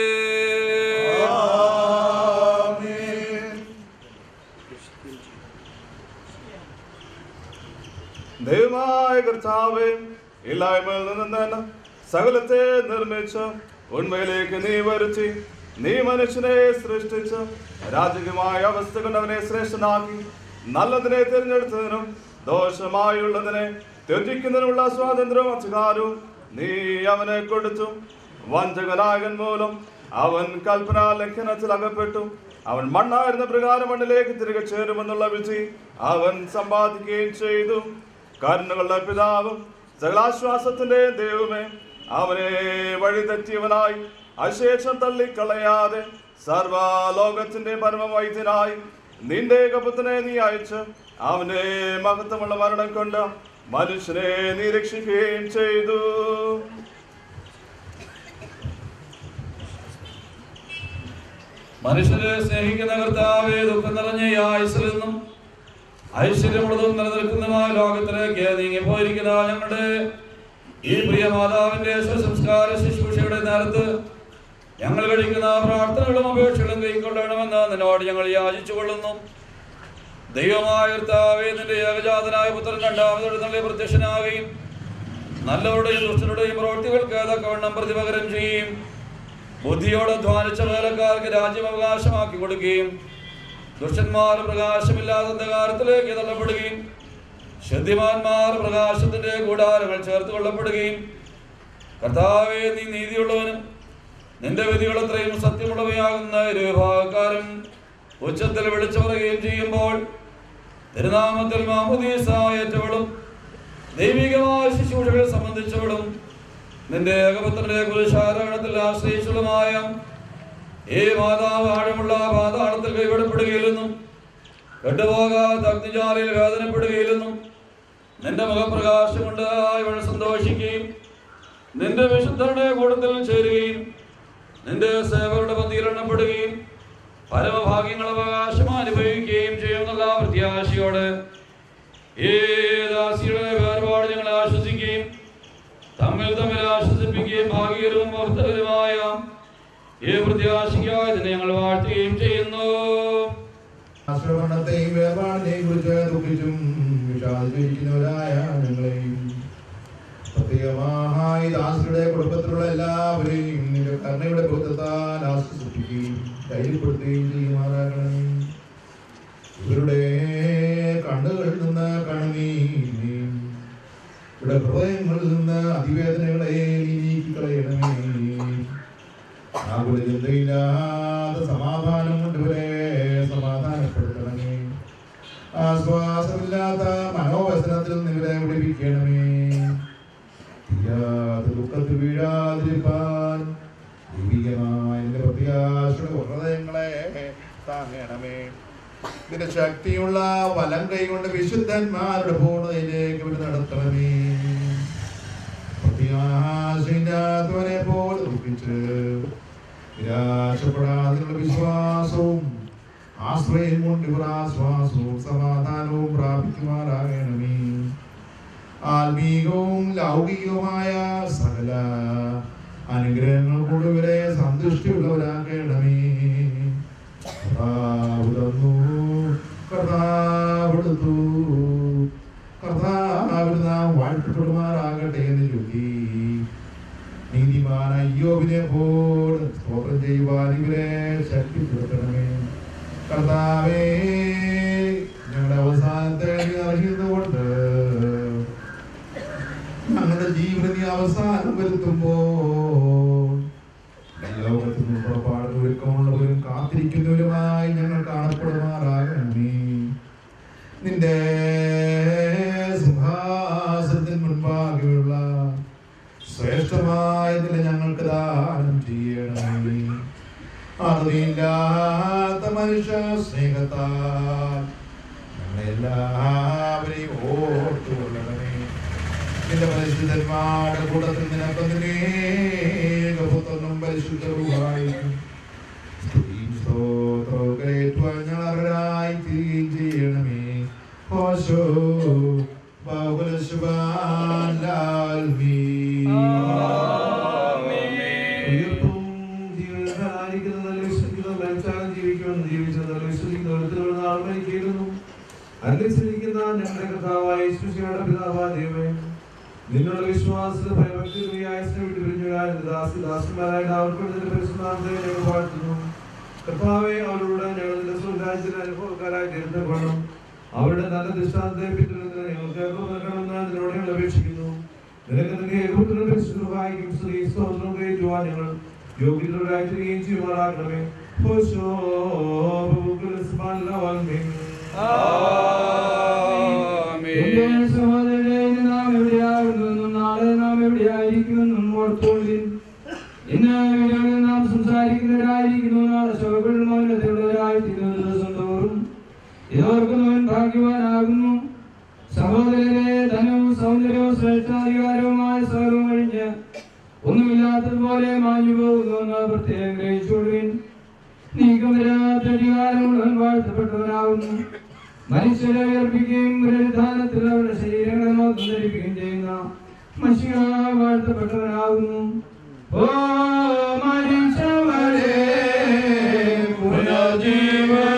ദൈവമായ കർത്താവേ, ഇല്ലായ്മയിൽ നിന്ന് സകലത്തെ നിർമ്മിച്ച് ഉണ്മയിലേക്ക് നീ വരുത്തി, നീ മനുഷ്യനെ സൃഷ്ടിച്ച് രാജകീയമായ അവസ്ഥ കൊണ്ട് അവനെ ശ്രേഷ്ഠനാക്കി, നല്ലതിനെ തിരഞ്ഞെടുത്തതിനും ദോഷമായുള്ളതിനെ ത്യജിക്കുന്നതിനുള്ള സ്വാതന്ത്ര്യവും അധികാരവും നീ അവനെ കൊടുത്തു. വഞ്ചകനായകൻ മൂലം അവൻ കൽപ്പനാ ലംഘനത്തിൽ അകപ്പെട്ടു. അവൻ മണ്ണായിരുന്ന പ്രകാരം മണ്ണിലേക്ക് തിരികെ ചേരുമെന്നുള്ള വിധി അവൻ സമ്പാദിക്കുകയും ചെയ്തു. കരുണകളുടെ പിതാവും സകലാശ്വാസത്തിന്റെ ദൈവമേ, അവനെ വഴിതെറ്റിയവനായി അശേഷം തള്ളിക്കളയാതെ സർവലോകത്തിന്റെ പരമവൈദ്യനായി നിന്റെ ഏകപുത്രനെ നീ അയച്ച് അവന്റെ മഹത്വമുള്ള മരണം കൊണ്ട് മനുഷ്യനെ നീ രക്ഷിക്കുകയും ചെയ്തു. മനുഷ്യരെ സ്നേഹിക്കുന്ന കർത്താവേ, ദുഃഖം നിറഞ്ഞ ഈ ആയുസ്സിൽ നിന്നും ഐശ്വര്യമുള്ളതും നിലനിൽക്കുന്നതുമായ ലോകത്തിലേക്ക് നീങ്ങിപ്പോയിരിക്കുന്ന ഞങ്ങളുടെ ഈ പ്രിയ മാതാവിന്റെ ശവസംസ്കാര ശുശ്രൂഷയുടെ നേരത്ത് ഞങ്ങൾ കഴിക്കുന്ന പ്രാർത്ഥനകളും അപേക്ഷകളും കൈക്കൊള്ളണമെന്ന് നിന്നോട് ഞങ്ങൾ യാചിച്ചു കൊള്ളുന്നു. ദൈവമായ കർത്താവേ, നിന്റെ ഏകജാതനായ പുത്രൻ രണ്ടാമതെഴുന്നള്ളി പ്രത്യക്ഷനാവുകയും നല്ലവരുടെയും ദുഷ്ടരുടെയും പ്രവൃത്തികൾക്ക് തക്കവണ്ണം പ്രതിപകരം ചെയ്യും. ബുദ്ധിയോടെ അധ്വാനിച്ച വേലക്കാർക്ക് രാജ്യം അവകാശമാക്കി കൊടുക്കുകയും ദുഷ്ടന്മാർ പ്രകാശമില്ലാത്ത അന്ധകാരത്തിലേക്ക് തള്ളപ്പെടുകയും ശുദ്ധിമാന്മാർ പ്രകാശത്തിന്റെ കൂടാരങ്ങൾ ചേർത്ത് കൊള്ളപ്പെടുകയും കർത്താവേ, നീ നീതിയുള്ളവനും നിന്റെ വിധികൾ അത്രയും സത്യമുള്ളവയാകുന്ന ഇരുവിഭാഗക്കാരും ഉച്ചത്തിൽ വിളിച്ചു പറയുകയും ചെയ്യുമ്പോൾ തിരുനാമത്തിൽ മാമോദീസ ഏറ്റവളും ദൈവികമായ ശുശ്രൂഷകൾ സംബന്ധിച്ചവളും നിന്റെ ഏകപുത്രന്റെ കുരിശാരോഹണത്തിൽ ആശ്രയിച്ചുള്ളതുമായ ഈ മാതാവ് ആഴമുള്ള പാതാളത്തിൽ കൈവിടപ്പെടുകയില്ലെന്നും കെട്ടുപോകാത്ത അഗ്നിജാലയിൽ വേദനപ്പെടുകയില്ലെന്നും നിന്റെ മുഖപ്രകാശം കൊണ്ട് ഇവൾ സന്തോഷിക്കുകയും നിന്റെ വിശുദ്ധരുടെ കൂട്ടത്തിൽ ചേരുകയും നിന്റെ സേവകരുടെ പന്തിയിൽ എണ്ണപ്പെടുകയും പരമഭാഗ്യങ്ങൾ അവകാശം അനുഭവിക്കുകയും ചെയ്യുമെന്നുള്ള പ്രത്യാശയോടെ ഈ ദാസിയുടെ വേർപാട് ഞങ്ങൾ ആശ്വസിക്കുകയും തമ്മിൽ തമ്മിൽ ആശ്വസിപ്പിക്കുകയും ഭാഗ്യകരവും വർദ്ധകരമായ ഈ പ്രത്യാശയ്ക്കായി ഇതിനെ ഞങ്ങൾ വാഴ്ത്തുകയും ചെയ്യുന്നു. ആശ്രമണത്തെയും വേർപാടിനെയും കുറിച്ച് ദുഃഖിച്ചും വിഷാദിച്ചിരിക്കുന്നവരായ ഞങ്ങളെയും പ്രത്യേകമായി ദാസിയുടെ കുടുംബത്തിലുള്ള എല്ലാവരെയും നിന്റെ കരുണയുടെ ബോധത്താൽ ആശ്വസിപ്പിക്കുകയും ധൈര്യപ്പെടുത്തുകയും ചെയ്യുമാറാകണമേ. ഇവരുടെ കണ്ണുകളിൽ നിന്ന് കണ്ണുനീരിനെയും ഇവിടെ ഹൃദയങ്ങളിൽ നിന്ന് അതിവേദനകളെ നീക്കിക്കളയണമേ. ആകുല ചിന്തയില്ലാതെ സമാധാനം കൊണ്ടുവരെ സമാധാനപ്പെടുത്തണമേ. ആശ്വാസമില്ലാത്ത മനോവ്യസനത്തിൽ നിവരെ വിടിപ്പിക്കണമേ. ദുഃഖത്തിൽ വീഴാതിരിപ്പാൻ ദൈവികമായ നിന്റെ പ്രത്യാശയുടെ ഹൃദയങ്ങളെ താങ്ങണമേ. ഇതിന്റെ ശക്തിയുള്ള വലം കൈകൊണ്ട് വിശുദ്ധന്മാരുടെ പൂർണ്ണതയിലേക്ക് വിട്ട് നടത്തണമേ. പ്രത്യാശയില്ലാത്തവനെ പോലെ ദുഃഖിച്ച് നിരാശപ്പെടാതിനുള്ള വിശ്വാസവും ആശ്രയം കൊണ്ട് ആശ്വാസവും സമാധാനവും പ്രാപിക്കുമാറാകണമേ. ആത്മീകവും ലൗകികവുമായ സകല അനുഗ്രഹങ്ങൾ കൊണ്ട് ഇവരെ സന്തുഷ്ടിയുള്ളവരാക്കണമേ. കർത്താവ് തന്നു, കർത്താവ് എടുത്തു, കർത്താവ് നിന്റെ സിംഹാസനത്തിന് മുൻപാകെയുള്ള ശ്രേഷ്ഠമായതിൽ ഞങ്ങൾക്ക് ദാനം ചെയ്യണമേ. അതില്ലാത്ത മനുഷ്യ സ്നേഹത്താൽ ഞങ്ങളെല്ലാവരെയും ഓർത്തുകൊള്ളണമേ. നിന്റെ പരിശുദ്ധന്മാരുടെ കൂട്ടത്തിൽ നിനക്കൊന്നും പരിശുദ്ധമായിരിക്കും ഞങ്ങളവരായി തീരുകയും ചെയ്യണമേ. ഓശോ ഞങ്ങളുടെ കർത്താവായ യേശുമിശിഹായുടെ പിതാവായ ദൈവമേ, നിന്നുള്ള വിശ്വാസത്തിൽ ഭയഭക്തിയായ ദാസന്മാരായ പരിശുദ്ധാന്തയെ വാഴ്ത്തുന്നു. കർത്താവെ, അവരോട് ഞങ്ങൾ നിന്റെ സ്വരാജ്യത്തിന് അനുഭവക്കാരായി തീർന്നപ്പോഴും അവരുടെ നല്ല ദൃഷ്ടാന്തത്തെ പിന്തുടരുന്നതിന് ഞങ്ങൾക്ക് നൽകണമെന്ന് നിന്നോട് ഞങ്ങൾ അപേക്ഷിക്കുന്നു. നിനക്ക് നിന്റെ ഏകോപത്തിനും പരിശുദ്ധമായിരിക്കും സ്ത്രീ സ്തോത്രം കയറ്റുവാൻ ഞങ്ങൾ യോഗ്യതയോടായി തീരുകയും ചെയ്യുമാറാകണമേ. സഹോദരനെ, നാം എവിടെയാകുന്നു, നാളെ നാം എവിടെയായിരിക്കുമെന്നും ഓർത്തോളിൻ. ഇന്ന് നാം സംസാരിക്കുന്നവരായിരിക്കുന്നു, നാളെ ശവകൾ മൗനതയുള്ളവരായിരിക്കുന്ന ദിവസം തോറും ഇതോർക്കുന്നവൻ ഭാഗ്യവാനാകുന്നു. സഹോദരരെ, ധനവും സൗന്ദര്യവും ശ്രേഷ്ഠാധികാരവുമായ സകലവും കഴിഞ്ഞ് ഒന്നുമില്ലാത്തതുപോലെ മാഞ്ഞു പോകുന്നു പ്രത്യേകം ഗ്രഹിച്ചുകൊള്ളുവിൻ. നീക്കമില്ലാത്ത അധികാരമുള്ളവൻ വാഴ്ത്തപ്പെട്ടവനാകുന്നു. മനുഷ്യരെ ഉയർപ്പിക്കുകയും പുനരുദ്ധാനത്തിൽ അവരുടെ ശരീരങ്ങളെ നോക്കി ധരിപ്പിക്കുകയും ചെയ്യുന്ന മനുഷ്യ വാഴ്ത്തപ്പെട്ടവനാകുന്നു. ഓ മനുഷ്യവരെ, പുനർജീവൻ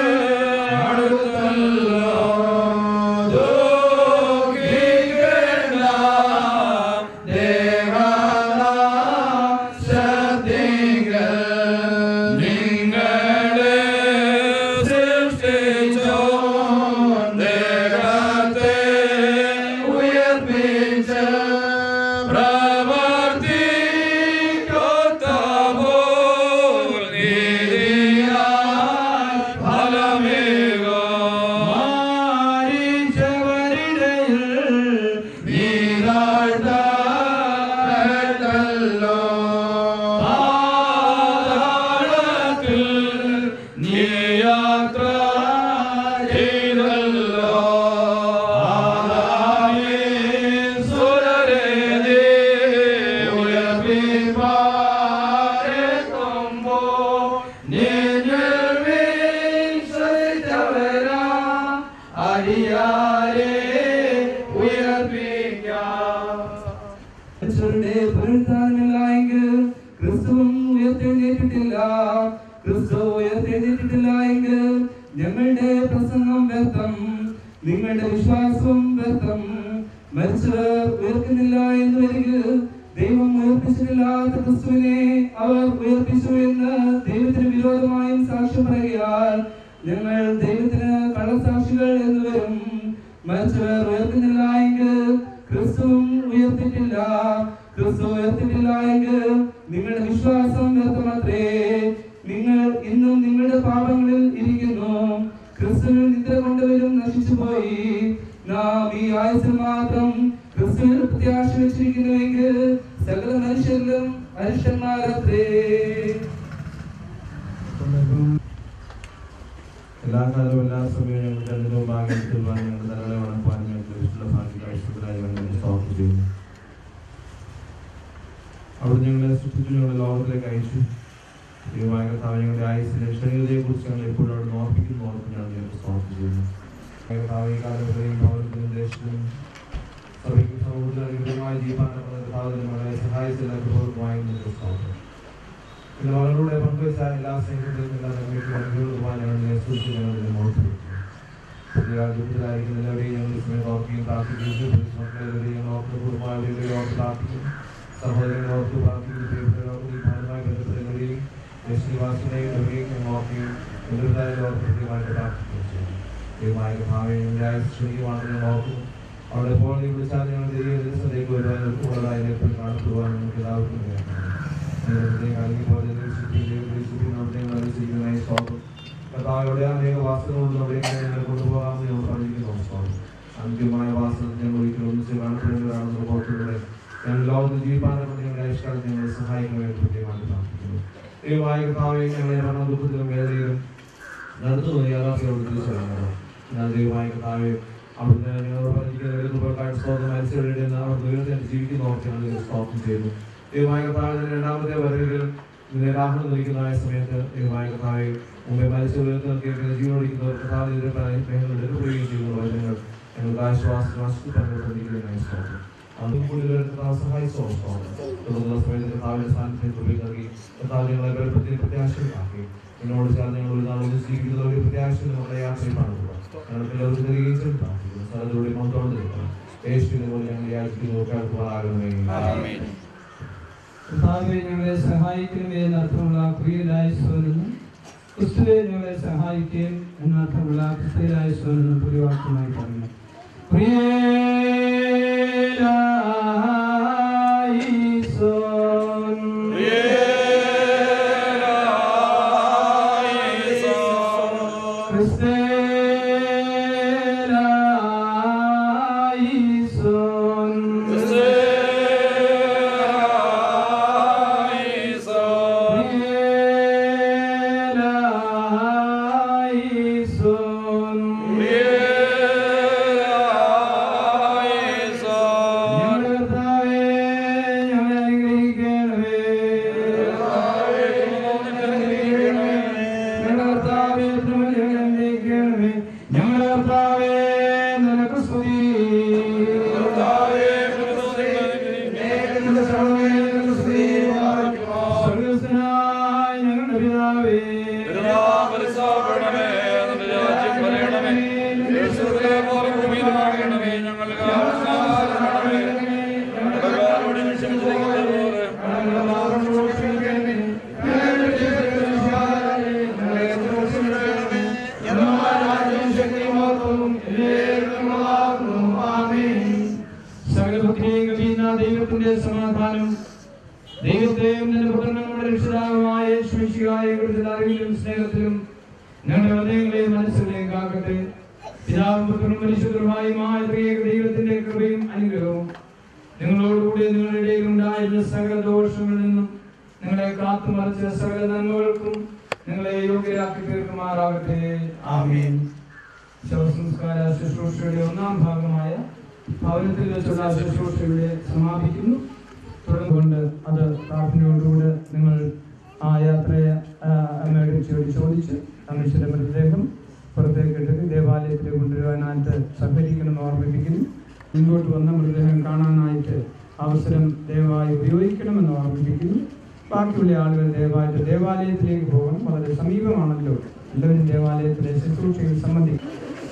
ഞങ്ങളുടെ പ്രസംഗം വ്യർത്ഥം, നിങ്ങളുടെ വിശ്വാസവും വ്യർത്ഥം. മരിച്ചവർ ഉയർക്കുന്നില്ല എന്ന് വരിക, ദൈവം ഉയർപ്പിച്ചിട്ടില്ലാത്ത ക്രിസ്തുവിനെ അവർ ഉയർപ്പിച്ചു എന്ന് ദൈവത്തിന് വിരോധമായും സാക്ഷ്യം പറയുകയാൽ ഞങ്ങൾ ദൈവത്തിന് കള്ളസാക്ഷികൾ എന്ന് വരും. മരിച്ചവർ ഉയർക്കുന്നില്ല എങ്കിൽ ക്രിസ്തുവും ഉയർത്തിട്ടില്ല. ക്രിസ്തു ഉയർത്തിട്ടില്ല എങ്കിൽ നിങ്ങളുടെ വിശ്വാസം വ്യർത്ഥമത്രേ. നിങ്ങൾ ഇന്നും നിങ്ങളുടെ പാപങ്ങളിൽ ഇരിക്കുന്നു. ക്രിസ്തുവിൽ നിദ്ര കൊണ്ടുവരും നശിച്ചുപോയി. നാം ഈ ആയുസ്സിൽ മാത്രം ക്രിസ്തുവിൽ പ്രത്യാശ വെച്ചിരിക്കുന്നുവെങ്കിൽ സകല മനുഷ്യരിലും അരിഷ്ടന്മാരത്രേ. എല്ലാ കാലവും എല്ലാ സമയവും ഞങ്ങൾക്ക് അതിന്റെ ഭാഗ്യത്തിൽ ഞങ്ങളുടെ തലകളെ വളർത്താൻ ഞങ്ങൾക്ക് വിശുദ്ധ ഭാഗ്യത്തിനായി ഞങ്ങൾ സ്തോത്രം ചെയ്യുന്നു. അവിടെ ഞങ്ങളെ സൃഷ്ടിച്ചു, ഞങ്ങളുടെ ലോകത്തിലേക്ക് അയച്ചു. ദൈവമായ കർത്താവ്, ഞങ്ങളുടെ ആയുസ്സിന്റെ ക്ഷണികതയെ കുറിച്ച് ഞങ്ങൾ എപ്പോഴും അവിടെ ഓർപ്പിക്കുന്നു. ഞങ്ങൾക്ക് സ്തോത്രം ചെയ്യുന്നു. കർത്താവ്, ഈ കാലഘട്ടത്തിലും ഭവനത്തിലും ദേശത്തിലും സഭയ്ക്കും സമൂഹത്തിലും ജീവനത്തിന്റെ കർത്താവിന്റെ മകളെ സഹായിച്ചതിന് പൂർവ്വമായി ഞങ്ങൾക്ക് സ്തോത്രം. പിന്നെ മകളുടെ പങ്കുവച്ച എല്ലാ സ്നേഹത്തിലും എല്ലാ നന്മയ്ക്കും അനുഗ്രഹങ്ങളുമായി ഞങ്ങളെ സൂക്ഷിച്ച് ഞങ്ങളുടെ മോർത്തിരിക്കുന്നു. പുതിയ ദുഃഖത്തിലായിരിക്കുന്ന എല്ലാവരെയും ഞങ്ങൾ സമയം ഓർക്കുകയും പ്രാർത്ഥിക്കുകയും മക്കളെല്ലാവരെയും ഓർത്ത് പൂർവ്വമായവരെയും ഓർത്ത് പ്രാർത്ഥിക്കും. സഹോദരങ്ങളെ ഓർത്ത് പ്രാർത്ഥിക്കുകയും പ്രിയപ്പെട്ടവർക്ക് ഈ ഭാഗമായി ബന്ധപ്പെടുന്നവരെയും ദേശനിവാസികളെയും അവരെയും ഞങ്ങൾ ഓർക്കുകയും എതിർത്തായാലും ഓർത്ത് കൃത്യമായിട്ട് പ്രാർത്ഥിക്കുകയും ചെയ്യും. ദൈവമായ ഭാവിയുടെ ആയുഷ്മാണെന്ന് ഞങ്ങൾ ഓർക്കുന്നു. അവിടെ ഇപ്പോൾ നീ വിളിച്ചാൽ ഞങ്ങൾ ദിവസത്തേക്ക് വരുവാൻ ഉള്ളതായി എപ്പോഴും കാണപ്പെടുവാൻ നമുക്ക് എല്ലാവർക്കും കർത്താവോടെ അനേക വാസ്തുക്കളുള്ളവരെ ഞങ്ങൾ കൊണ്ടുപോകാമെന്ന് ഞങ്ങൾ പറഞ്ഞിരിക്കുന്നു. ദൈവമായ കർത്താവെ ഞങ്ങളെ മരണ ദുഃഖത്തിലും വേദനയിലും നടത്തുന്ന യാഥാർത്ഥ്യത്തോട് തിരിച്ചറിയുന്നത്. എന്നാൽ ദൈവമായ കർത്താവെ അവിടുന്ന് ഞങ്ങളോട് പറഞ്ഞിരിക്കുന്ന സ്തോത്രം മത്സരയുടെ ദൈവത്തെ ജീവിക്കുന്നവർക്ക് ഞങ്ങൾ സ്തോത്രം ചെയ്യുന്നു. ദൈവമായ കർത്താവിന്റെ രണ്ടാമത്തെ വരവിൽ രാഹുൽ നിൽക്കുന്ന സമയത്ത് ദൈവമായ കർത്താവെ മുമ്പേ മത്സരത്തിൽ ജീവനോടിക്കുന്നവർ കർത്താവിനെതിരെ പറയുകയും ചെയ്യുന്ന വചനങ്ങൾ ഞങ്ങൾക്ക് ആശ്വാസം ആശ്വസിപ്പിക്കുന്നതിനായി സ്തോത്രം. അതും കൂടുതൽ സഹായിച്ചോ തുടർന്നുള്ള സമയത്ത് കർത്താവിന്റെ സ്ഥാനത്തിന് കൃപ നൽകി കർത്താവ് ഞങ്ങളെ ബലപ്പെടുത്തി പ്രത്യാശയിലാക്കി എന്നോട് ചേർന്ന് ഞങ്ങൾ ഒരു നാൾ ജീവിക്കുന്ന ഒരു പ്രത്യാശ നമ്മുടെ യാത്രയിൽ കാണുക. ഞങ്ങൾക്ക് എല്ലാവരും നൽകിയും പ്രാർത്ഥിക്കുന്നു. സ്ഥലത്തിലൂടെ മൊത്തം യേശുവിനെ പോലെ ഞങ്ങൾ യാചിക്കുന്നു. കർത്താവേ ഞങ്ങളെ സഹായിക്കണമേ എന്നർത്ഥമുള്ള പ്രിയരായ സ്വരനും ക്രിസ്തുവെ ഞങ്ങളെ സഹായിക്കുകയും എന്നർത്ഥമുള്ള ക്രിസ്തുരായ സ്വരനും പുരിവാക്യമായി പറഞ്ഞു. ദൈവത്തിന്റെ സമാധാനം ദൈവത്തെയും നമ്മുടെ രക്ഷിതാവുമായ അറിവിലും സ്നേഹത്തിലും ഞങ്ങളുടെ ഹൃദയങ്ങളെയും മനസ്സുകളെയും കാക്കട്ടെ. പിതാവും പുത്രനും പരിശുദ്ധനുമായ ദൈവത്തിന്റെ കൃപയും അനുഗ്രഹവും നിങ്ങളോടുകൂടി നിങ്ങളുടെ ഇടയിൽ ഉണ്ടായിരുന്ന സകല ദോഷങ്ങളിൽ നിന്നും നിങ്ങളെ കാത്തുമറിച്ച സകല നന്മകൾക്കും നിങ്ങളെ യോഗ്യരാക്കി തീർക്കുമാറാകട്ടെ. ആമേൻ. ശവസംസ്കാര ശുശ്രൂഷയുടെ ഒന്നാം ഭാഗമായ ഭവനത്തിൽ വെച്ചുള്ള ശുശ്രൂഷയുടെ സമാപിക്കുന്നു. തുടർന്നുകൊണ്ട് അത് പ്രാർത്ഥനയോടുകൂടെ നിങ്ങൾ ആ യാത്രയെ അമ്മയുടെ ചോദിച്ച് മനുഷ്യരുടെ മൃതദേഹം പുറത്തേക്ക് എടുത്ത് ദേവാലയത്തിൽ കൊണ്ടുവരാനായിട്ട് സഹകരിക്കണമെന്ന് ഓർമ്മിപ്പിക്കുന്നു. മുൻപോട്ട് വന്ന മൃതദേഹം കാണാനായിട്ട് അവസരം ദയവായി ഉപയോഗിക്കണമെന്ന് ഓർമ്മിപ്പിക്കുന്നു. ബാക്കിയുള്ള ആളുകൾ ദയവായിട്ട് ദേവാലയത്തിലേക്ക് പോകണം. വളരെ സമീപമാണല്ലോ. എല്ലാവരും ദേവാലയത്തിലെ ശുശ്രൂഷയിൽ സംബന്ധിക്കും.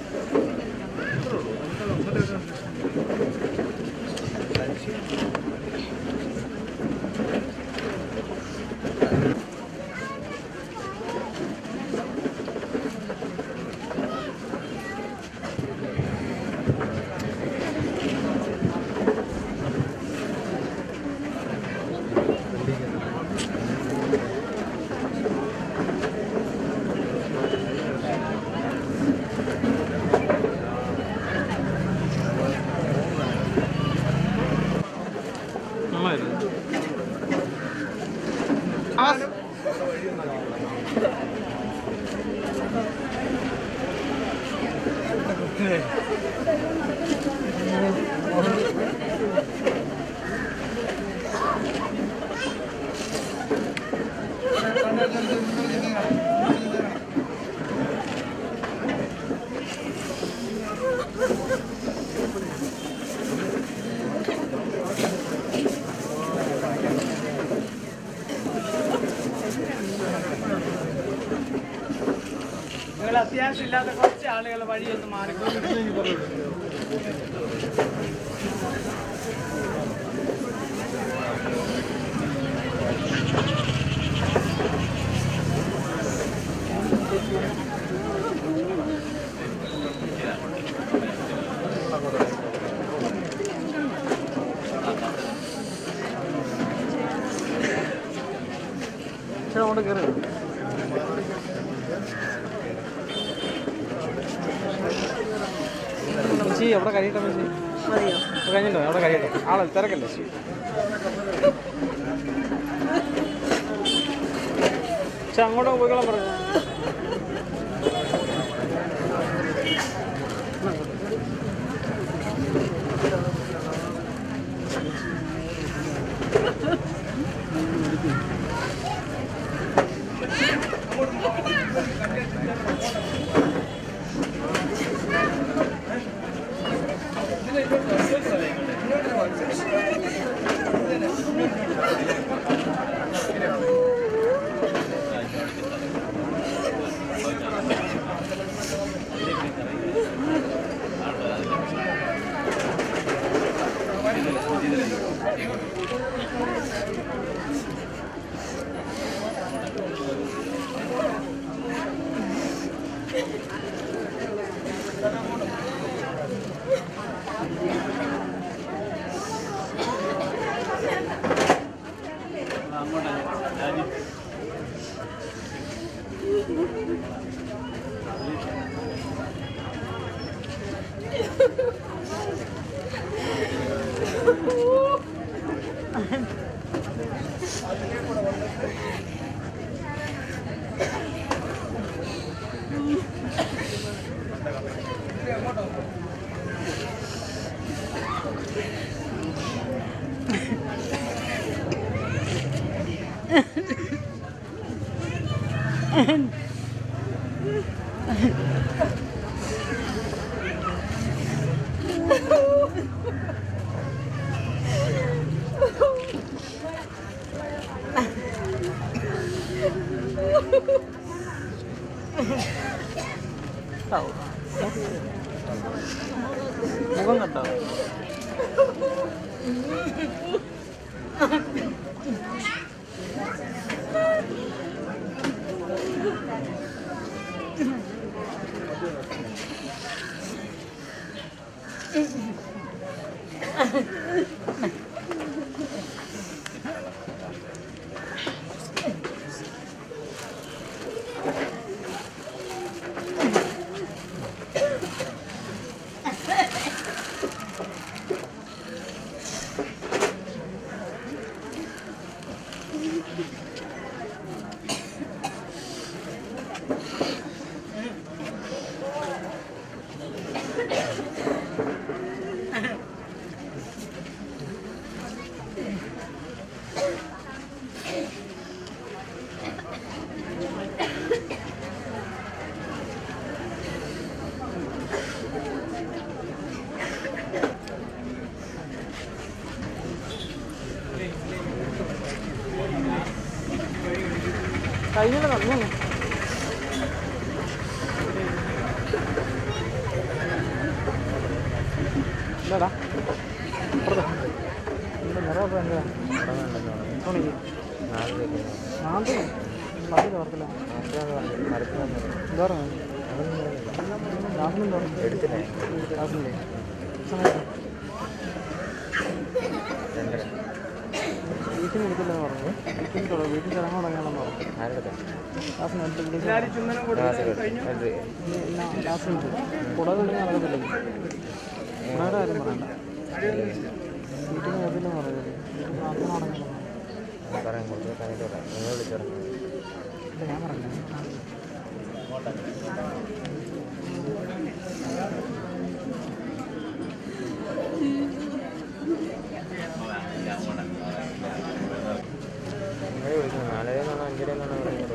അത്യാവശ്യമില്ലാത്ത കുറച്ച് ആളുകൾ വഴിയൊന്ന് മാറിക്കൊണ്ടിരിക്കും. അവിടെ കയറി അവിടെ കഴിയട്ടെ കഴിഞ്ഞിട്ടോ അവിടെ കഴിയട്ടെ ആളെ തിരക്കല്ലേ. പക്ഷെ അങ്ങോട്ട് പോയിക്കോളാൻ പറഞ്ഞു. മുഖം കണ്ടോ? കഴിഞ്ഞ നടന്നു എന്താടാ നിറ എന്താ നാല് പറഞ്ഞില്ല ഓർക്കില്ല എന്താ പറഞ്ഞു എടുത്തില്ലേ ക്ലാസ്സില്ലേ സമയത്ത് വീട്ടിൽ എടുക്കില്ലെന്ന് പറഞ്ഞു. വീട്ടിൽ ചടങ്ങ് തുടങ്ങണമെന്ന് പറഞ്ഞു. ക്ലാസ് കൂടുതൽ നടക്കത്തില്ലേ? വേറെ കാര്യം പറയണ്ട. വീട്ടിൽ കയറില്ലെന്ന് പറയുന്നത് പ്രാർത്ഥന തുടങ്ങണം. ഞാൻ പറഞ്ഞില്ല. നാലരയെന്നാണ് അഞ്ചരയെന്നാണ് പറയുന്നത്.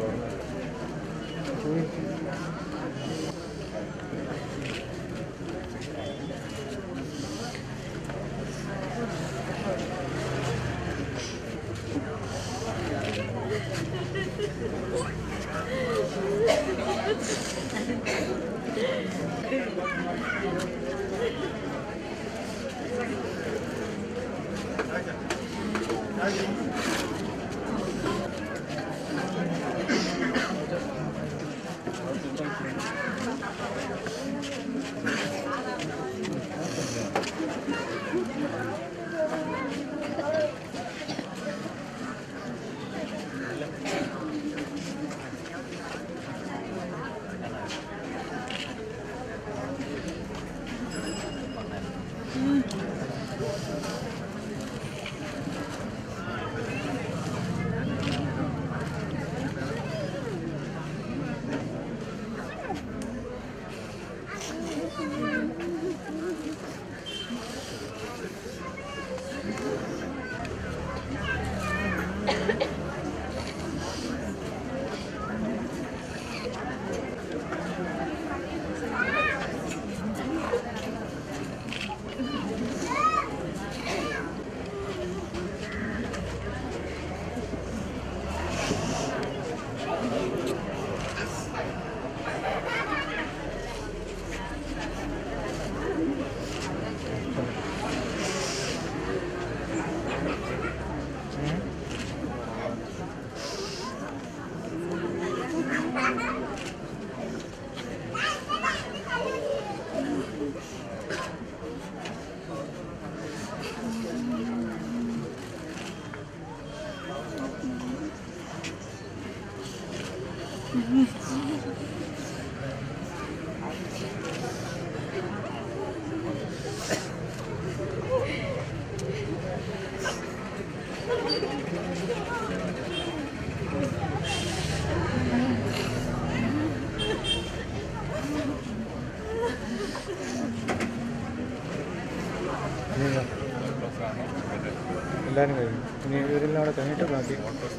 എല്ലാവരും കഴിഞ്ഞു. ഇനി ഇവരെല്ലാം അവിടെ കഴിഞ്ഞിട്ട് ബാക്കി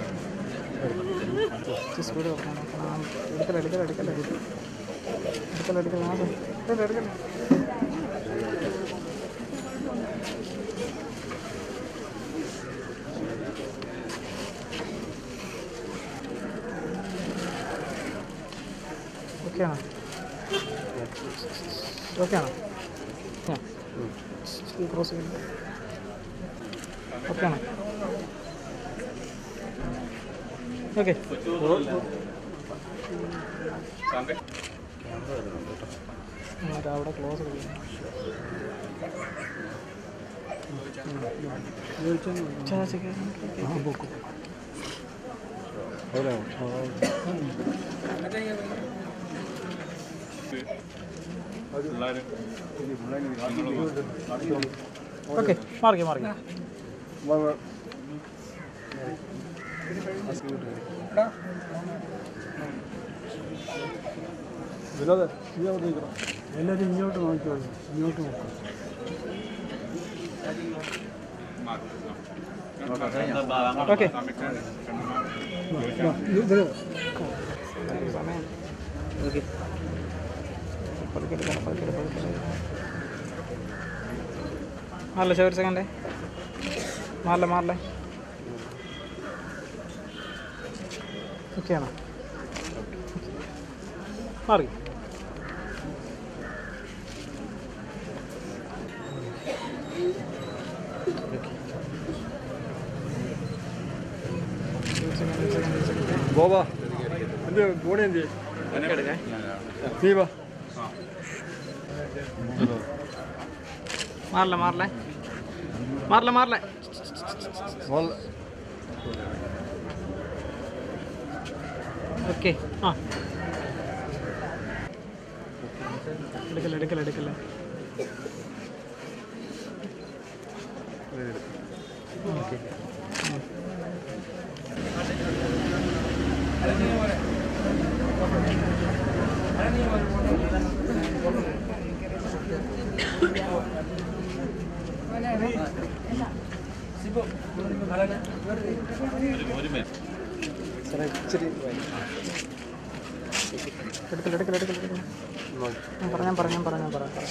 സ്പീഡ് എടുക്കല ഓക്കെയാണോ? ഓക്കെയാണോ? ക്രോസ് ചെയ്യുന്നു. ഓക്കെയാണോ? ഓക്കെ. അവിടെ ക്ലോസ് ഓക്കെ. മാറിക്കോ എല്ലാവരും ഇങ്ങോട്ട് നോക്കിക്കോളൂ. ഇങ്ങോട്ട് നോക്കാം. ഓക്കെ. ഓക്കെ. മാറില്ല ഒരു സെക്കൻഡേ. മാറില്ലേ. ഓക്കെയാണോ? മാറി. ബോബാ എന്ത് കൂടെ എന്ത് നീ വാ. മാറില്ലേ. ഓക്കെ. ആ എടുക്കല്ലേ. ഓക്കെ. എടുക്കല്ലേ. ഞാൻ പറയാം.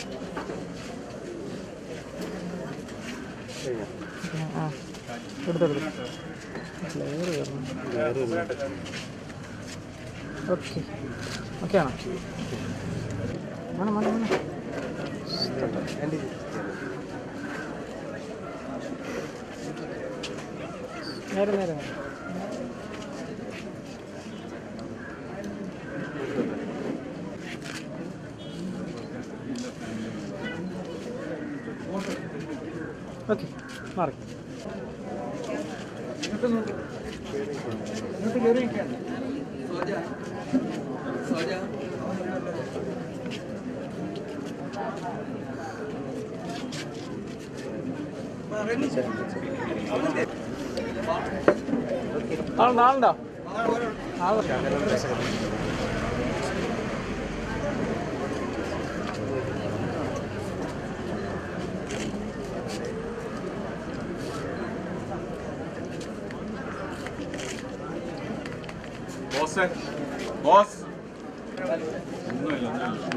ആ എടുത്തു. ഓക്കെ. ഓക്കെയാണോ? വേണം. നേരെ ഓക്കെ. മാറി. ആളുണ്ടോ? ബോസ് ഒന്നുമില്ല.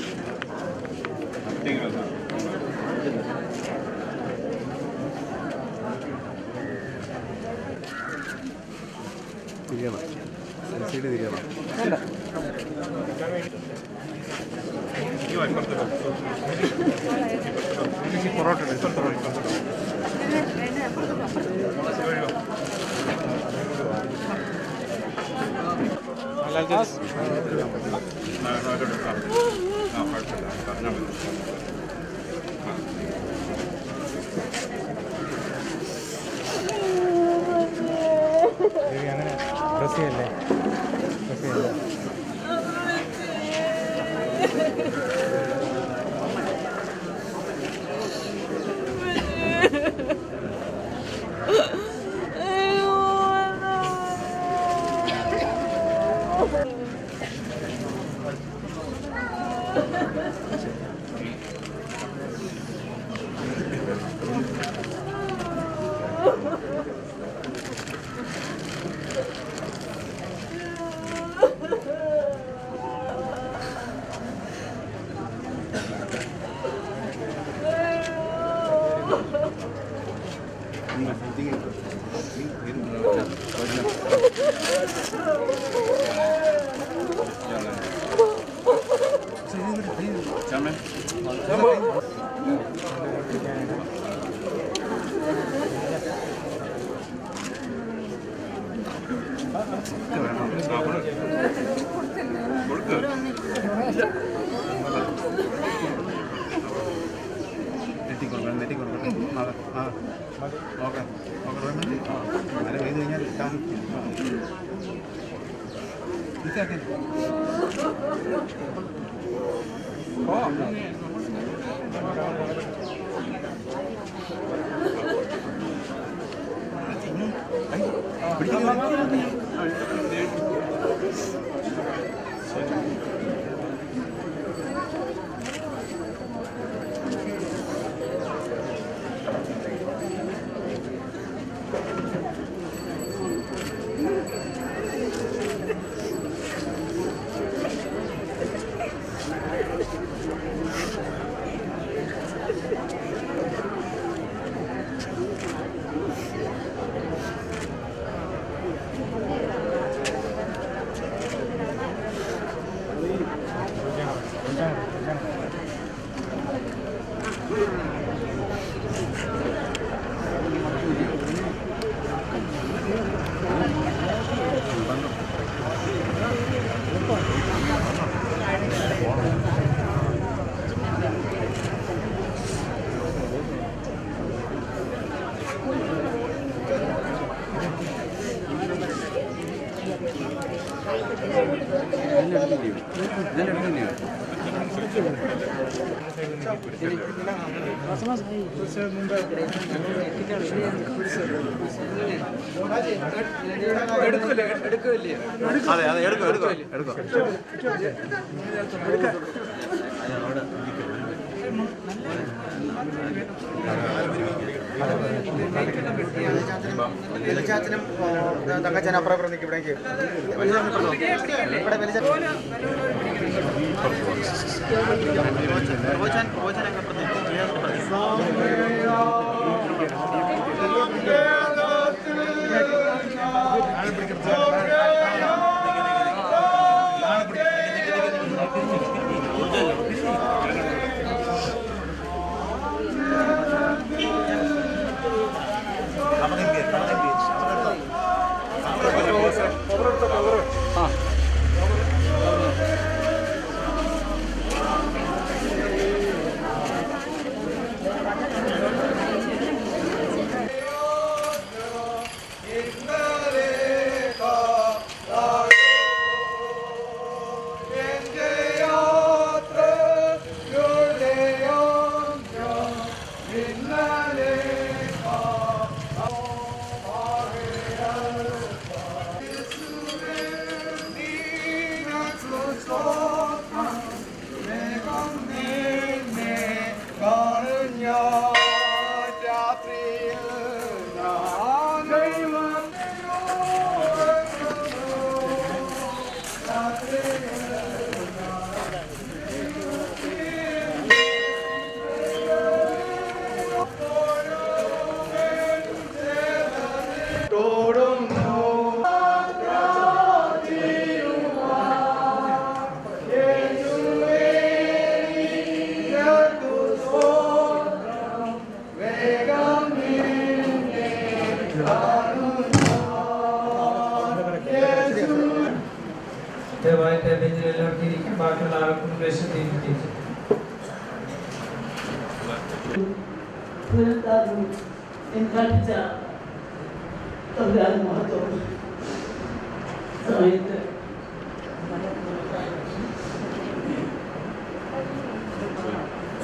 തിരിയണം. സൈഡ് തിരിയണം. പൊറോട്ട അങ്ങനെ ഡ്രസ് ചെയ്യല്ലേ. വെളിച്ചാച്ചനും തങ്കച്ചനും അപ്പുറം നിൽക്കും ഇവിടേക്ക് ഇവിടെ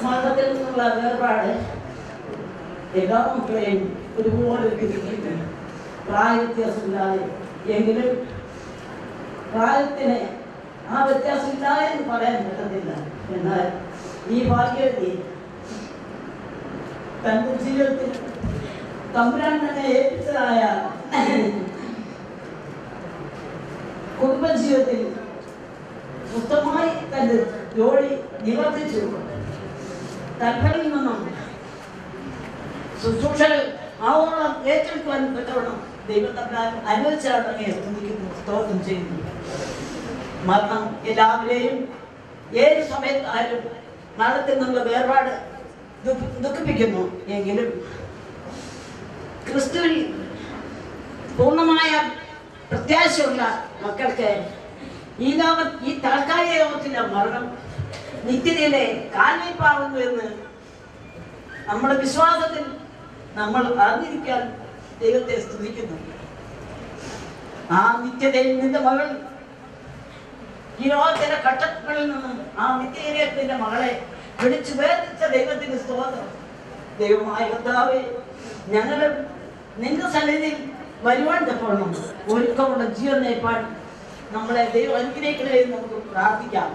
മരണത്തിൽ നിന്നുള്ള വേർപാട് എല്ലാ മക്കളെയും ഒരുപോലെ തിരിക്കുന്നു. പ്രായ വ്യത്യാസമില്ലാതെ എങ്കിലും പ്രായത്തിന് ആ വ്യത്യാസമില്ല എന്ന് പറയാൻ പറ്റത്തില്ല. എന്നാൽ ഈ ഭാഗ്യവതി തന്റെ ജീവിതത്തിൽ തമ്പുരാൻ തന്നെ ഏൽപ്പിച്ചതായ കുടുംബജീവിതത്തിൽ സ്വസ്ഥമായി തന്റെ ജോലി നിവർത്തിച്ചു തൽഫലിൽ നിന്നും ശുശ്രൂഷകൾ ആവോളം ഏറ്റെടുക്കുവാൻ പറ്റണം ദൈവം തമ്പുരാൻ അനുവദിച്ചാണ് സ്തുതിക്കുന്നു, സ്തോത്രം ചെയ്യുന്നു. മരണം എല്ലാവരെയും ഏത് സമയത്തായാലും മരണത്തിൽ നിന്നുള്ള വേർപാട് ദുഃഖിപ്പിക്കുന്നു. എങ്കിലും ക്രിസ്തുവിൽ പൂർണ്ണമായ പ്രത്യാശയുള്ള മക്കൾക്ക് ഈ താൽക്കാലിക ലോകത്തിലെ മരണം നിത്യതയിലെ കാൽവയ്പാകുന്നു എന്ന് നമ്മുടെ വിശ്വാസത്തിൽ നമ്മൾ അറിഞ്ഞിരിക്കാൻ ദൈവത്തെ സ്തുതിക്കുന്നു. ആ നിത്യതയിൽ നിന്റെ മകൾ ഈ ലോകത്തിന്റെ കട്ടകളിൽ നിന്നും ആ നിത്യത്തിന്റെ മകളെ വിളിച്ചു വേർതിച്ച ദൈവത്തിന്റെ സ്തോത്രം. ദൈവമായ കർത്താവേ, ഞങ്ങൾ നിന്റെ സന്നിധിയിൽ വരുവാൻ തപ്പോണം ഒരുക്കമുള്ള ജീവൻ നയിപ്പാൻ നമ്മളെ ദൈവം അനുഗ്രഹിക്കണേ എന്ന് നമുക്ക് പ്രാർത്ഥിക്കാം.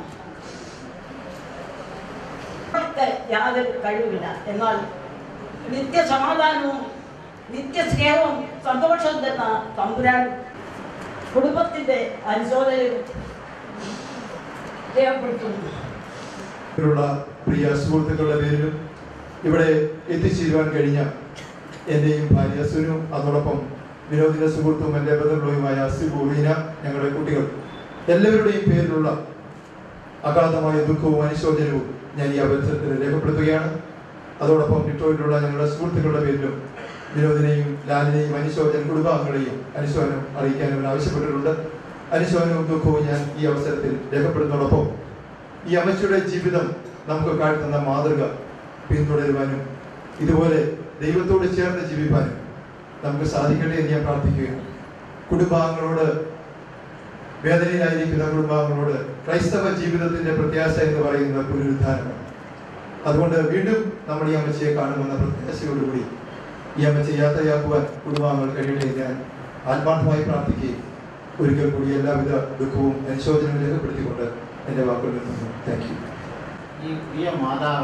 യാതൊരു കഴിവില്ല, എന്നാൽ നിത്യസമാധാനവും നിത്യസ്നേഹവും സന്തോഷവും തന്ന തമ്പുരാൻ കുടുംബത്തിന്റെ അനുശോചനയും രേഖപ്പെടുത്തുന്നു. പ്രിയ സുഹൃത്തുക്കളുടെ പേരിലും ഇവിടെ എത്തിച്ചേരുവാൻ കഴിഞ്ഞ എൻ്റെയും ഭാര്യ സുനു, അതോടൊപ്പം വിനോദിന്റെ സുഹൃത്തും എൻ്റെ ബന്ധുക്കളുമായ സിബുവീന, ഞങ്ങളുടെ കുട്ടികൾ എല്ലാവരുടെയും പേരിലുള്ള അഗാധമായ ദുഃഖവും അനുശോചനവും ഞാൻ ഈ അവസരത്തിൽ രേഖപ്പെടുത്തുകയാണ്. അതോടൊപ്പം ഡിറ്റോയിലുള്ള ഞങ്ങളുടെ സുഹൃത്തുക്കളുടെ പേരിലും വിനോദിനെയും ലാലിനെയും കുടുംബാംഗങ്ങളെയും അനുശോചനം അറിയിക്കാൻ അവർ ആവശ്യപ്പെട്ടിട്ടുണ്ട്. അനുശോചനവും ദുഃഖവും ഞാൻ ഈ അവസരത്തിൽ രേഖപ്പെടുന്നതോടൊപ്പം ഈ അമ്മച്ചിയുടെ ജീവിതം നമുക്ക് കാട്ടുന്ന മാതൃക പിന്തുടരുവാനും ഇതുപോലെ ദൈവത്തോട് ചേർന്ന് ജീവിക്കാനും നമുക്ക് സാധിക്കട്ടെ എന്ന് ഞാൻ പ്രാർത്ഥിക്കുകയാണ്. കുടുംബാംഗങ്ങളോട്, വേദനയിലായിരിക്കുന്ന കുടുംബാംഗങ്ങളോട് ക്രൈസ്തവ ജീവിതത്തിന്റെ പ്രത്യാശ എന്ന് പറയുന്ന പുനരുദ്ധാനമാണ്. അതുകൊണ്ട് വീണ്ടും നമ്മൾ ഈ അമ്മച്ചിയെ കാണുമെന്ന പ്രത്യാശയോടുകൂടി ഈ അമ്മച്ചി യാത്രയാക്കുവാൻ കുടുംബാംഗങ്ങൾ കഴിയട്ടെ ഞാൻ ആത്മാർത്ഥമായി പ്രാർത്ഥിക്കുകയും ഒരിക്കൽ കൂടി എല്ലാവിധ ദുഃഖവും അനുശോചനവും രേഖപ്പെടുത്തിക്കൊണ്ട് എൻ്റെ വാക്കുകൾ നിർത്തുന്നു. Thank you. ഈ പ്രിയ മാതാവ്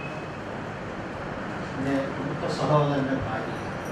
എൻ്റെ മൂത്ത സഹോദരൻ്റെ ഭാര്യ.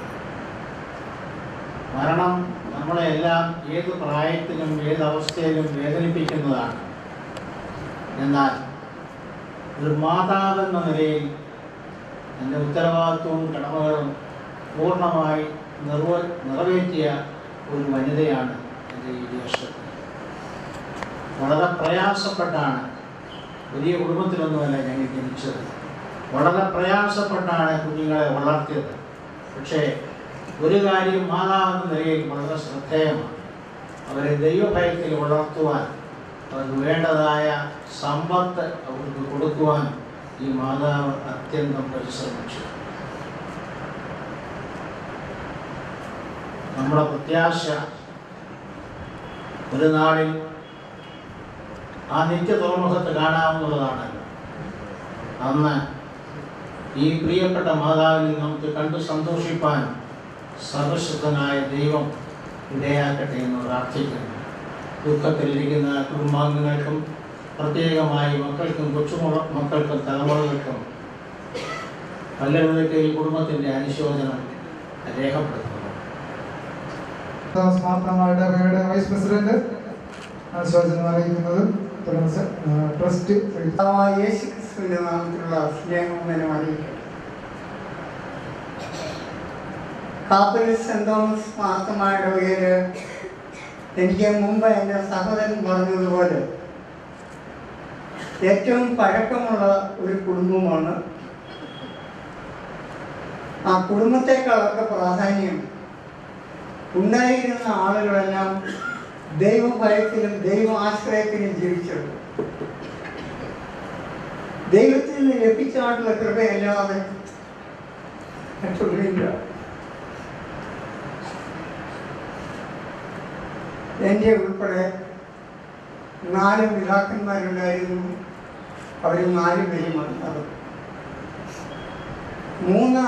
മരണം നമ്മളെല്ലാം ഏത് പ്രായത്തിലും ഏത് അവസ്ഥയിലും വേദനിപ്പിക്കുന്നതാണ്. എന്നാൽ ഒരു മാതാവെന്ന നിലയിൽ എൻ്റെ ഉത്തരവാദിത്വവും കടമകളും പൂർണ്ണമായി നിറവേറ്റിയ ഒരു വനിതയാണ് എൻ്റെ ഈ ജ്യേഷ്ഠൻ. വളരെ പ്രയാസപ്പെട്ടാണ്, വലിയ കുടുംബത്തിലൊന്നുമല്ല ഞങ്ങൾ ജനിച്ചത്. വളരെ പ്രയാസപ്പെട്ടാണ് കുഞ്ഞുങ്ങളെ വളർത്തിയത്. പക്ഷേ ഒരു കാര്യം മാതാവെന്ന നിലയിൽ വളരെ ശ്രദ്ധേയമാണ്. അവരെ ദൈവഭയത്തിൽ വളർത്തുവാൻ, അവർക്ക് വേണ്ടതായ സമ്പത്ത് അവർക്ക് കൊടുക്കുവാൻ ഈ മാതാവ് അത്യന്തം പരിശ്രമിച്ചു. നമ്മുടെ പ്രത്യാശ ഒരു നാളിൽ ആ നിത്യ തുറമുഖത്ത് കാണാവുന്നതാണല്ലോ. അന്ന് ഈ പ്രിയപ്പെട്ട മാതാവിൽ നമുക്ക് കണ്ടു സന്തോഷിപ്പാൻ സർവശക്തനായ ദൈവം ഇടയാക്കട്ടെ എന്ന് പ്രാർത്ഥിക്കുന്നു. ദുഃഖത്തിലിരിക്കുന്ന കുടുംബാംഗങ്ങൾക്കും പ്രത്യേകമായി മക്കൾക്കും മക്കൾക്കും തലമുറകൾക്കും പലരുടെയൊക്കെ ഈ കുടുംബത്തിൻ്റെ അനുശോചനം രേഖപ്പെടുത്തുന്നു. മാർത്തമാരുടെ വൈസ് പ്രസിഡന്റ് അനുശോചനം അറിയിക്കുന്നത് ട്രസ്റ്റ് യേശു ക്രിസ്തുവിന്റെ നാമത്തിലുള്ള സ്നേഹം അറിയിക്കും. കാപ്പലിൽ സെന്റ് തോമസ് മാർത്തമാരുടെ പേര് എനിക്ക് മുമ്പ് എൻ്റെ സഹോദരൻ പറഞ്ഞതുപോലെ ഏറ്റവും പഴക്കമുള്ള ഒരു കുടുംബമാണ്. ആ കുടുംബത്തെക്കാളൊക്കെ പ്രാധാന്യം ഉണ്ടായിരുന്ന ആളുകളെല്ലാം ദൈവഭയത്തിലും ദൈവാശ്രയത്തിലും ജീവിച്ചത്. ദൈവത്തിൽ നിന്ന് ലഭിച്ചായിട്ടുള്ള കൃപയല്ലാതെ മറ്റൊന്നുമില്ല. എൻ്റെ ഉൾപ്പെടെ 4 പിതാക്കന്മാരുണ്ടായിരുന്നു. അവർ 4 പേരുമാണ്. 3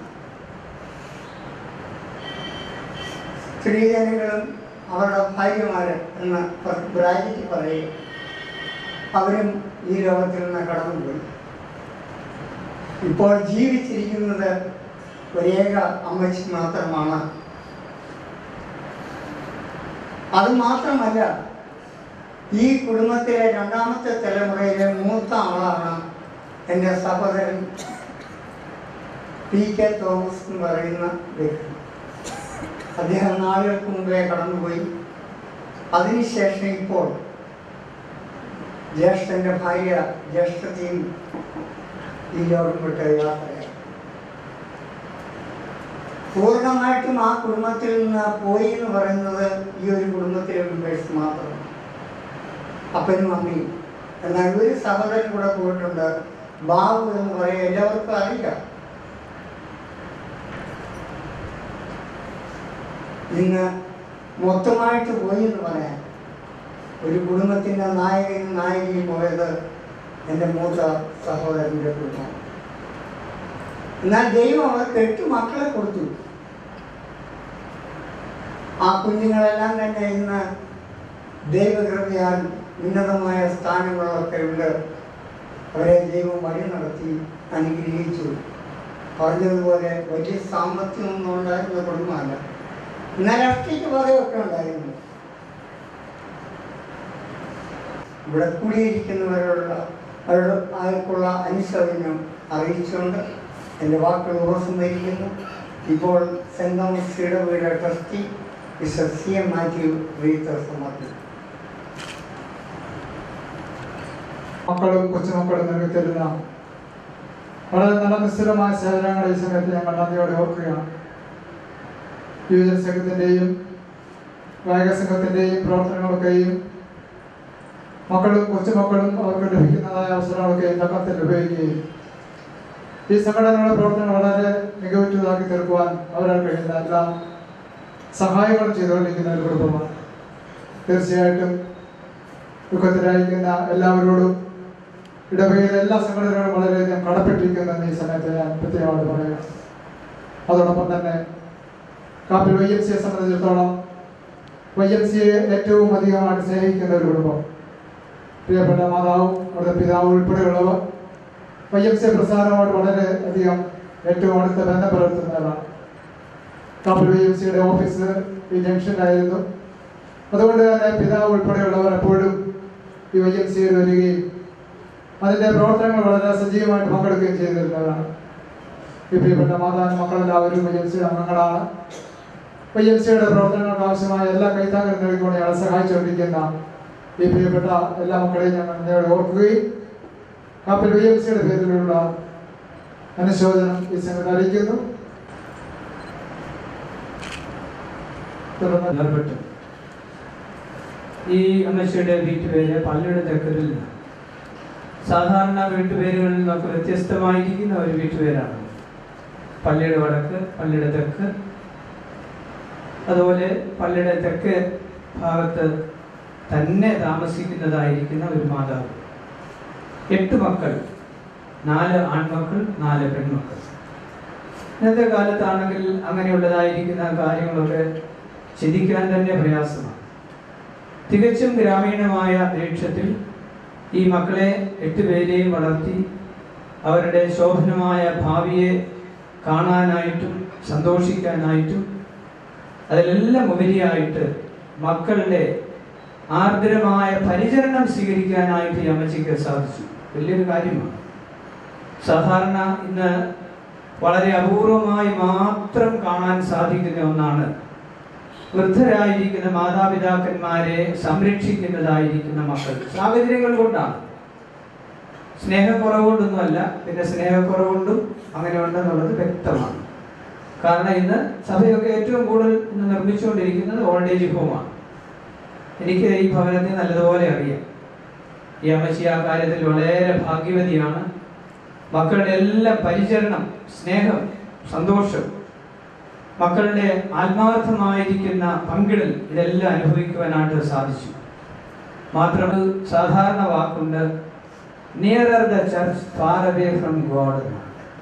സ്ത്രീജനങ്ങളും അവരുടെ ഭാര്യമാര് എന്ന് ബ്രാജിച്ച് പറയും. അവരും ഈ ലോകത്തിൽ നിന്ന് കടന്നുപോയി. ഇപ്പോൾ ജീവിച്ചിരിക്കുന്നത് ഒരേക അമ്മച്ചി മാത്രമാണ്. അത് മാത്രമല്ല, ഈ കുടുംബത്തിലെ 2ാമത്തെ തലമുറയിലെ മൂത്ത ആളാണ് എൻ്റെ സഹോദരൻ PK തോമസ് എന്ന് പറയുന്ന വ്യക്തി. അദ്ദേഹം നാളുകൾക്ക് മുമ്പേ കടന്നുപോയി. അതിനുശേഷം ഇപ്പോൾ ജ്യേഷ്ഠൻ്റെ ഭാര്യ ജ്യേഷ്ഠത്തെയും ഈ ലോകം വിട്ട് യാത്രയായി. പൂർണ്ണമായിട്ടും ആ കുടുംബത്തിൽ നിന്ന് പോയി എന്ന് പറയുന്നത് ഈ ഒരു കുടുംബത്തിലെ മെമ്പേഴ്സ് മാത്രമാണ്, അപ്പനും അമ്മയും. എന്നാൽ ഒരു സഹോദരൻ കൂടെ പോയിട്ടുണ്ട്, ബാബു എന്ന് പറയാൻ എല്ലാവർക്കും അറിയാം. ഇന്ന് മൊത്തമായിട്ട് പോയി എന്ന് പറയാൻ ഒരു കുടുംബത്തിൻ്റെ നായകനും നായികയും പോയത് എൻ്റെ മൂത്ത സഹോദരൻ്റെ കുടുംബം. എന്നാൽ ദൈവം അവർക്ക് 8 മക്കളെ കൊടുത്തു. ആ കുഞ്ഞുങ്ങളെല്ലാം തന്നെ ഇന്ന് ദൈവകൃപയാൽ ഉന്നതമായ സ്ഥാനങ്ങളൊക്കെ ഉണ്ട്. അവരെ ദൈവം വഴി നടത്തി അനുഗ്രഹിച്ചു. പറഞ്ഞതുപോലെ വലിയ സാമ്പത്തികമൊന്നും ഉണ്ടായിരുന്ന കുടുംബമല്ല, എന്നാൽ രാഷ്ട്രീയ പദവിയൊക്കെ ഉണ്ടായിരുന്നു. ഇവിടെ കൂടിയിരിക്കുന്നവരോടുള്ള അവർക്കുള്ള അനുശോചനം അറിയിച്ചുകൊണ്ട് എൻ്റെ വാക്കുകൾ ഉപസംഹരിക്കുന്നു. ഇപ്പോൾ സെന്റ് തോമസ് ഇടവകയുടെ ട്രസ്റ്റി മിസ്റ്റർ CM മാത്യു റീത്തർ സമർപ്പിച്ചു. മക്കളും കൊച്ചുമക്കളും നൽകി തരുന്ന വളരെ നല്ല നിസ്തുലമായ സേവനങ്ങളെ ഈ സമയത്ത് ഞങ്ങൾ നന്ദിയോടെ ഓർക്കുകയാണ്. യുവജന സംഘത്തിൻ്റെയും ഗായക സംഘത്തിൻ്റെയും പ്രവർത്തനങ്ങളൊക്കെയും മക്കളും കൊച്ചുമക്കളും അവർക്ക് ലഭിക്കുന്നതായ അവസരങ്ങളൊക്കെയും തക്കത്തിൽ ഉപയോഗിക്കുകയും ഈ സംഘടനകളുടെ പ്രവർത്തനങ്ങൾ വളരെ മികവുറ്റതാക്കി തീർക്കുവാൻ അവരാൽ കഴിയുന്ന എല്ലാ സഹായങ്ങളും ചെയ്തുകൊണ്ടിരിക്കുന്ന ഒരു കുടുംബമാണ്. തീർച്ചയായിട്ടും ദുഃഖത്തിലായിരിക്കുന്ന എല്ലാവരോടും ഇടവകയിലെ എല്ലാ സംഘടനകളും വളരെയധികം കടപ്പെട്ടിരിക്കുന്നെന്ന് ഈ സമയത്ത് ഞാൻ പ്രത്യേകമായിട്ട് പറയുക. അതോടൊപ്പം തന്നെ കാപ്പിൽ YMCA സംബന്ധിച്ചിടത്തോളം YMCA ഏറ്റവും അധികമായിട്ട് സ്നേഹിക്കുന്ന ഒരു കുടുംബം. പ്രിയപ്പെട്ട മാതാവും അവിടുത്തെ പിതാവും ഉൾപ്പെടെയുള്ളവർ YMCA പ്രസ്ഥാനവുമായിട്ട് വളരെ അധികം ഏറ്റവും അടുത്ത ബന്ധം പുലർത്തുന്നവരാണ്. കാപ്പിൽ YMCAയുടെ ഓഫീസ് ഈ ജംഗ്ഷനിലായിരുന്നു. അതുകൊണ്ട് തന്നെ പിതാവ് ഉൾപ്പെടെയുള്ളവർ എപ്പോഴും ഈ YMCAയിൽ വരികയും അതിൻ്റെ പ്രവർത്തനങ്ങൾ വളരെ സജീവമായിട്ട് പങ്കെടുക്കുകയും ചെയ്തിരുന്നവരാണ്. ഈ പ്രിയപ്പെട്ട മാതാവിൻ്റെ മക്കളെല്ലാവരും YMCAയുടെ അംഗങ്ങളാണ്. YMCAയുടെ പ്രവർത്തനങ്ങൾക്ക് ആവശ്യമായ എല്ലാ കൈത്താങ്ങലും നൽകിക്കൊണ്ട് ഞങ്ങളെ സഹായിച്ചുകൊണ്ടിരിക്കുന്ന ഈ പ്രിയപ്പെട്ട എല്ലാ മക്കളെയും ഞങ്ങൾ നിങ്ങളെ ഓർക്കുകയും കാപ്പിൽ YMCAയുടെ പേരിലുള്ള അനുശോചനം ഈ സമയത്ത് അറിയിക്കുന്നു. ഈ അമ്മച്ചിയുടെ വീട്ടുപേര് പള്ളിയുടെ തെക്കലിൽ സാധാരണ വീട്ടുപേരുകളിൽ നിന്നൊക്കെ വ്യത്യസ്തമായിരിക്കുന്ന ഒരു വീട്ടുപേരാണ്. പള്ളിയുടെ വടക്ക്, പള്ളിയുടെ തെക്ക്, അതുപോലെ പള്ളിയുടെ തെക്ക് ഭാഗത്ത് തന്നെ താമസിക്കുന്നതായിരിക്കുന്ന ഒരു മാതാവ്. 8 മക്കൾ, 4 ആൺമക്കൾ, 4 പെൺമക്കൾ. ഇന്നത്തെ കാലത്താണെങ്കിൽ അങ്ങനെയുള്ളതായിരിക്കുന്ന കാര്യങ്ങളൊക്കെ ചിന്തിക്കാൻ തന്നെ പ്രയാസമാണ്. തികച്ചും ഗ്രാമീണമായ അന്തരീക്ഷത്തിൽ ഈ മക്കളെ 8 പേരെയും വളർത്തി അവരുടെ ശോഭനമായ ഭാവിയെ കാണാനായിട്ടും സന്തോഷിക്കാനായിട്ടും അതിലെല്ലാം ഉപരിയായിട്ട് മക്കളുടെ ആർദ്രമായ പരിചരണം സ്വീകരിക്കാനായിട്ട് ഈ അമ്മച്ചിക്ക് സാധിച്ചു. വലിയൊരു കാര്യമാണ്. സാധാരണ ഇന്ന് വളരെ അപൂർവമായി മാത്രം കാണാൻ സാധിക്കുന്ന ഒന്നാണ് വൃദ്ധരായിരിക്കുന്ന മാതാപിതാക്കന്മാരെ സംരക്ഷിക്കുന്നതായിരിക്കുന്ന മക്കൾ. സാഹചര്യങ്ങൾ കൊണ്ടാണ്, സ്നേഹക്കുറവ് കൊണ്ടൊന്നുമല്ല. പിന്നെ സ്നേഹക്കുറവുകൊണ്ടും അങ്ങനെ ഉണ്ടെന്നുള്ളത് വ്യക്തമാണ്. കാരണം ഇന്ന് സഭയൊക്കെ ഏറ്റവും കൂടുതൽ ഇന്ന് നിർമ്മിച്ചുകൊണ്ടിരിക്കുന്നത് ഓൾഡ് ഏജ് ഹോമാണ്. എനിക്ക് ഈ ഭവനത്തെ നല്ലതുപോലെ അറിയാം. ഈ അമ്മച്ചി ആ കാര്യത്തിൽ വളരെ ഭാഗ്യവതിയാണ്. മക്കളുടെ എല്ലാ പരിചരണം, സ്നേഹം, സന്തോഷം, മക്കളുടെ ആത്മാർത്ഥമായിരിക്കുന്ന പങ്കിടൽ ഇതെല്ലാം അനുഭവിക്കുവാനായിട്ട് സാധിച്ചു. മാത്രമല്ല, സാധാരണ വാക്കുണ്ട്, nearer the church far away from God.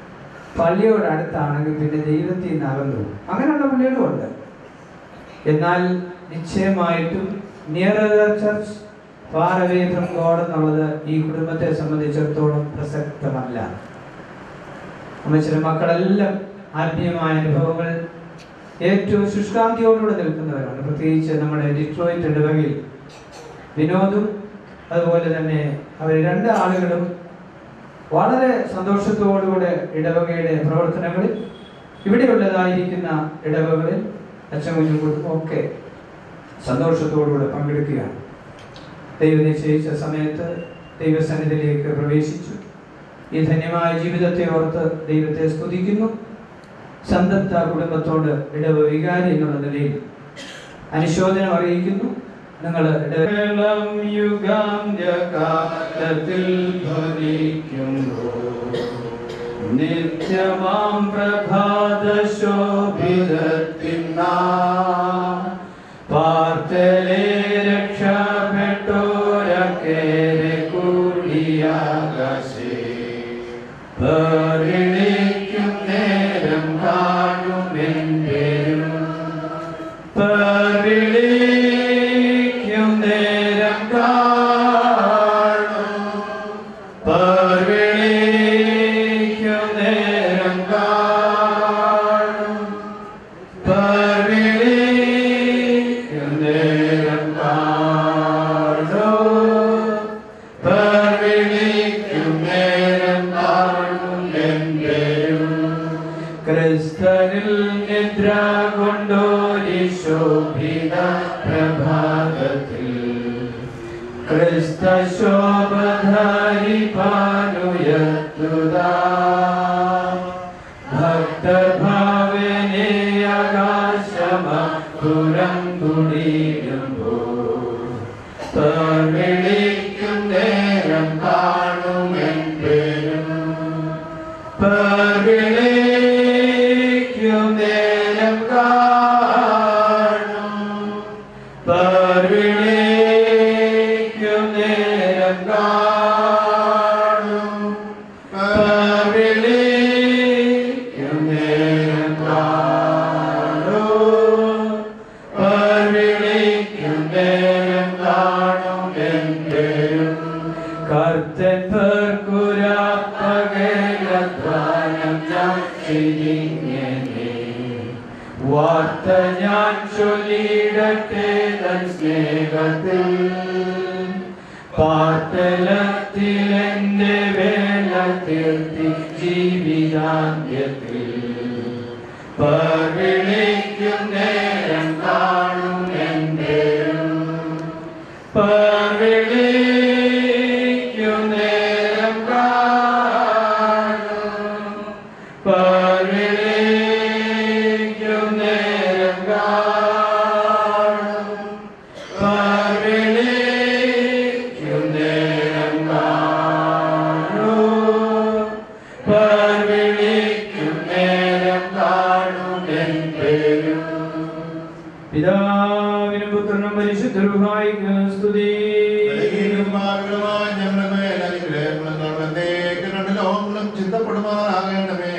പള്ളിയോട് അടുത്താണെങ്കിൽ പിന്നെ ദൈവത്തിൽ നിന്ന് അകന്നു പോകും. അങ്ങനെയുള്ള പള്ളികളും ഉണ്ട്. എന്നാൽ നിശ്ചയമായിട്ടും near church far away from God എന്നുള്ളത് ഈ കുടുംബത്തെ സംബന്ധിച്ചിടത്തോളം പ്രസക്തമല്ല. അമ്മച്ചിയുടെ മക്കളെല്ലാം ആത്മീയമായ അനുഭവങ്ങൾ ഏറ്റവും ശുഷ്കാന്തിയോടുകൂടെ നിൽക്കുന്നവരാണ്. പ്രത്യേകിച്ച് നമ്മുടെ ഡിട്രോയിറ്റ് ഇടവകയിൽ വിനോദും അതുപോലെ തന്നെ അവർ രണ്ട് ആളുകളും വളരെ സന്തോഷത്തോടുകൂടെ ഇടവകയുടെ പ്രവർത്തനങ്ങളിൽ ഇവിടെയുള്ളതായിരിക്കുന്ന ഇടവകളിൽ അച്ഛൻ കുഞ്ഞുങ്ങളും ഒക്കെ സന്തോഷത്തോടുകൂടെ പങ്കെടുക്കുകയാണ്. ദൈവം നിശ്ചയിച്ച സമയത്ത് ദൈവസന്നിധിയിലേക്ക് പ്രവേശിച്ചു. ഈ ധന്യമായ ജീവിതത്തെ ഓർത്ത് ദൈവത്തെ സ്തുതിക്കുന്നു. സന്തപ്ത കുടുംബത്തോട് ഇടവ വികാരി എന്നുള്ള നിലയിൽ അനുശോചനം അറിയിക്കുന്നു. നിങ്ങൾ യുഗാന്ത്യകാലത്തിൽ നിത്യമാം പ്രഭാത ശോഭിതത്തിനാ പാർത്തലേ രക്ഷപ്പെട്ടോരക്കേരെ കൂടിയാകാശേ പരിണിക്കും നേരം കാണുമെന്തേരും പരിണിക്കും നേരം കാണും പരിണിക്കും നേരം കാണും പരിണിക്കും നേരം കാണും പരിണിക്കും നേരം കാണും എന്തേരും ക്രിസ്തനിൽ നിദ്ര കൊണ്ടോരി ശോഭിത പ്രഭാതത്തിൽ ക്രിസ്ത ശോഭധരിപ്പാനുയർത്തുതാ ഭക്തഭാവനെ ആകാശമപുരം കുടിയുമ്പോ പരിണിക്കും നേരം കാണുമെന്തേരും പരിണിക്കും നേരം കാണും പരിണിക്കും നേരം കാണും പരിണിക്കും നേരം കാണും പരിണിക്കും നേരം കാണും എന്തേരും കർത്തൻ പകലധ്വാനം ഞാൻ ചെയ്തിങ്ങനെ വാർത്ത ഞാൻ ചൊല്ലിടട്ടെ തൻ സ്നേഹത്തിൽ പാർത്തലത്തിൽ എന്റെ വേല തീർത്തി ജീവിതാന്ത്യത്തിൽ പരിണിക്കും നേരം കാണും എന്തേരും പരിണിക്കും നേരം കാണും പരിണിക്കും നേരം കാണും പരിണിക്കും നേരം കാണും പരിണിക്കും നേരം കാണും എന്തേരും പിതാവിനും പുത്രനും പരിശുദ്ധരുമായിരിക്കും സ്തുതി. ചിന്തപ്പെടുമാറാകണമേ.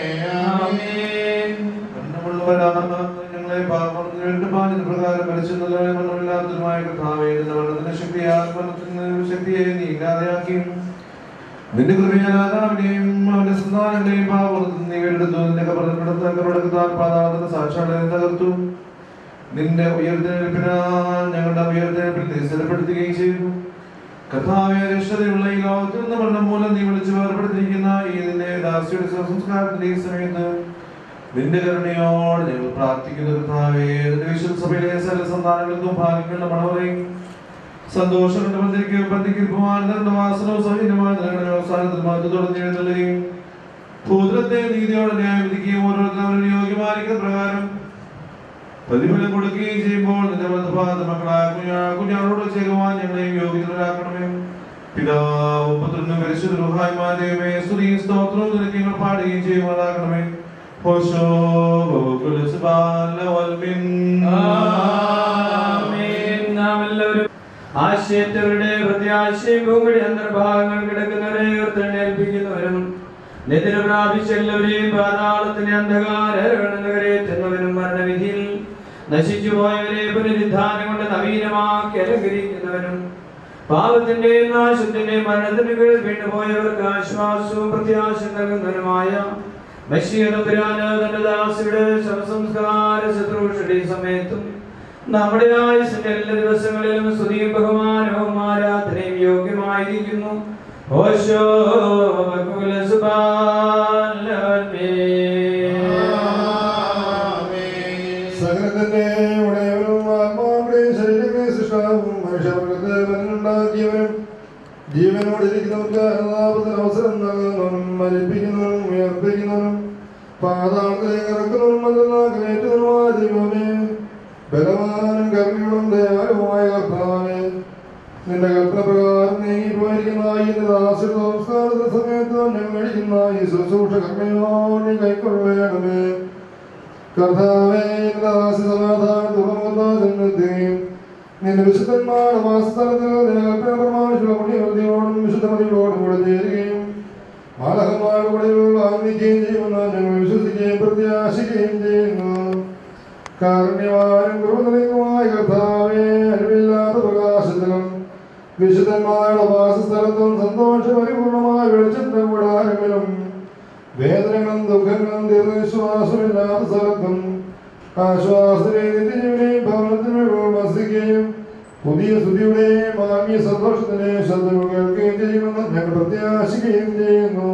ഞങ്ങളെ പ്രകാരം മരിച്ചതുമായ കർത്താവിന്റെ ശക്തിയെ നീ ഇല്ലാതെയാക്കി നിന്റെ കൃപയാലാവിനെയും അവന്റെ സന്താനങ്ങളെയും പാപത്തിൽ നീ വീണ്ടെടുത്തു. നിന്റെ കബറടക്കത്താൽ പാതാളത്തിന്റെ സാക്ഷാത്കാരം തകർത്തു. നിന്റെ ഉയർത്തെഴുപ്പിനാൽ ഞങ്ങളുടെ ഉയർത്തെഴുപ്പിൽ നീ സ്ഥിരപ്പെടുത്തുകയും ചെയ്തു. കർത്താവേ, രക്ഷതയുള്ള ഈ ലോകത്തിൽ നിന്ന് മരണം മൂലം നീ വിളിച്ചു വേർപ്പെടുത്തിയിരിക്കുന്ന ഈ നിന്റെ ദാസിയുടെ സംസ്കാരത്തിന്റെ ഈ സമയത്ത് നിന്റെ കരുണയോട് ഞങ്ങൾ പ്രാർത്ഥിക്കുന്നു. കർത്താവേ, നിന്റെ വിശുദ്ധ സഭയിലെ സകല സന്താനങ്ങൾക്കും ഭാഗ്യങ്ങളുടെ മണവറയും സന്തോഷം കൊണ്ട് ബന്ധിക്കുവാനുള്ള വാസനവും സൗജന്യമായ അവസാനത്തിൽ മഹത്വത്തോടെ എഴുന്നള്ളുകയും ഭൂതലത്തെ നീതിയോടെ ന്യായം വിധിക്കുകയും ഓരോരുത്തരും യോഗ്യമായിരിക്കുന്ന പ്രകാരം പ്രതിഫലം കൊടുക്കുകയും ചെയ്യുമ്പോൾ നിന്റെ മക്കളായ കുഞ്ഞാളോട് ചേരുവാൻ ഞങ്ങളെയും യോഗ്യതരാക്കണമേ. പിതാവും പുത്രനും പരിശുദ്ധ റൂഹായിമാരെയുമേ സ്തുതിയും സ്തോത്രവും നിനക്ക് ഞങ്ങൾ പാടുകയും ചെയ്യുമാറാകണമേ. ആശയത്തവരുടെ പ്രത്യാശയും ഭൂമിയുടെ അന്തർഭാഗങ്ങൾ കിടക്കുന്നവരെ ഉയർത്തെഴുന്നേൽപ്പിക്കുന്നവരും നിദ്ര പ്രാപിച്ച എല്ലാവരെയും പാതാളത്തിന്റെ അന്ധകാരനഗരെ ചെന്നവനും മരണവിധിയിൽ നശിച്ചുപോയവരെ പുനരുദ്ധാനം കൊണ്ട് നവീനമാക്കി അലങ്കരിക്കുന്നവനും പാപത്തിന്റെയും നാശത്തിന്റെയും മരണത്തിന് കീഴിൽ വീണ്ടുപോയവർക്ക് ആശ്വാസവും പ്രത്യാശയും നൽകുന്നവനുമായ തന്റെ ദാസിയുടെ ശവസംസ്കാര ശുശ്രൂഷയുടെ സമയത്തും നമ്മുടെ ആയുസിന്റെ എല്ലാ ദിവസങ്ങളിലും സ്തുതിയും ബഹുമാനവും ആരാധനയും യോഗ്യമായിരിക്കുന്നു. ഓശോ സകലത്തിന്റെ ഉടയവനും ആത്മാവുടെയും ശരീരങ്ങളെ സൃഷ്ടാവും മനുഷ്യവർഗത്തെ ഉണ്ടാക്കിയവനും ജീവനോടിരിക്കുന്നവർക്ക് അനുതാപത്തിന് അവസരം നൽകുന്നവനും മരിപ്പിക്കുന്നവനും ഉയർപ്പിക്കുന്നവനും പാതാളത്തിലേക്ക് ഇറക്കുന്നവനും കയറ്റുന്നതുമായ ദൈവമേ, ബലവാനും കരുണയും ദയാലുമായ കർത്താവേ, നിന്റെ കൽപ്പന പ്രകാരം നീങ്ങിപ്പോയിരിക്കുന്ന എന്റെ ദാസിയുടെ സംസ്കാരത്തിന്റെ സമയത്ത് ഞങ്ങൾ കഴിക്കുന്ന ഈ ശുശ്രൂഷ കർമ്മയോ നീ കൈക്കൊള്ളണമേ. കർത്താവേ, എന്റെ ദാസി സമാധാനം തുറമുകയും നിന്റെ വിശുദ്ധന്മാരുടെ വാസസ്ഥലത്തിൽ നിന്റെ കൽപ്പന പ്രമാണിച്ചുള്ള പുണ്യവൃത്തിയോടും വിശുദ്ധമതികളോടും കൂടെ ചേരുകയും മാലഹന്മാരുടെ കൂടെയുള്ള ആനന്ദിക്കുകയും ചെയ്യുമെന്ന് ഞങ്ങൾ വിശ്വസിക്കുകയും പ്രത്യാശിക്കുകയും ചെയ്യുന്നു. കാരുണ്യവാനും കൃപനിറയുമായ കർത്താവേ, അറിവില്ലാത്ത പ്രകാശത്തിലും വിശുദ്ധന്മാരുടെ വാസസ്ഥലത്തും സന്തോഷപരിപൂർണമായ വെളിച്ചത്തിന്റെ കൂടാരങ്ങളിലും വേദനകളും ദുഃഖങ്ങളും ദീർഘവിശ്വാസമില്ലാത്ത സ്ഥലത്തും ആശ്വാസത്തിന്റെയും നിത്യജീവനെയും ഭവനത്തിന് വസിക്കുകയും പുതിയ സ്തുതിയുടെയും ആത്മീയ സന്തോഷത്തിന്റെയും ശബ്ദങ്ങൾ കേൾക്കുകയും ചെയ്യുമെന്ന് ഞങ്ങൾ പ്രത്യാശിക്കുകയും ചെയ്യുന്നു.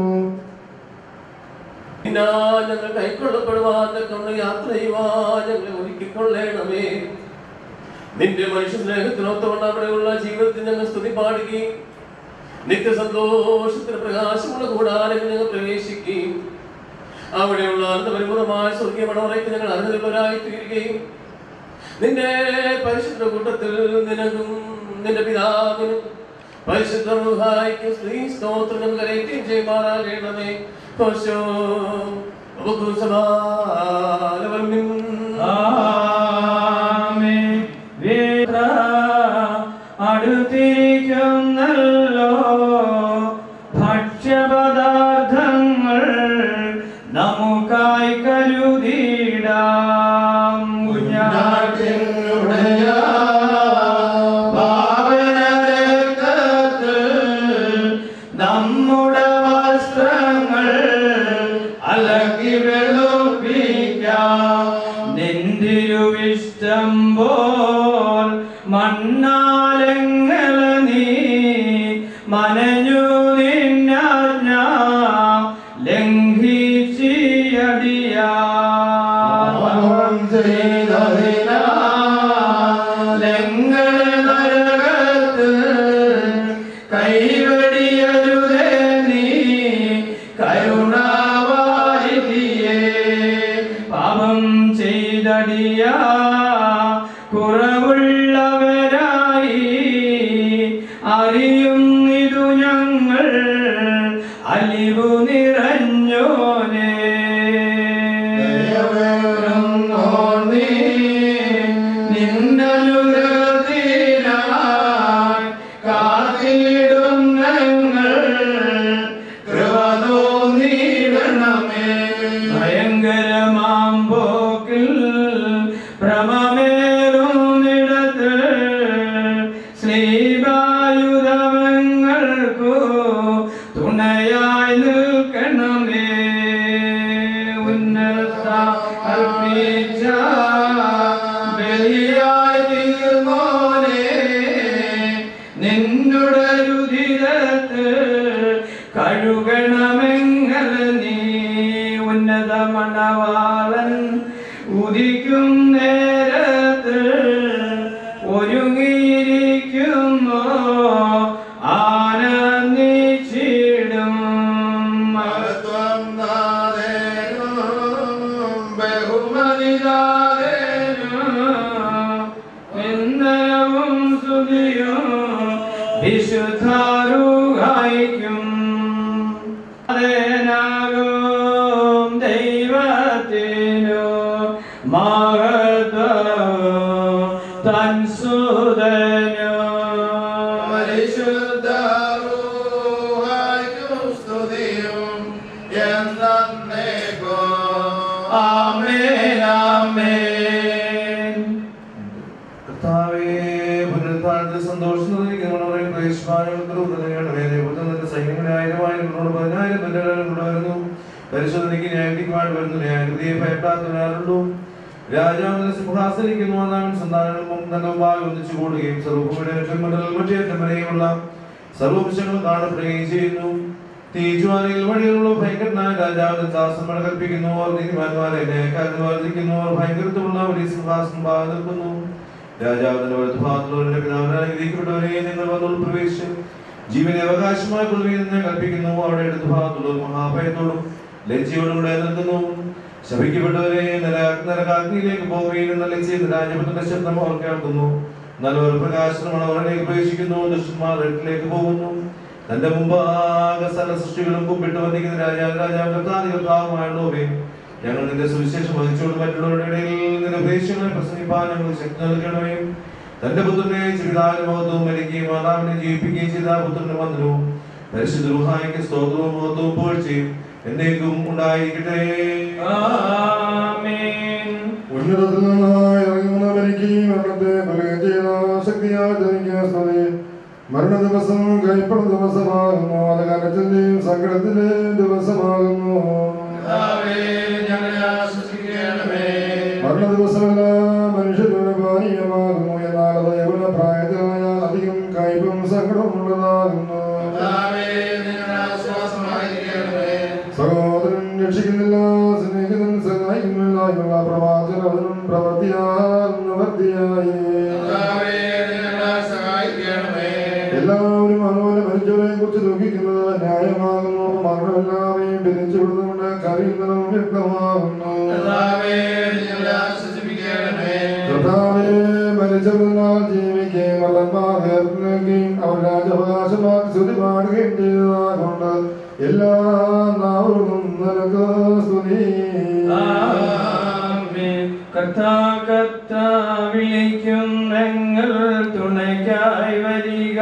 ഞങ്ങൾ കൈക്കൊള്ളപ്പെടുവാൻ യാത്ര ചെയ്യുവാൻ ഞങ്ങളെ ഒരുക്കിക്കൊള്ളണമേ. നിന്റെ മനുഷ്യ സ്നേഹത്തിനൊത്തവണ്ണം അവിടെയുള്ള ജീവിതത്തിൽ ഞങ്ങൾ സ്തുതി പാടുകയും നിത്യസന്തോഷത്തിന് പ്രകാശമുള്ള കൂടാരങ്ങൾ ഞങ്ങൾ പ്രവേശിക്കുകയും അവിടെയുള്ള അന്തപരിപൂർണമായ സ്വർഗീയ മണവറയ്ക്ക് ഞങ്ങൾ അർഹതയുള്ളവരായി തീരുകയും നിന്റെ പരിശുദ്ധ കൂട്ടത്തിൽ നിനക്കും നിന്റെ പിതാവിനും പരിശുദ്ധ റൂഹായിക്കും സ്ത്രീ സ്തോത്രം ഞങ്ങൾ കരയുകയും ചെയ്യുമാറാകണമേ. അടുത്തിരിക്കുന്നല്ലോ ഭക്ഷ്യപദാർത്ഥങ്ങൾ നമുക്കായി കരുതിയിടാം. നമ്മുടെ വസ്ത്രങ്ങൾ അലക്കി വെളുപ്പിക്കാം. നിന്തിരുവിഷ്ടം പോൽ മണ്ണാലെങ്ങൽ നീ മനഞ്ഞു നിന്നാജ്ഞ ലംഘിച്ചിയടിയാ നരകത്ത് കൈവടിയരുതേ നീ കരുണാവാരിധിയേ. പാപം ചെയ്തടിയാ കുറവുള്ളവരായി അറിയും ഇതു ഞങ്ങൾ അലിവു നിറഞ്ഞോനേ. നിന്നനുഗ്രഹത്തിനായി കാത്തിടും ഞങ്ങൾ കൃപ തോന്നിയിടണമേ. ഭയങ്കരമാം പോക്കിൽ ഭ്രമമേറുന്നിടത്ത് ശ്രീവായുധവങ്ങൾക്കു തുണയായി നിൽക്കണമേ. ഉന്നത അർപ്പിച്ച ബലിയായി തീർന്നോനേ, നിന്നുടെ രുധിരത്ത് കഴുകണമെങ്ങൽ നീ. ഉന്നത മണവാളൻ ഉദിക്കും നേരത്ത് ഒരുങ്ങിയിരിക്കുന്നു ആനന്ദിച്ചിടും. ബഹുമതിയും സ്തുതിയും വിശുദ്ധാരൂഹായിക്കും. ദൈവത്തിനു മഹത്വം തൻ സുതനു പരിശുദ്ധ റൂഹായിക്കും സ്തുതിയും ആമേൻ ആമേൻ. കർത്താവേ, പുനരുത്ഥാനത്തിൽ സന്തോഷത്തിലിരിക്കുന്നവരെ സൈന്യങ്ങളെ 1000 10,000 കൊണ്ടുവരുന്നു. പരിശോധനയ്ക്ക് ന്യായത്തിക്കുവാൻ വരുന്നു. ന്യായകൃതിയെ ഭയപ്പെടാത്തവരാരുള്ളൂ. രാജാവിന്റെ സിംഹാസനിക്കുന്നു. അന്നാണ് സന്താനങ്ങളും തന്റെ മുമ്പാകെ ഒന്നിച്ചു കൂടുകയും സർവ്വഭൂമിയുടെയുള്ള സർവവംശങ്ങളും കാണപ്പെടുകയും ചെയ്യുന്നു. തീജ്വാലയിൽ വഴിയുള്ള ഭയങ്കരനായ രാജാവിന്റെ ദാസന്മാർ കൽപ്പിക്കുന്നു. അവർ നീതിമാന്മാരെ ന്യായക്കാരന് വർദ്ധിക്കുന്നു. അവർ ഭയങ്കരത്തുള്ള വലിയ സിംഹാസനം ഭാഗം നിൽക്കുന്നു. രാജാവിന്റെ വലതുഭാഗത്തുള്ളവരുടെ പിതാവിനാൽ അനുഗ്രഹിക്കപ്പെട്ടവരെ നിങ്ങൾ വന്നോട് പ്രവേശിച്ച് ജീവനെ അവകാശമായി കൊള്ളുകയെന്ന് ഞാൻ കൽപ്പിക്കുന്നു. അവിടെ ഇടതു ഭാഗത്തുള്ളവർ മഹാഭയത്തോടും ലജ്ജയോടും കൂടെ നിൽക്കുന്നു. ശപിക്കപ്പെട്ടവരെ നരകാഗ്നിയിലേക്ക് പോവുകയും എന്ന ലജ്ജയിൽ രാജപുത്രന്റെ ശബ്ദം അവർ കേൾക്കുന്നു. നല്ലവർ പ്രകാശനമാണ് അവരിലേക്ക് പ്രവേശിക്കുന്നു. ദുഷ്ടന്മാർ വീട്ടിലേക്ക് പോകുന്നു. തന്റെ മുമ്പാകെ സകല സൃഷ്ടികളും കുമ്പിട്ട് വന്നിരിക്കുന്ന രാജാവ് കർത്താവുമായുള്ളവേ, ഞങ്ങൾ നിന്റെ സുവിശേഷം വഹിച്ചുകൊണ്ട് മറ്റുള്ളവരുടെ ഇടയിൽ നിന്റെ ഉപദേശങ്ങളെ പ്രസംഗിപ്പാൻ ഞങ്ങൾ ശക്തി നൽകണമേ. തന്റെ പുത്രനെ പിതാവിന്റെ മഹത്വവും മരിക്കുകയും മാതാവിനെ ജീവിപ്പിക്കുകയും ചെയ്ത പുത്രന്റെ വന്ദനവും പരിശുദ്ധ റൂഹായിക്ക് സ്തോത്രവും മഹത്വവും പുകഴ്ചയും എന്നേക്കും ഉണ്ടായിരിക്കട്ടെ. ആമേൻ. ഉന്നതത്തിൽ നിന്നായി ഇറങ്ങി വന്ന മരിക്കുകയും മരണത്തെ കൊല്ലുകയും ചെയ്ത ശക്തിയായ സ്തുതി. മരണ ദിവസം കൈപ്പണ ദിവസമാകുന്നു. അത് കരച്ചിന്റെയും സങ്കടത്തിന്റെയും ദിവസമാകുന്നു. മരണ ദിവസമെല്ലാം മനുഷ്യരുടെ പാനീയമാകുന്നു. എന്നാൽ അത് യൗവന പ്രായത്തിലായാൽ അധികം കയ്പും സങ്കടവും ഉള്ളതാകുന്നു. സഹോദരൻ രക്ഷിക്കുന്നില്ല, സ്നേഹിതൻ സഹായിക്കുന്നില്ല. പ്രവാചകനും പ്രവൃത്തിയാൽ നിവൃത്തിയായി. എല്ലാവരും അതുപോലെ മരിച്ചവരെ കുറിച്ച് ദുഃഖിക്കുന്നത് ന്യായമാകുന്നു. മരണമെല്ലാവരെയും പിരിച്ചുവിടുന്നുകൊണ്ട് കരയുന്നതും വ്യക്തമാകുന്നു. കർത്താവേ, മരിച്ചവരെന്നാൽ ജീവിക്കുകയും വല്ലന്മാർക്കുകയും അവർ രാജാവകാശമാക്കി സ്തുതി പാടുകയും ചെയ്തതാകൊണ്ട് എല്ലാ നാവുകളും നിനക്ക് സ്തുതി. വിളിക്കും ഞങ്ങൾ തുണയ്ക്കായി വരിക.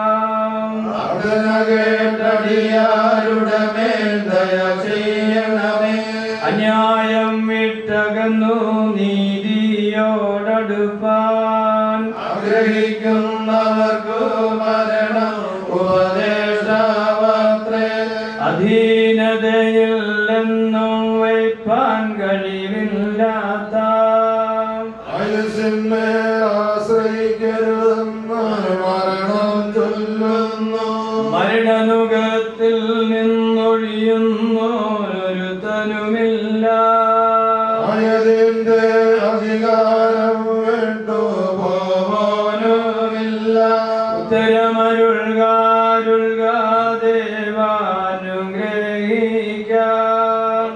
അന്യായം വിട്ടകന്നു നീതിയോടടുപ്പാൻ ആഗ്രഹിക്കുന്നവർക്കു മരണം ഉപദേഷ്ടാവത്രേ. അധീനതയിൽ നിന്നും വയ്പാൻ കഴിവില്ലാത്ത മരണനുഗത്തിൽ നിന്നൊഴിയുന്നൊരുത്തനുമില്ല. അധികാരം വേണ്ടു പോവാനുമില്ല. ഉത്തരമരുൾകാരുൾക ദേവാനുഗ്രഹിക്കാം.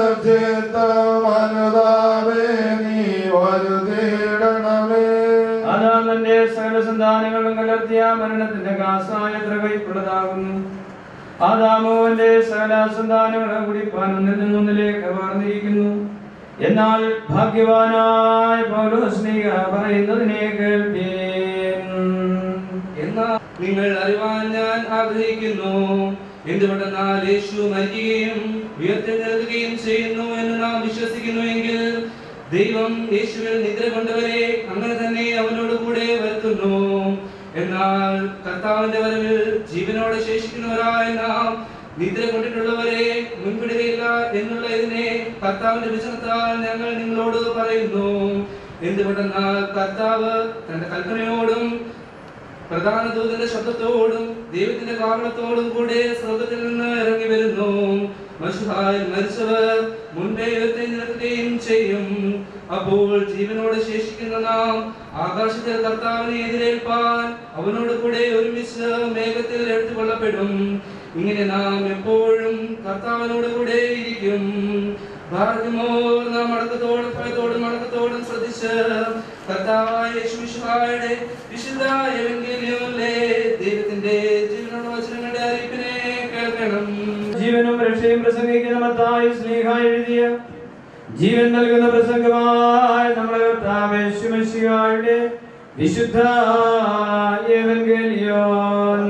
അതാ തന്റെ സകല സന്താനങ്ങളും കലർത്തിയ മരണത്തിന്റെ കാസായ എത്ര കൈപ്പുള്ളതാകുന്നു. ആദാമോന്റെ സകല സന്താനങ്ങളും കുടിപ്പാൻ ഒന്നിൽ നിന്നൊന്നിലേക്ക് വർന്നിരിക്കുന്നു. എന്നാൽ ഭാഗ്യവാനായ പൗലോസ്ലീഹ പറയുന്നതിനെ കേൾപ്പീൻ. എന്നാൽ നിങ്ങൾ അറിവാൻ ഞാൻ ആഗ്രഹിക്കുന്നു. എന്തുകൊണ്ടെന്നാൽ യേശു മരിക്കുകയും ഉയർത്തെഴുന്നേൽക്കുകയും ചെയ്യുന്നു എന്ന് നാം വിശ്വസിക്കുന്നുവെങ്കിൽ ദൈവം യേശുവിൽ നിദ്ര കൊണ്ടവരെ അങ്ങനെ തന്നെ അവനോട് കൂടെ വരുത്തുന്നു. എന്നാൽ കർത്താവിന്റെ വരവിൽ ജീവനോടെ ശേഷിക്കുന്നവരായ നാം നിദ്ര കൊണ്ടിട്ടുള്ളവരെ മുൻപിടുകയില്ല എന്നുള്ള ഇതിനെ കർത്താവിന്റെ വചനത്താൽ ഞങ്ങൾ നിങ്ങളോട് പറയുന്നു. എന്തുകൊണ്ടെന്നാൽ കർത്താവ് തന്റെ കൽപ്പനയോടും പ്രധാന ദൂതന്റെ ശബ്ദത്തോടും ദൈവത്തിന്റെ കാവളത്തോടും കൂടെ സ്വർഗ്ഗത്തിൽ നിന്ന് ഇറങ്ങി വരുന്നു. മശുഹായിൽ മരിച്ചവർ മുൻപേ ഉയർത്തെഴുന്നേൽക്കുകയും ചെയ്യും. അപ്പോൾ ജീവനോടെ ശേഷിക്കുന്ന നാം ആകാശത്തിൽ കർത്താവിനെ എതിരേൽപ്പാൻ അവനോട് കൂടെ ഒരുമിച്ച് മേഘത്തിൽ എടുത്തുകൊള്ളപ്പെടും. ഇങ്ങനെ നാം എപ്പോഴും കർത്താവിനോട് കൂടെ ഇരിക്കും. ഭാഗ്യമോർ നാം മടക്കത്തോടും ശ്രദ്ധിച്ച് കർത്താവായ യേശുമിശിഹായുടെ വിശുദ്ധ എവങ്കേലിയോനിലെ ദൈവത്തിന്റെ ജീവനുള്ള വചനങ്ങളുടെ അറിയിപ്പിനെ കേൾക്കണം. ജീവനും രക്ഷയും പ്രസംഗിക്കുന്ന മത്തായി സ്ലീഹ എഴുതിയ ജീവൻ നൽകുന്ന പ്രസംഗമായ നമ്മുടെ കർത്താവ് യേശുമിശിഹായുടെ വിശുദ്ധ എവങ്കേലിയോൻ.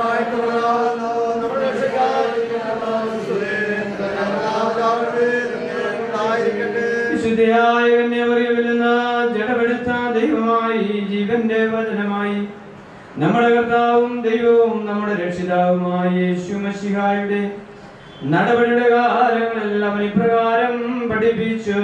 നമ്മുടെ വിശുദ്ധയായ കന്യാമറിയമിൽ നിന്ന് ജഡമെടുത്ത ദൈവമായി ജീവന്റെ വചനമായി നമ്മുടെ കർത്താവും ദൈവവും നമ്മുടെ രക്ഷിതാവുമായ യേശു മശിഹായുടെ നടപടിയുടെ കാലങ്ങളെല്ലാം അവൻ ഇപ്രകാരം പഠിപ്പിച്ചു.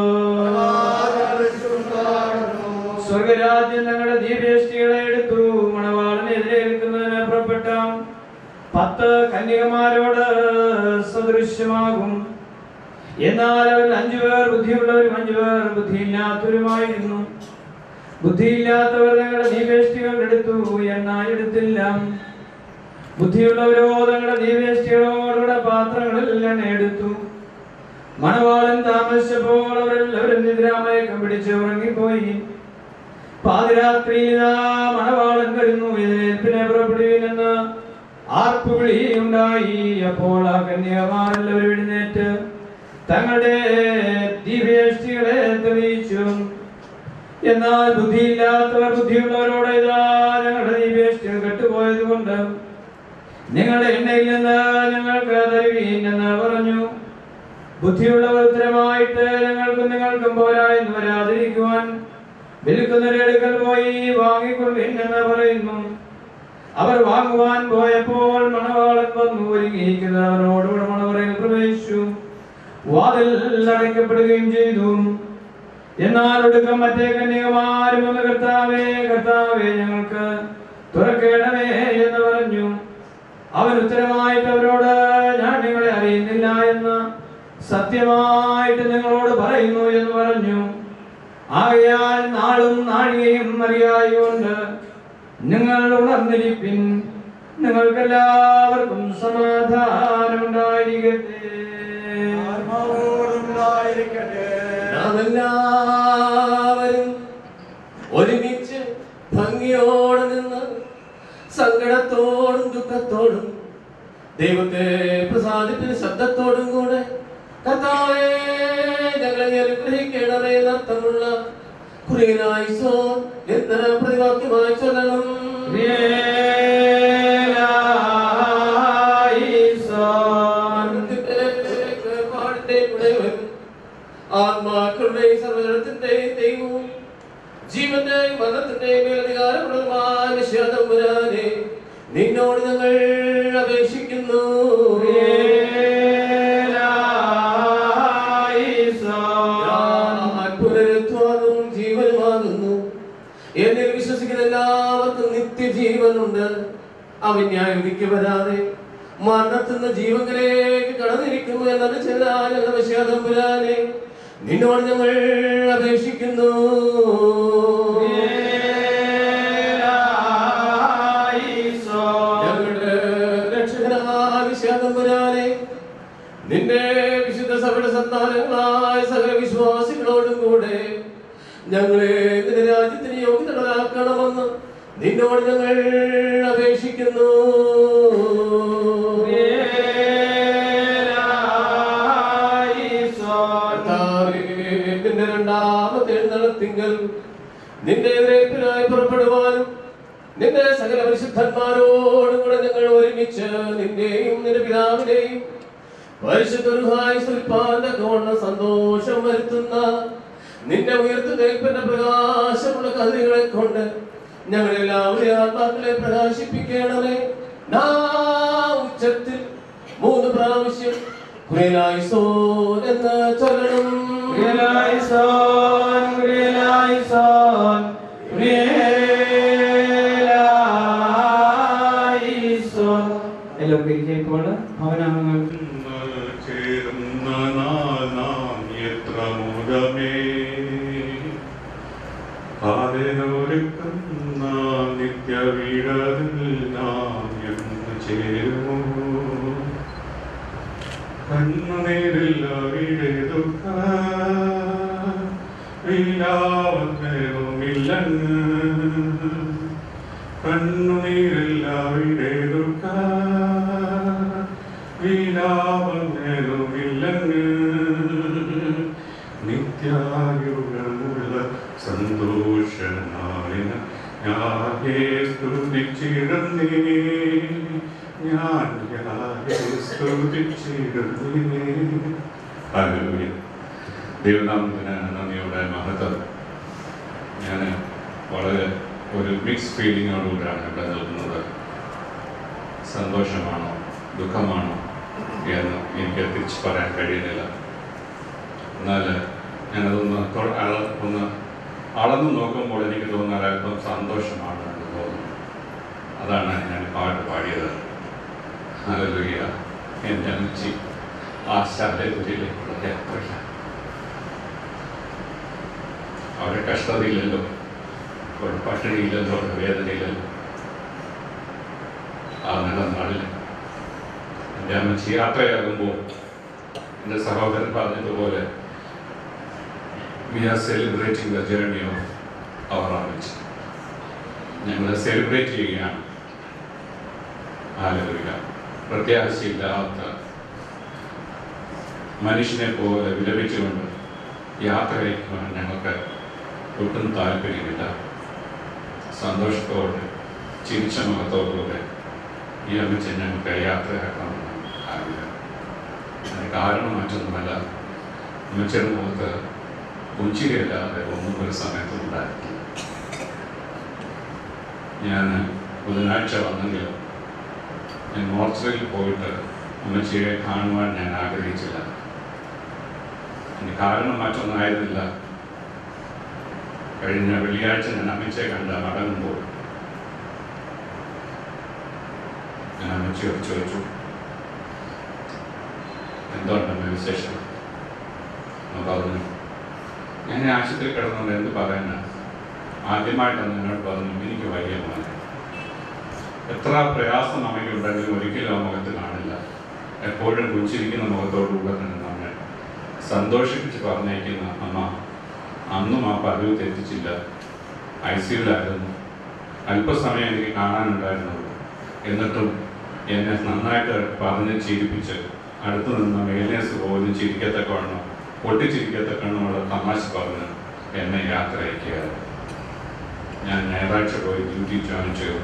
സ്വർഗരാജ്യം തങ്ങളുടെ ദിവ്യേഷ്ടികളെ എടുത്തു. മണവാളനെ എതിരേൽക്കുന്നതിന് പുറപ്പെട്ട 10 കന്യകമാരോട് സദൃശ്യമാകും. എന്നാൽ അവരിൽ 5 പേർ ബുദ്ധിയുള്ളവരും 5 പേർ ബുദ്ധിയില്ലാത്തവരുമായിരുന്നു. ബുദ്ധിയില്ലാത്തവർ തങ്ങളുടെ ദിവ്യേഷ്ടികൾ എടുത്തു, എന്നാൽ എടുത്തില്ല. ബുദ്ധിയുള്ളവരോ തങ്ങളുടെ ദിവ്യേഷ്ടികളോടുകൂടെ പാത്രങ്ങളിൽ എണ്ണ എടുത്തു. മണവാളൻ താമസിച്ചപ്പോൾ അവരെല്ലാവരും നിദ്രാമയക്കം പിടിച്ച് ഉറങ്ങിപ്പോയി. പാതിരാത്രിയിൽ മണവാളൻ വരുന്നു, എതിരേൽപ്പിനെ പുറപ്പെടുവിനെന്ന് ആർപ്പുവിളി ഉണ്ടായി. അപ്പോൾ ആ കന്യകമാരെല്ലാവരും എഴുന്നേറ്റ് തങ്ങളുടെ ദിവ്യേഷ്ടികളെ തെളിയിച്ചു. എന്നാൽ ബുദ്ധിയില്ലാത്തവർ ബുദ്ധിയുള്ളവരോട് ഇതാ ഞങ്ങളുടെ ദിവ്യേഷ്ടികൾ കെട്ടുപോയത് കൊണ്ട് നിങ്ങളുടെ എണ്ണയിൽ നിന്ന് ഞങ്ങൾക്ക് തരുവീൻ എന്ന് പറഞ്ഞു. ബുദ്ധിയുള്ളവർ ഉത്തരമായിട്ട് ഞങ്ങൾക്കും നിങ്ങൾക്കും പോരാ എന്ന് വരാതിരിക്കുവാൻ വിൽക്കുന്നവരുടെ അടുക്കൽ പോയി വാങ്ങിക്കൊള്ളുവിൻ എന്ന് പറയുന്നു. അവർ വാങ്ങുവാൻ പോയപ്പോൾ മണവാളൻ വന്നു. ഒരുങ്ങിയിരിക്കുന്നവനോടുകൂടെ മണവറയിൽ പ്രവേശിച്ചു. വാതിൽ അടയ്ക്കപ്പെടുകയും ചെയ്തു. എന്നാൽ ഒടുക്കം മറ്റേ കന്യകമാരും ഒന്ന് കർത്താവേ കർത്താവേ ഞങ്ങൾക്ക് തുറക്കേണമേ എന്ന് പറഞ്ഞു. അവൻ ഉത്തരമായിട്ട് അവരോട് ഞാൻ നിങ്ങളെ അറിയുന്നില്ല എന്ന് സത്യമായിട്ട് നിങ്ങളോട് പറയുന്നു എന്ന് പറഞ്ഞു. ആകയാൽ നാളും നാഴികയും അറിയായുകൊണ്ട് നിങ്ങൾ ഉണർന്നിരിപ്പിൻ. നിങ്ങൾക്കെല്ലാവർക്കും സമാധാനമുണ്ടായിരിക്കട്ടെ. നാമെല്ലാവരും ഒരുമിച്ച് ഭംഗിയോടെ നിന്ന് സങ്കടത്തോടും ദുഃഖത്തോടും ദൈവത്തെ പ്രസാദിപ്പിക്കുന്ന ശബ്ദത്തോടും കൂടെ കർത്താവേ ഞങ്ങളെ അനുഗ്രഹിക്കണമേ എന്നർത്ഥമുള്ള കുറിയനായിസോ എത്ര പ്രതിവാക്യമായി ചൊല്ലണം. ആത്മാക്കളുടെയും സർവ്വജനത്തിന്റെയും ദൈവവും ജീവന്റെയും മരണത്തിന്റെയും മേലധികാരപ്രദമായ വിശ്വാസംപുരാനെ നിന്നോട് ഞങ്ങൾ അപേക്ഷിക്കുന്നു. പുനരുത്ഥാനവും ജീവനുമാകുന്നു. എന്നിൽ വിശ്വസിക്കുന്ന എല്ലാവർക്കും നിത്യജീവനുണ്ട്. അവൻ ന്യായവിധിക്ക് വരാതെ മരണത്തിൽ നിന്ന് ജീവനിലേക്ക് കടന്നിരിക്കുന്നു എന്നത് ചെയ്താൽ വിശ്വാസംപുരാനെ നിന്നോട് ഞങ്ങൾ അപേക്ഷിക്കുന്നു. ഞങ്ങളുടെ രക്ഷകനായ വിശ്വാസംപുരാനെ നിന്റെ വിശുദ്ധ സഭയുടെ സന്താനങ്ങളായ സകല വിശ്വാസികളോടും കൂടെ ഞങ്ങളെ നിന്റെ രാജ്യത്തിന് യോഗ്യതകളാക്കണമെന്ന് നിന്നോട് ഞങ്ങൾ അപേക്ഷിക്കുന്നു. നിന്റെ രണ്ടാമത്തെ എഴുന്നള്ളത്തിങ്കൽ നിന്റെ എതിരേൽപ്പിനായി പുറപ്പെടുവാനും നിന്റെ സകല പരിശുദ്ധന്മാരോടും കൂടെ ഞങ്ങൾ ഒരുമിച്ച് നിന്റെയും നിന്റെ പിതാവിനെയും പരിശുദ്ധരുമായി സന്തോഷം വരുത്തുന്ന നിന്റെ ഉയർത്തുന്നേൽപ്പിന്റെ പ്രകാശമുള്ള കതിരുകളെ കൊണ്ട് ഞങ്ങളെല്ലാവരെയും ആത്മാക്കളെ പ്രകാശിപ്പിക്കണമേ. ഉച്ചത്തിൽ 3 പ്രാവശ്യം കുറിയനായിസോൻ എന്ന് ചൊല്ലണം. കുറിയനായിസോൻ കുറിയനായിസോൻ കുറിയനായിസോൻ. എല്ലാവർക്കും ഇരിക്കുമ്പോൾ ഭവനാമങ്ങൾ ചേരുന്ന നാം എത്ര മുതമേ കാലനൊരുക്കുന്ന നിത്യവിടവിൽ നാം എന്ന് ചേരുമോ. കണ്ണുനീരിൽ അവിടെ ദുഃഖ വീരാവന്നേറുമില്ലെന്ന്. കണ്ണുനീരിൽ അവിടെ ദുഃഖ വീരാവന്നേറുമില്ലെന്ന്. നിത്യായുഗമുള്ള സന്തോഷനാളിന് ഞാനേ സ്തുതിച്ചിടുന്നേ. ഞാൻ സ്തുതിച്ചിടുന്നേ. ഹല്ലേലൂയ. ദൈവനാമത്തിന് നന്ദിയോടെ മഹത്വം. ഞാൻ വളരെ ഒരു മിക്സ് ഫീലിങ്ങോടുകൂടിയാണ് ഇവിടെ നിൽക്കുന്നത്. സന്തോഷമാണോ ദുഃഖമാണോ എന്ന് എനിക്ക് തിരിച്ച് പറയാൻ കഴിയുന്നില്ല. എന്നാൽ ഞാനതൊന്ന് ഒന്ന് അളന്നു നോക്കുമ്പോൾ എനിക്ക് തോന്നുന്നത് അല്പം സന്തോഷമാണ് എന്ന് തോന്നുന്നു. അതാണ് ഞാൻ പാട്ട് പാടിയത്. ഹല്ലേലൂയ. എൻ്റെ അമ്മച്ചി ആശാലയിലേക്കുള്ള യാത്രയില്ല. അവരെ കഷ്ടതയില്ലല്ലോ, ഒരു പട്ടിണിയില്ലല്ലോ, ഒരു വേദനയില്ലല്ലോ. ആ നിലനാളിൽ എൻ്റെ അമ്മച്ചി യാത്രയാകുമ്പോൾ എൻ്റെ സഹോദരൻ പറഞ്ഞതുപോലെ we are celebrating the journey of our അമ്മച്ചി. ഞങ്ങൾ സെലിബ്രേറ്റ് ചെയ്യുകയാണ്. ഹല്ലേലൂയ. പ്രത്യാശയില്ലാത്ത മനുഷ്യനെ പോലെ വിലപിച്ചുകൊണ്ട് യാത്രയ്ക്കുവാൻ ഞങ്ങൾക്ക് ഒട്ടും താല്പര്യമില്ല. സന്തോഷത്തോടെ ചിരിച്ച മുഖത്തോടുകൂടെ ഈ അമ്മച്ചി ഞങ്ങൾക്ക് യാത്രയാക്കണമെന്ന് ആഗ്രഹം. അതിന് കാരണം മറ്റൊന്നുമല്ല, അമ്മച്ചിയുടെ മുഖത്ത് പുഞ്ചിരിയല്ലാതെ ഒന്നും ഒരു സമയത്തും ഉണ്ടായിട്ടില്ല. ഞാൻ ബുധനാഴ്ച വന്നെങ്കിലും ഞാൻ മോർച്ചറിയിൽ പോയിട്ട് അമ്മച്ചിയെ കാണുവാൻ ഞാൻ ആഗ്രഹിച്ചില്ല. അതിന് കാരണം മറ്റൊന്നായിരുന്നില്ല. കഴിഞ്ഞ വെള്ളിയാഴ്ച ഞാൻ അമ്മച്ചിയെ കണ്ട മടങ്ങുമ്പോൾ ഞാൻ അമ്മച്ചിയോട് ചോദിച്ചു, എന്തുകൊണ്ടമ്മ വിശേഷം? പറഞ്ഞു, ഞാൻ ആശുപത്രി കിടന്നുകൊണ്ട് എന്ത് പറയാനാണ്? ആദ്യമായിട്ടാണ് എന്നോട് പറഞ്ഞു, എനിക്ക് വയ്യ മോനെ. എത്ര പ്രയാസം അമ്മയ്ക്കുണ്ടെങ്കിലും ഒരിക്കലും ആ മുഖത്ത് കാണില്ല. എപ്പോഴും പുഞ്ചിരിക്കുന്ന മുഖത്തോടുകൂടെ തന്നെ നമ്മെ സന്തോഷിപ്പിച്ച് പറഞ്ഞേക്കുന്ന അമ്മ അന്നും ആ പതിവ് തെറ്റിച്ചില്ല. ICUവിലായിരുന്നു. അല്പസമയം എനിക്ക് കാണാനുണ്ടായിരുന്നുള്ളൂ. എന്നിട്ടും എന്നെ നന്നായിട്ട് പറഞ്ഞ് ചിരിപ്പിച്ച് അടുത്ത് നിന്ന് മേൽനേഴ്സ് പോലും ചിരിക്കത്തക്കവണ്ണം പൊട്ടിച്ചിരിക്കത്തക്കവണ്ണമുള്ള തമാശ പറഞ്ഞ് എന്നെ യാത്ര അയക്കുകയായിരുന്നു. ഞാൻ ഞായറാഴ്ച പോയി ഡ്യൂട്ടി ജോയിൻ ചെയ്തു.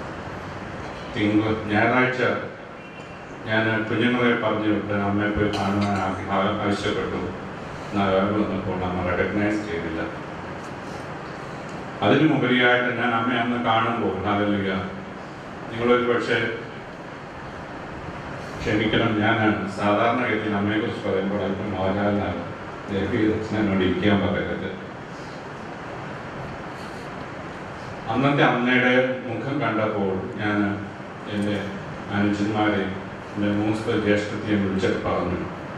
ഞായറാഴ്ച ഞാൻ കുഞ്ഞുങ്ങളെ പറഞ്ഞു വിട്ട് അമ്മയെ പോയി കാണുവാൻ ആവശ്യപ്പെട്ടു. വന്നപ്പോൾ അമ്മ റെക്കഗ്നൈസ് ചെയ്തില്ല. അതിനു മുകളിലായിട്ട് ഞാൻ അമ്മയെ അന്ന് കാണുമ്പോൾ, ഹല്ലേലൂയ, നിങ്ങളൊരു പക്ഷേ ക്ഷമിക്കണം, ഞാൻ സാധാരണഗതിയിൽ അമ്മയെക്കുറിച്ച് പറയുമ്പോൾ അല്പം മോഹൻലാലിനാണ്. എന്നോട് ഇരിക്കാൻ പറയരുത്. അന്നത്തെ അമ്മയുടെ മുഖം കണ്ടപ്പോൾ ഞാൻ എൻ്റെ അനുജന്മാരെ, എൻ്റെ മൂത്ത ജ്യേഷ്ഠത്തെയും വിളിച്ചിട്ട് പറഞ്ഞു,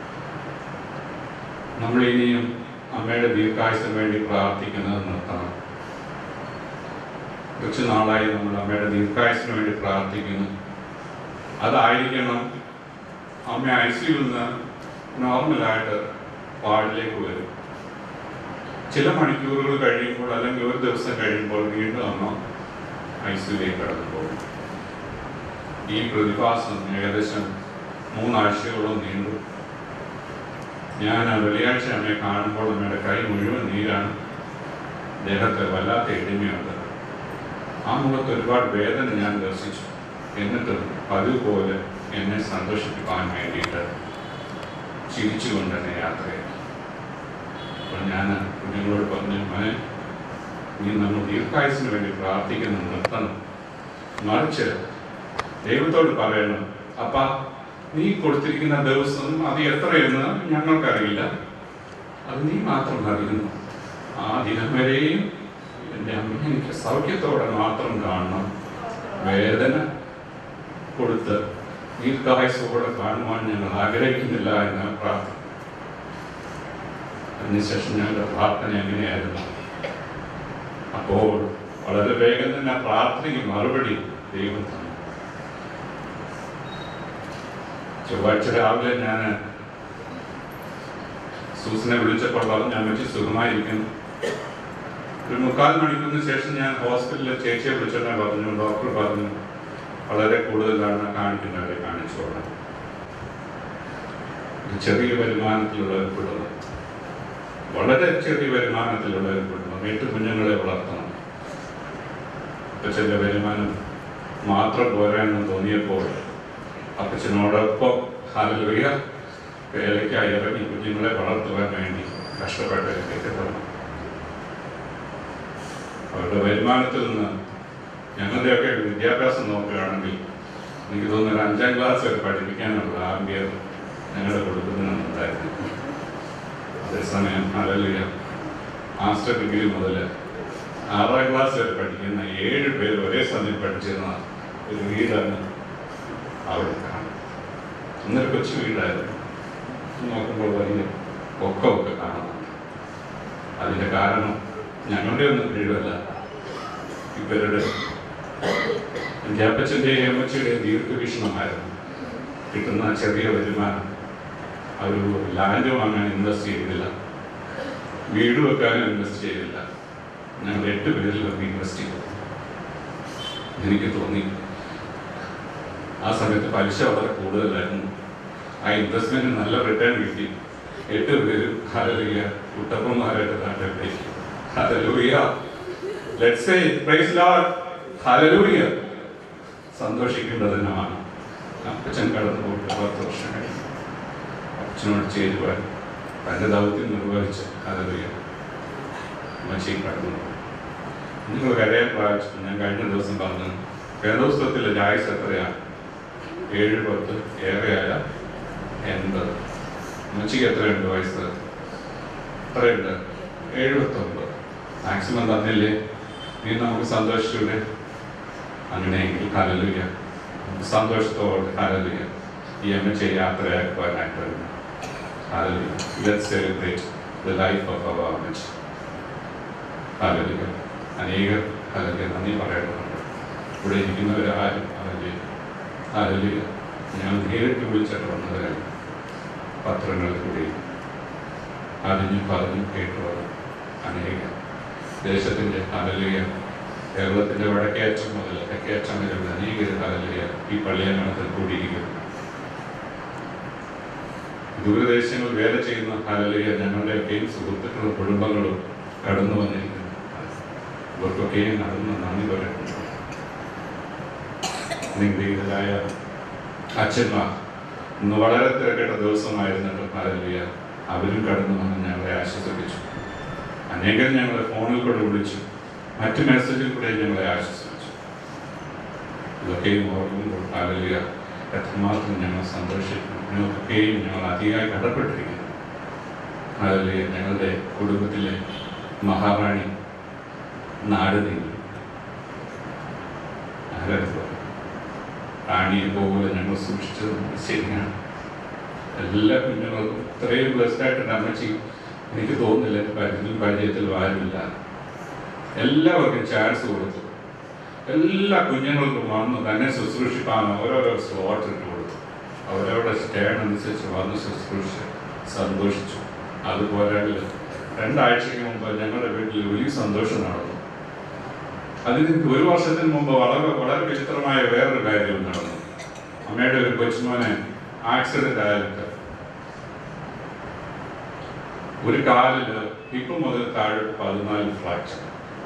നമ്മൾ ഇനിയും അമ്മയുടെ ദീർഘായുസിന് വേണ്ടി പ്രാർത്ഥിക്കുന്നത് നിർത്തണം. കുറച്ച് നാളായി നമ്മൾ അമ്മയുടെ ദീർഘായുസിന് വേണ്ടി പ്രാർത്ഥിക്കുന്നു. അതായിരിക്കണം അമ്മ ICUവിൽ നിന്ന് നോർമലായിട്ട് വാർഡിലേക്ക് വരും. ചില മണിക്കൂറുകൾ കഴിയുമ്പോൾ അല്ലെങ്കിൽ ഒരു ദിവസം കഴിയുമ്പോൾ വീണ്ടും അമ്മ ICUവിലേക്ക് കടന്നു പോകും. ഈ പ്രതിഭാസം ഏകദേശം 3 ആഴ്ചയോളം നീണ്ടു. ഞാൻ വെള്ളിയാഴ്ച അമ്മയെ കാണുമ്പോൾ അമ്മയുടെ കൈ മുഴുവൻ നീരാണ്. ദേഹത്ത് വല്ലാത്ത എളിമയുണ്ട്. ആ മുഖത്ത് ഒരുപാട് വേദന ഞാൻ ദർശിച്ചു. എന്നിട്ടും പതിവ് പോലെ എന്നെ സന്തോഷിപ്പിക്കാൻ വേണ്ടിയിട്ട് ചിരിച്ചുകൊണ്ട് എന്നെ യാത്രയാക്കി. അപ്പോൾ ഞാൻ കുഞ്ഞുങ്ങളോട് പറഞ്ഞു, മോനെ, നീ നമ്മൾ ദീർഘായുസിന് വേണ്ടി പ്രാർത്ഥിക്കുന്നത് നിർത്തണം. മറിച്ച് ദൈവത്തോട് പറയണം, അപ്പ നീ കൊടുത്തിരിക്കുന്ന ദിവസം അത് എത്രയെന്ന് ഞങ്ങൾക്കറിയില്ല, അത് നീ മാത്രം അറിയുന്നു. ആ ദിനം വരെയും എൻ്റെ അമ്മ എനിക്ക് സൗഖ്യത്തോടെ മാത്രം കാണണം. വേദന കൊടുത്ത് ദീർഘായുസോടെ കാണുവാൻ ഞങ്ങൾ ആഗ്രഹിക്കുന്നില്ല എന്ന് പ്രാർത്ഥന. അതിനുശേഷം ഞങ്ങളുടെ പ്രാർത്ഥന എങ്ങനെയായിരുന്നു? അപ്പോൾ വളരെ വേഗം തന്നെ പ്രാർത്ഥനയ്ക്ക് മറുപടി ദൈവം തന്നു. ചൊവ്വാഴ്ച രാവിലെ ഞാൻ സൂസനെ വിളിച്ചപ്പോൾ പറഞ്ഞു, അമ്മച്ചി സുഖമായിരിക്കുന്നു. ഒരു 3/4 മണിക്കൂറിന് ശേഷം ഞാൻ ഹോസ്പിറ്റലിൽ ചേച്ചിയെ വിളിച്ചോണ്ടാ പറഞ്ഞു, ഡോക്ടർ പറഞ്ഞു വളരെ കൂടുതലാണ്, കാണിക്കുന്നവരെ കാണിച്ചോളാം. ചെറിയ വരുമാനത്തിലുള്ള ഒരു കുടുംബം, വളരെ ചെറിയ വരുമാനത്തിലുള്ള ഒരു കുടുംബം, 8 കുഞ്ഞുങ്ങളെ വളർത്തണം. അപ്പച്ചൻ്റെ വരുമാനം മാത്രം പോരാന്ന് തോന്നിയപ്പോൾ അപ്പച്ചനോടൊപ്പം ഹല്ലേലൂയ വേലയ്ക്കായി ഇറങ്ങി കുഞ്ഞുങ്ങളെ വളർത്തുവാൻ വേണ്ടി കഷ്ടപ്പെട്ടവരിലേക്ക് എത്തണം. അവരുടെ വരുമാനത്തിൽ നിന്ന് ഞങ്ങളുടെയൊക്കെ വിദ്യാഭ്യാസം നോക്കുകയാണെങ്കിൽ എനിക്ക് തോന്നുന്നു ഒരു 5ാം ക്ലാസ് വരെ പഠിപ്പിക്കാനുള്ള ആംബിയർ ഞങ്ങളുടെ കുടുംബത്തിനുണ്ടായിരുന്നു. അതേസമയം ഹല്ലേലൂയ മാസ്റ്റർ ഡിഗ്രി മുതൽ 6ാം ക്ലാസ് വരെ പഠിക്കുന്ന 7 പേര് ഒരേ സമയം പഠിച്ചിരുന്ന ഒരു വീടാണ് അവിടെ കാണുന്നത്. ഇന്നൊരു കൊച്ചു വീടായിരുന്നു. നോക്കുമ്പോൾ വലിയ പൊക്കമൊക്കെ കാണുന്നുണ്ട്. അതിൻ്റെ കാരണം ഞങ്ങളുടെ ഒന്നും കഴിവല്ല, ഇവരുടെ എൻ്റെ അപ്പച്ചൻ്റെയും അമ്മച്ചിയുടെയും ദീർഘവീക്ഷണമായിരുന്നു. കിട്ടുന്ന ചെറിയ വരുമാനം ഒരു ലാൻഡ് വാങ്ങാൻ ഇൻവെസ്റ്റ് ചെയ്തില്ല, വീട് വെക്കാനും ഇൻവെസ്റ്റ് ചെയ്തില്ല. ഞങ്ങൾ 8 പേരിലൊക്കെ ഇൻവെസ്റ്റ് ചെയ്തു. എനിക്ക് തോന്നി ആ സമയത്ത് പലിശ വളരെ കൂടുതലായിരുന്നു. ആ ഇൻവെസ്റ്റ്മെൻറ്റ് നല്ല റിട്ടേൺ കിട്ടി. 8 പേരും ഹല്ലേലൂയ കുട്ടപ്പന്മാരായിട്ട് നാട്ടിലേക്ക്. Hallelujah, let's say praise Lord, hallelujah. സന്തോഷിക്കേണ്ടതിനാണ്. അപ്പച്ചൻ കടന്നു പോയിട്ട് 10 വർഷം കഴിഞ്ഞു. അപ്പച്ചനോട് ചേരുവാൻ തൻ്റെ ദൗത്യം നിർവഹിച്ച് ഹല്ലേലൂയ അമ്മച്ചി കടന്നു പോയി. നിങ്ങൾ കരയാൻ പ്രാപിച്ചു. ഞാൻ കഴിഞ്ഞ ദിവസം പറഞ്ഞു വേദോസ്തവത്തിലെ ആയുസ് എത്രയാണ്? 70, ഏറെയായ 80. അമ്മച്ചിക്ക് എത്രയുണ്ട് വയസ്സ്? എത്രയുണ്ട്? 79. മാക്സിമം തന്നില്ലേ? നീ നമുക്ക് സന്തോഷിച്ചൂടെ? അങ്ങനെയെങ്കിൽ ഹല്ലേലൂയ സന്തോഷത്തോടെ ഹല്ലേലൂയ ഈ അമ്മച്ചി യാത്രയാക്കുവാനായിട്ട് വരുന്നു. Hallelujah, let's celebrate the life of our അമ്മച്ചി. ഹല്ലേലൂയ. അനേകം ഹല്ലേലൂയ നന്ദി പറയേണ്ടതുണ്ട്. ഇവിടെ ഇരിക്കുന്നവരാരും ഹല്ലേലൂയ ഹല്ലേലൂയ ഞങ്ങൾ നേരിട്ട് വിളിച്ചിട്ട് വന്നവരല്ല, പത്രങ്ങളിൽ കൂടി അറിഞ്ഞും പറഞ്ഞും കേട്ടുള്ളത് അനേകം ദേശത്തിൻ്റെ ഹല്ലേലൂയ കേരളത്തിൻ്റെ വടക്കേറ്റം മുതൽ തെക്കേറ്റം വരെയുള്ള അനേകം ഹല്ലേലൂയ ഈ പള്ളിയങ്കണത്തിൽ കൂടിയിരിക്കുന്നു. ദൂരദേശങ്ങളിൽ വേല ചെയ്യുന്ന ഹല്ലേലൂയ ഞങ്ങളുടെയൊക്കെയും സുഹൃത്തുക്കളും കുടുംബങ്ങളും കടന്നു വന്നിരിക്കുന്നു. ഇവർക്കൊക്കെയും നടന്ന് നന്ദി പറയുന്നു. നിങ്ങളായ അച്ഛന്മാർ ഇന്ന് വളരെ തിരക്കേട്ട ദിവസമായിരുന്നിട്ട് ഹല്ലേലൂയ അവരും കടന്നു വന്ന് ഞങ്ങളെ ആശ്വസിപ്പിച്ചു. അനേകം ഞങ്ങളെ ഫോണിൽ കൂടെ വിളിച്ചു, മറ്റു മെസ്സേജിൽ കൂടെ ഞങ്ങളെ ആശ്വസിപ്പിച്ചു. ഇതൊക്കെയും ഓർക്കുമ്പോൾ ഹല്ലേലൂയ എത്രമാത്രം ഞങ്ങൾ സന്തോഷിക്കുന്നു. ഞങ്ങൾക്കൊക്കെയും ഞങ്ങൾ അധികമായി കടപ്പെട്ടിരിക്കുന്നു. ഹല്ലേലൂയ ഞങ്ങളുടെ കുടുംബത്തിലെ മഹാറാണി നാട് നീങ്ങി. റാണിയെ പോലെ ഞങ്ങൾ സൂക്ഷിച്ചത് ശരിയാണ്. എല്ലാ കുഞ്ഞുങ്ങൾക്കും ഇത്രയും ബ്ലസ്ഡായിട്ടുണ്ട് അമ്മച്ചി. എനിക്ക് തോന്നുന്നില്ല എൻ്റെ പരിചയത്തിൽ ആരുമില്ല. എല്ലാവർക്കും ചാൻസ് കൊടുത്തു. എല്ലാ കുഞ്ഞുങ്ങൾക്കും വന്ന് തന്നെ ശുശ്രൂഷിക്കാൻ ഓരോരോ സ്ലോട്ട് ഇട്ട് കൊടുത്തു. അവരവരുടെ സ്റ്റേൺ അനുസരിച്ച് വന്ന് ശുശ്രൂഷിച്ച് സന്തോഷിച്ചു. അതുപോലെ 2 ആഴ്ചയ്ക്ക് മുമ്പ് ഞങ്ങളുടെ വീട്ടിൽ വലിയ സന്തോഷം നടന്നു. അതിന് 1 വർഷത്തിന് മുമ്പ് വളരെ വിചിത്രമായ വേറൊരു കാര്യം നടന്നു. അമ്മയുടെ ഒരു കൊച്ചുമോനെ ആക്സിഡന്റ് ആയിട്ട് ഒരു കാലിൽ ഹിപ്പ് മുതൽ താഴെ 14 ഫ്രാക്ചർ.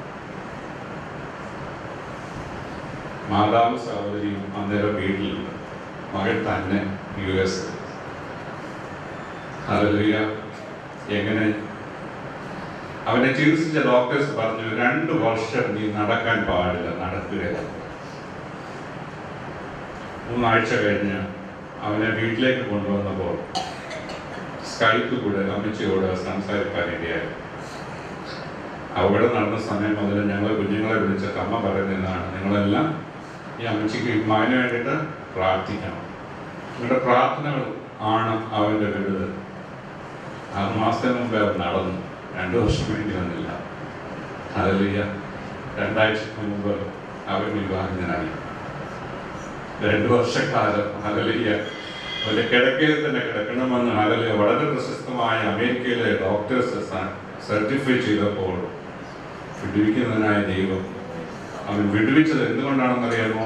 മാതാവ് സഹോദരിയും അന്നേരം വീട്ടിലുണ്ട്. മകൻ തന്നെ US. ഹല്ലേലൂയ. എങ്ങനെ അവനെ ചികിത്സിച്ച ഡോക്ടേഴ്സ് പറഞ്ഞു 2 വർഷം നീ നടക്കാൻ പാടില്ല, നടക്കുകയില്ല. 3 ആഴ്ച കഴിഞ്ഞ് അവനെ വീട്ടിലേക്ക് കൊണ്ടുവന്നപ്പോൾ സ്കൈപ്പ് കൂടെ അമ്മച്ചിയോട് സംസാരിക്കാനിടയായി. അവിടെ നടന്ന സമയം മുതൽ ഞങ്ങൾ കുഞ്ഞുങ്ങളെ വിളിച്ചിട്ട് അമ്മ പറയുന്നതാണ്, നിങ്ങളെല്ലാം ഈ അമ്മച്ചിക്ക് മകന് വേണ്ടിയിട്ട് പ്രാർത്ഥിക്കണം. നിങ്ങളുടെ പ്രാർത്ഥനകൾ ആണ് അവൻ്റെ വിടുതൽ. 6 മാസത്തിന് മുമ്പേ അവർ നടന്നു. 2 വർഷം വേണ്ടി വന്നില്ല. ഹല്ലേലൂയ. 2 ആഴ്ചക്ക് മുമ്പ് അവർ വിവാഹിതനായി. 2 വർഷക്കാലം ഹല്ലേലൂയ അവരുടെ കിടക്കയിൽ തന്നെ കിടക്കണമെന്ന് ഹല്ലേലൂയ വളരെ പ്രശസ്തമായ അമേരിക്കയിലെ ഡോക്ടേഴ്സ് സർട്ടിഫൈ ചെയ്തപ്പോൾ വിടുവിക്കുന്നതിനായ ദൈവം അവൻ വിടുവിച്ചത് എന്തുകൊണ്ടാണെന്നറിയാമോ?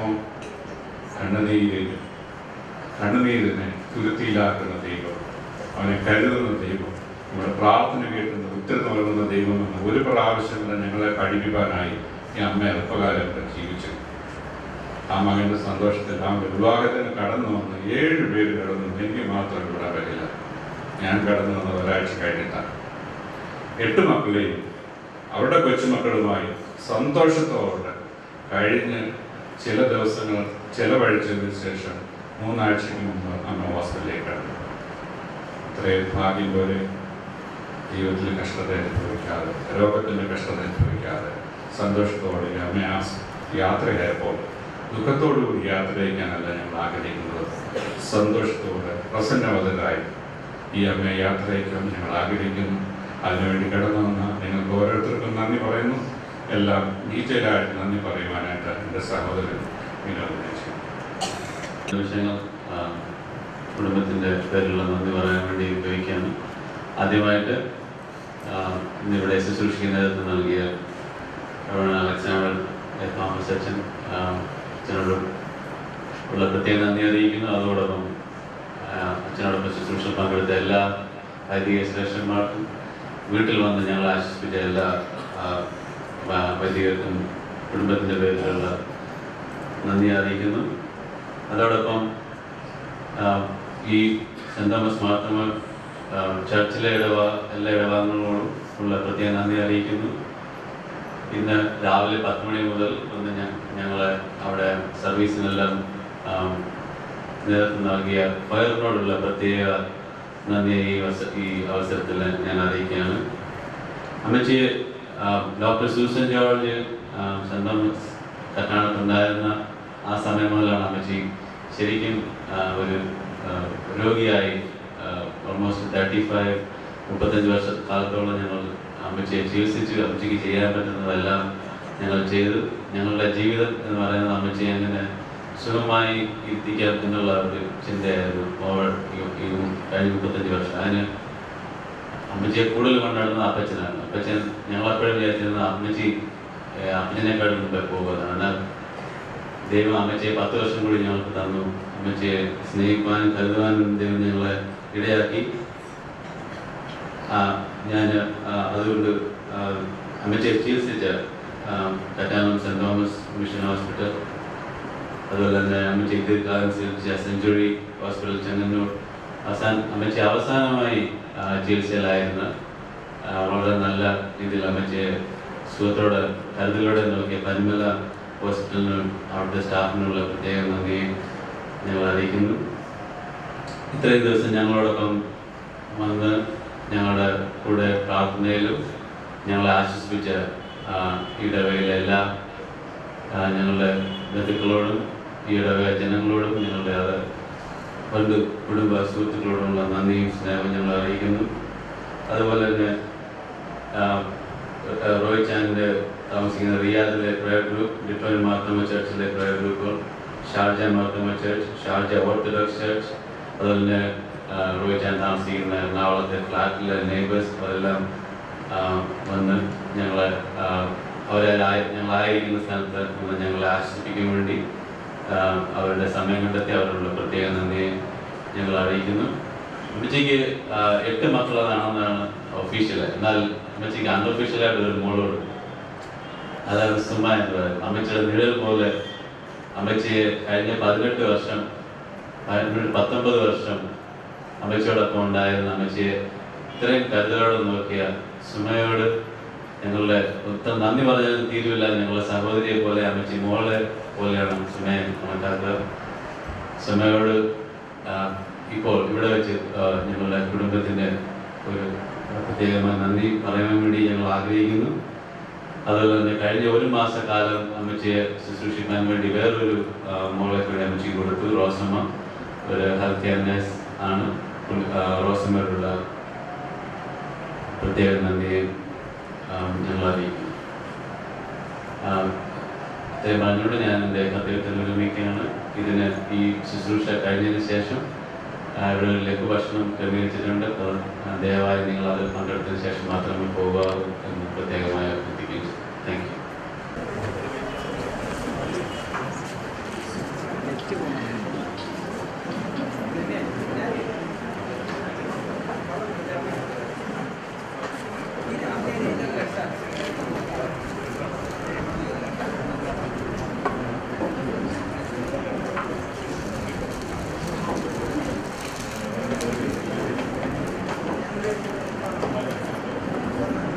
കണ്ണുനീരിനെ തുരുത്തിയിലാക്കുന്ന ദൈവം, അവനെ കരുതുന്ന ദൈവം, നമ്മുടെ പ്രാർത്ഥന കേട്ടുന്ന ഉത്തരം നൽകുന്ന ദൈവം എന്ന് 1 പ്രാവശ്യം കൂടെ ഞങ്ങളെ പഠിപ്പിക്കാനായി ഈ അമ്മ എളുപ്പകാലം ജീവിച്ചു. ആ മകൻ്റെ സന്തോഷത്തിൽ അവൻ്റെ വിവാഹത്തിന് കടന്നു വന്ന് 7 പേര് കടന്നു. എനിക്ക് മാത്രം ഇവിടെ വരില്ല. ഞാൻ കടന്നു വന്നത് 1 ആഴ്ച കഴിഞ്ഞിട്ടാണ്. 8 മക്കളെയും അവരുടെ കൊച്ചുമക്കളുമായി സന്തോഷത്തോടെ കഴിഞ്ഞ് ചില ദിവസങ്ങൾ ചെലവഴിച്ചതിന് ശേഷം 3 ആഴ്ചയ്ക്ക് മുമ്പ് അമ്മ ഹോസ്പിറ്റലിലേക്കാണ്. ഇത്രയും ഭാഗ്യം പോലെ ജീവിതത്തിൽ കഷ്ടത അനുഭവിക്കാതെ, രോഗത്തിൻ്റെ കഷ്ടത അനുഭവിക്കാതെ സന്തോഷത്തോടെ അമ്മ ആ യാത്രയായപ്പോൾ ദുഃഖത്തോടുകൂടി യാത്രയ്ക്കാനല്ല ഞങ്ങൾ ആഗ്രഹിക്കുന്നത്, സന്തോഷത്തോടെ പ്രസന്നവതരായി ഈ അമ്മയെ യാത്രയ്ക്കാൻ ഞങ്ങൾ ആഗ്രഹിക്കുന്നു. അതിനുവേണ്ടി കടന്നു വന്ന നിങ്ങൾക്ക് ഓരോരുത്തർക്കും നന്ദി പറയുന്നു. എല്ലാം ഡീറ്റെയിലായിട്ട് നന്ദി പറയുവാനായിട്ട് എൻ്റെ സഹോദരൻ വിനോദം വിഷയങ്ങൾ കുടുംബത്തിൻ്റെ പേരിലുള്ള നന്ദി പറയാൻ വേണ്ടി ഉപയോഗിക്കുകയാണ്. ആദ്യമായിട്ട് ഇന്നിവിടെ ശുശ്രൂഷിക്കുന്ന നേതൃത്വം നൽകിയ അലക്സാണ്ടർ തോമസ് അച്ഛനോടും ഉള്ള പ്രത്യേക നന്ദി അറിയിക്കുന്നു. അതോടൊപ്പം അച്ഛനോടൊപ്പം ശുശ്രൂഷ പങ്കെടുത്ത എല്ലാ വൈദിക ശ്രേഷ്ഠന്മാർക്കും വീട്ടിൽ വന്ന് ഞങ്ങൾ ആശ്വസിപ്പിച്ച എല്ലാ വൈദികർക്കും കുടുംബത്തിൻ്റെ പേരിലുള്ള നന്ദി അറിയിക്കുന്നു. അതോടൊപ്പം ഈ സെൻറ് തോമസ് മാർത്തോമ ചർച്ചിലെ എല്ലാ ഇടവകങ്ങളോടും ഉള്ള പ്രത്യേക നന്ദി അറിയിക്കുന്നു. ഇന്ന് രാവിലെ 10 മണി മുതൽ വന്ന് ഞങ്ങൾ അവിടെ സർവീസിനെല്ലാം നേതൃത്വം നൽകിയ ഫയറിനോടുള്ള പ്രത്യേക നന്ദി ഈ അവസരത്തിൽ ഞാൻ അറിയിക്കുകയാണ്. അമ്മച്ചി doctor Susan George saint Thomas കറ്റാണത്തുണ്ടായിരുന്ന ആ സമയം മുതലാണ് അമ്മച്ചി ശരിക്കും ഒരു രോഗിയായി ഓൾമോസ്റ്റ് 35 വർഷക്കാലത്തോളം ഞങ്ങൾ അമ്മച്ചിയെ ചികിത്സിച്ചു. അമ്മച്ചിക്ക് ചെയ്യാൻ പറ്റുന്നതെല്ലാം ഞങ്ങൾ ചെയ്തു. ഞങ്ങളുടെ ജീവിതം എന്ന് പറയുന്നത് അമ്മച്ചിയെ അങ്ങനെ സുഖമായി എത്തിക്കാം എന്നുള്ള ഒരു ചിന്തയായിരുന്നു ഈ കഴിഞ്ഞ 35 വർഷം. അതിന് അമ്മച്ചിയെ കൂടുതൽ കൊണ്ടുനടന്നത് അപ്പച്ചനാണ്. അപ്പച്ചൻ ഞങ്ങളെപ്പോഴും വിചാരിച്ചിരുന്നത് അപ്പച്ചനെക്കാളും മുമ്പേ പോകുന്നതാണ്. എന്നാൽ ദൈവം അമ്മച്ചിയെ 10 വർഷം കൂടി ഞങ്ങൾക്ക് തന്നു. അമ്മച്ചിയെ സ്നേഹിക്കുവാനും കരുതുവാനും ദൈവം ഞങ്ങളെ ഇടയാക്കി. ഞാൻ അതുകൊണ്ട് അമ്മച്ചിയെ ചികിത്സിച്ച Kattanam saint Thomas mission hospital, അതുപോലെ തന്നെ അമ്മച്ചി ദീർഘകാലം ചികിത്സിച്ച സെഞ്ചുറി ഹോസ്പിറ്റൽ ചെങ്ങന്നൂർ, അമ്മച്ചി അവസാനമായി ചികിത്സയിലായിരുന്ന വളരെ നല്ല രീതിയിൽ അമ്മച്ചിയെ സുഖത്തോടെ കരുതലോടെ നോക്കിയ പരിമല ഹോസ്പിറ്റലിനും അവിടുത്തെ സ്റ്റാഫിനുള്ള പ്രത്യേക നന്ദി ഞങ്ങൾ അറിയിക്കുന്നു. ഇത്രയും ദിവസം ഞങ്ങളോടൊപ്പം വന്ന് ഞങ്ങളുടെ കൂടെ പ്രാർത്ഥനയിലും ഞങ്ങളെ ആശ്വസിപ്പിച്ച ഇടവകയിലെ എല്ലാ ഞങ്ങളുടെ ബന്ധുക്കളോടും ഈ ഇടവക ജനങ്ങളോടും ഞങ്ങളുടെ കുടുംബ സുഹൃത്തുക്കളോടുമുള്ള നന്ദിയും സ്നേഹവും ഞങ്ങൾ അറിയിക്കുന്നു. അതുപോലെ തന്നെ റോയ് ചാനിൻ്റെ താമസിക്കുന്ന റിയാദിലെ പ്രയർ ഗ്രൂപ്പ്, ഡിറ്റോയിൻ മാർത്തോമ ചർച്ചിലെ പ്രയർ ഗ്രൂപ്പുകൾ, Sharjah Marthoma church, Sharjah orthodox church, അതുപോലെ തന്നെ റോയ് ചാൻ താമസിക്കുന്ന എറണാകുളത്തെ ഫ്ലാറ്റിലെ നെയ്ബേഴ്സ്, അതെല്ലാം വന്ന് ഞങ്ങളായിരിക്കുന്ന സ്ഥലത്ത് വന്ന് ഞങ്ങളെ ആശ്വസിപ്പിക്കാൻ വേണ്ടി അവരുടെ സമയം കണ്ടെത്തി അവരുടെ പ്രത്യേക നന്ദി ഞങ്ങൾ അറിയിക്കുന്നു. അമ്മച്ചിക്ക് 8 മക്കളാണെന്നാണ് ഒഫീഷ്യൽ. എന്നാൽ അമ്മച്ചിക്ക് അൺഒഫീഷ്യലായിട്ട് ഒരു മോളോട്, അതാണ് സുമ എന്ന് പറയുന്നത്. അമ്മച്ചിയുടെ നിഴൽ പോലെ അമ്മച്ചിയെ കഴിഞ്ഞ 19 വർഷം അമ്മച്ചിയോടൊപ്പം ഉണ്ടായിരുന്ന അമ്മച്ചിയെ ഇത്രയും കരുതലോടെ നോക്കിയ സുമയോട് ഞങ്ങളുടെ ഒട്ടും നന്ദി പറഞ്ഞാൽ തീരുവില്ല. ഞങ്ങളുടെ സഹോദരിയെ പോലെ അമ്മച്ചി മോളെ പോലെയാണ് സുമയെ കണക്കാക്കുക. സുമയോട് ഇപ്പോൾ ഇവിടെ വെച്ച് ഞങ്ങളുടെ കുടുംബത്തിൻ്റെ ഒരു പ്രത്യേകമായ നന്ദി പറയാൻ വേണ്ടി ഞങ്ങൾ ആഗ്രഹിക്കുന്നു. അതുപോലെ തന്നെ കഴിഞ്ഞ 1 മാസക്കാലം അമ്മച്ചിയെ ശുശ്രൂഷിക്കാൻ വേണ്ടി വേറൊരു മോളെ കൂടി അമ്മച്ചി കൊടുത്തു. റോസമ്മ ഒരു ഹെൽത്ത് കെയർ നഴ്സ് ആണ്. റോസമ്മയോടുള്ള പ്രത്യേക നന്ദി ഞങ്ങൾ അറിയിക്കുന്നു. ഇത്രയും പറഞ്ഞുകൊണ്ട് ഞാൻ എൻ്റെ കർത്തവ്യത്തിൽ വിരമിക്കുകയാണ്. ഇതിന് ഈ ശുശ്രൂഷ കഴിഞ്ഞതിന് ശേഷം ഇവിടെ ഒരു ലഘുഭക്ഷണം ക്രമീകരിച്ചിട്ടുണ്ട്. ദയവായി നിങ്ങൾ അതിൽ പങ്കെടുത്തതിന് ശേഷം മാത്രമേ പോകാവൂ എന്ന് പ്രത്യേകമായി അഭ്യർത്ഥിക്കുന്നു. Thank you.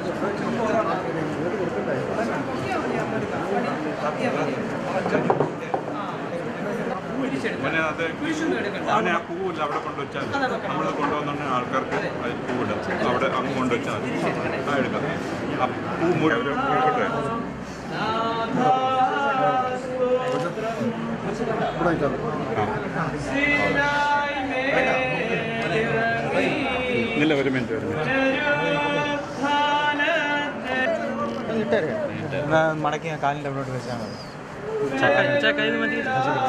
അവനെ ആ പൂവില്ല അവിടെ കൊണ്ടുവച്ചാൽ നമ്മൾ കൊണ്ടുവന്നുണ്ടെങ്കിൽ ആൾക്കാർക്ക് അത് പൂവിടാം അവിടെ അങ്ങ് കൊണ്ടുവച്ചാൽ മതി. ആ എടുക്കാം. ആ പൂ മുഴുവൻ എടുക്കട്ടെ. ഇല്ല, ഒരു മിനിറ്റ്. മടക്കി കാലിൻ്റെ അവിടോട്ട് വെച്ചാൽ മതി.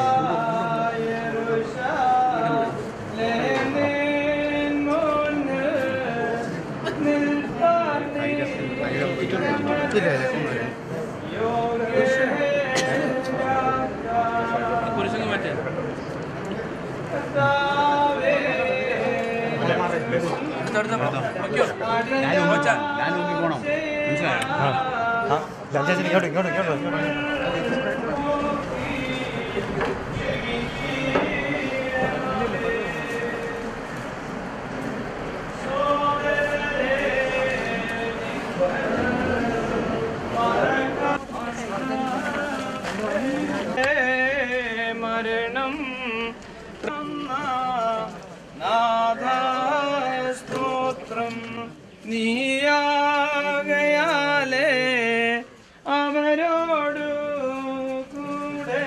മരണം നാഥസ്തോത്രം നീയാകയാലേ അവരോടു കൂടെ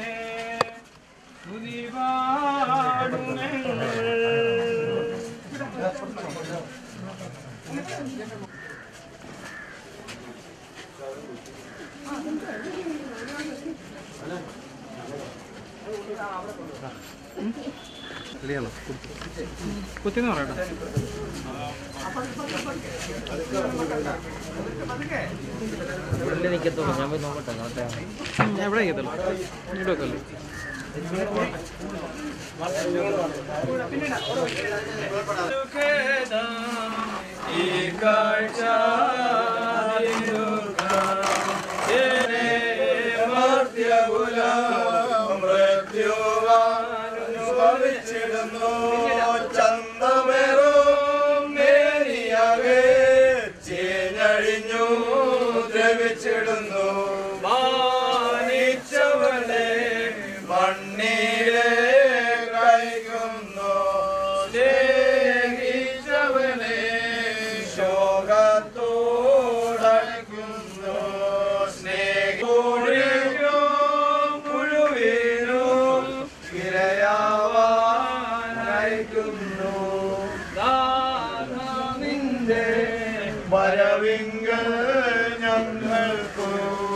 കുത്തിന്ന് പറയട്ടെ. ഇവിടെ നിൽക്കത്തുള്ളൂ, ഞാൻ പോയി നോക്കട്ടെ. ഞാൻ എവിടെ നിൽക്കത്തുള്ളൂ, ഇവിടെ വെക്കല്ലേ. ഈ കാഴ്ച മൃത്യുവാനുഭവിച്ചിടുന്നു ചന്തമേറും മേനിയാകെ ചേഞ്ഞഴിഞ്ഞു ദ്രവിച്ചിടുന്നു മാനിച്ചവളെ മണ്ണിലെ കഴിക്കുന്നു സ്നേഹിച്ചവനെ ശോകത്തോടയ്ക്കുന്നു സ്നേഹിക്കും മുഴുവനും ഇരയാവാനയക്കുന്നു നിന്റെ വരവിങ്കൽ ഞങ്ങൾക്കു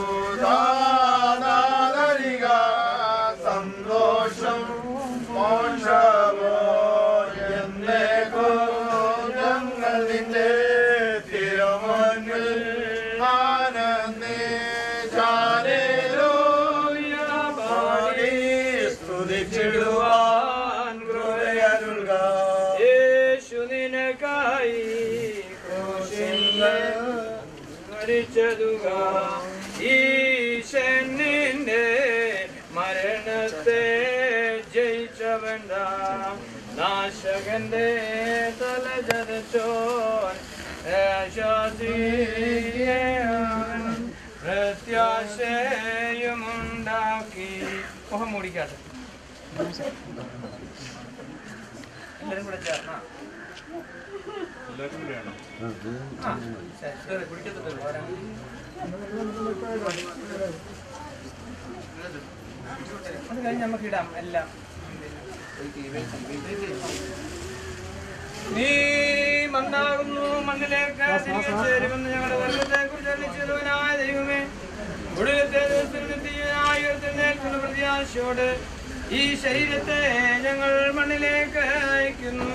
ദാനരിക സന്തോഷം മോക്ഷമോ എന്നേക്കോ ഞങ്ങൾ നിന്റെ തിരുമുന്നിൽ ആനന്ദിച്ചാനേലോയാടി സ്തുതിച്ചിടുവാൻ കൃപയരുൾക യേശു നിനക്കായി ക്രൂശിന്മേൽ മരിച്ചതുക ഈശൻ നിന്റെ മരണത്തെ ജയിച്ചവൻ നാശകന്റെ തല ചതച്ചോൻ പ്രത്യാശയുമുണ്ടാക്കി. മുഖം മൂടിക്കാട്ടെ. എല്ലാരും കൂടെ ചേർന്നാ അത് കഴിഞ്ഞ് നമുക്ക് ഇടാം എല്ലാം. നീ മണ്ണാകുന്നു, മണ്ണിലേക്ക് തിരികെ ചേരുമെന്ന് ഞങ്ങളുടെ വർഗത്തെ കുറിച്ച് അറിയിച്ചതുവനായ ദൈവമേ, ഒടുവിലത്തെ ദിവസത്തിൽ നിത്യനായ ഉയർത്തെഴുന്നേൽക്കുന്ന പ്രത്യാശയോട് ഈ ശരീരത്തെ ഞങ്ങൾ മണ്ണിലേക്ക് അയക്കുന്നു.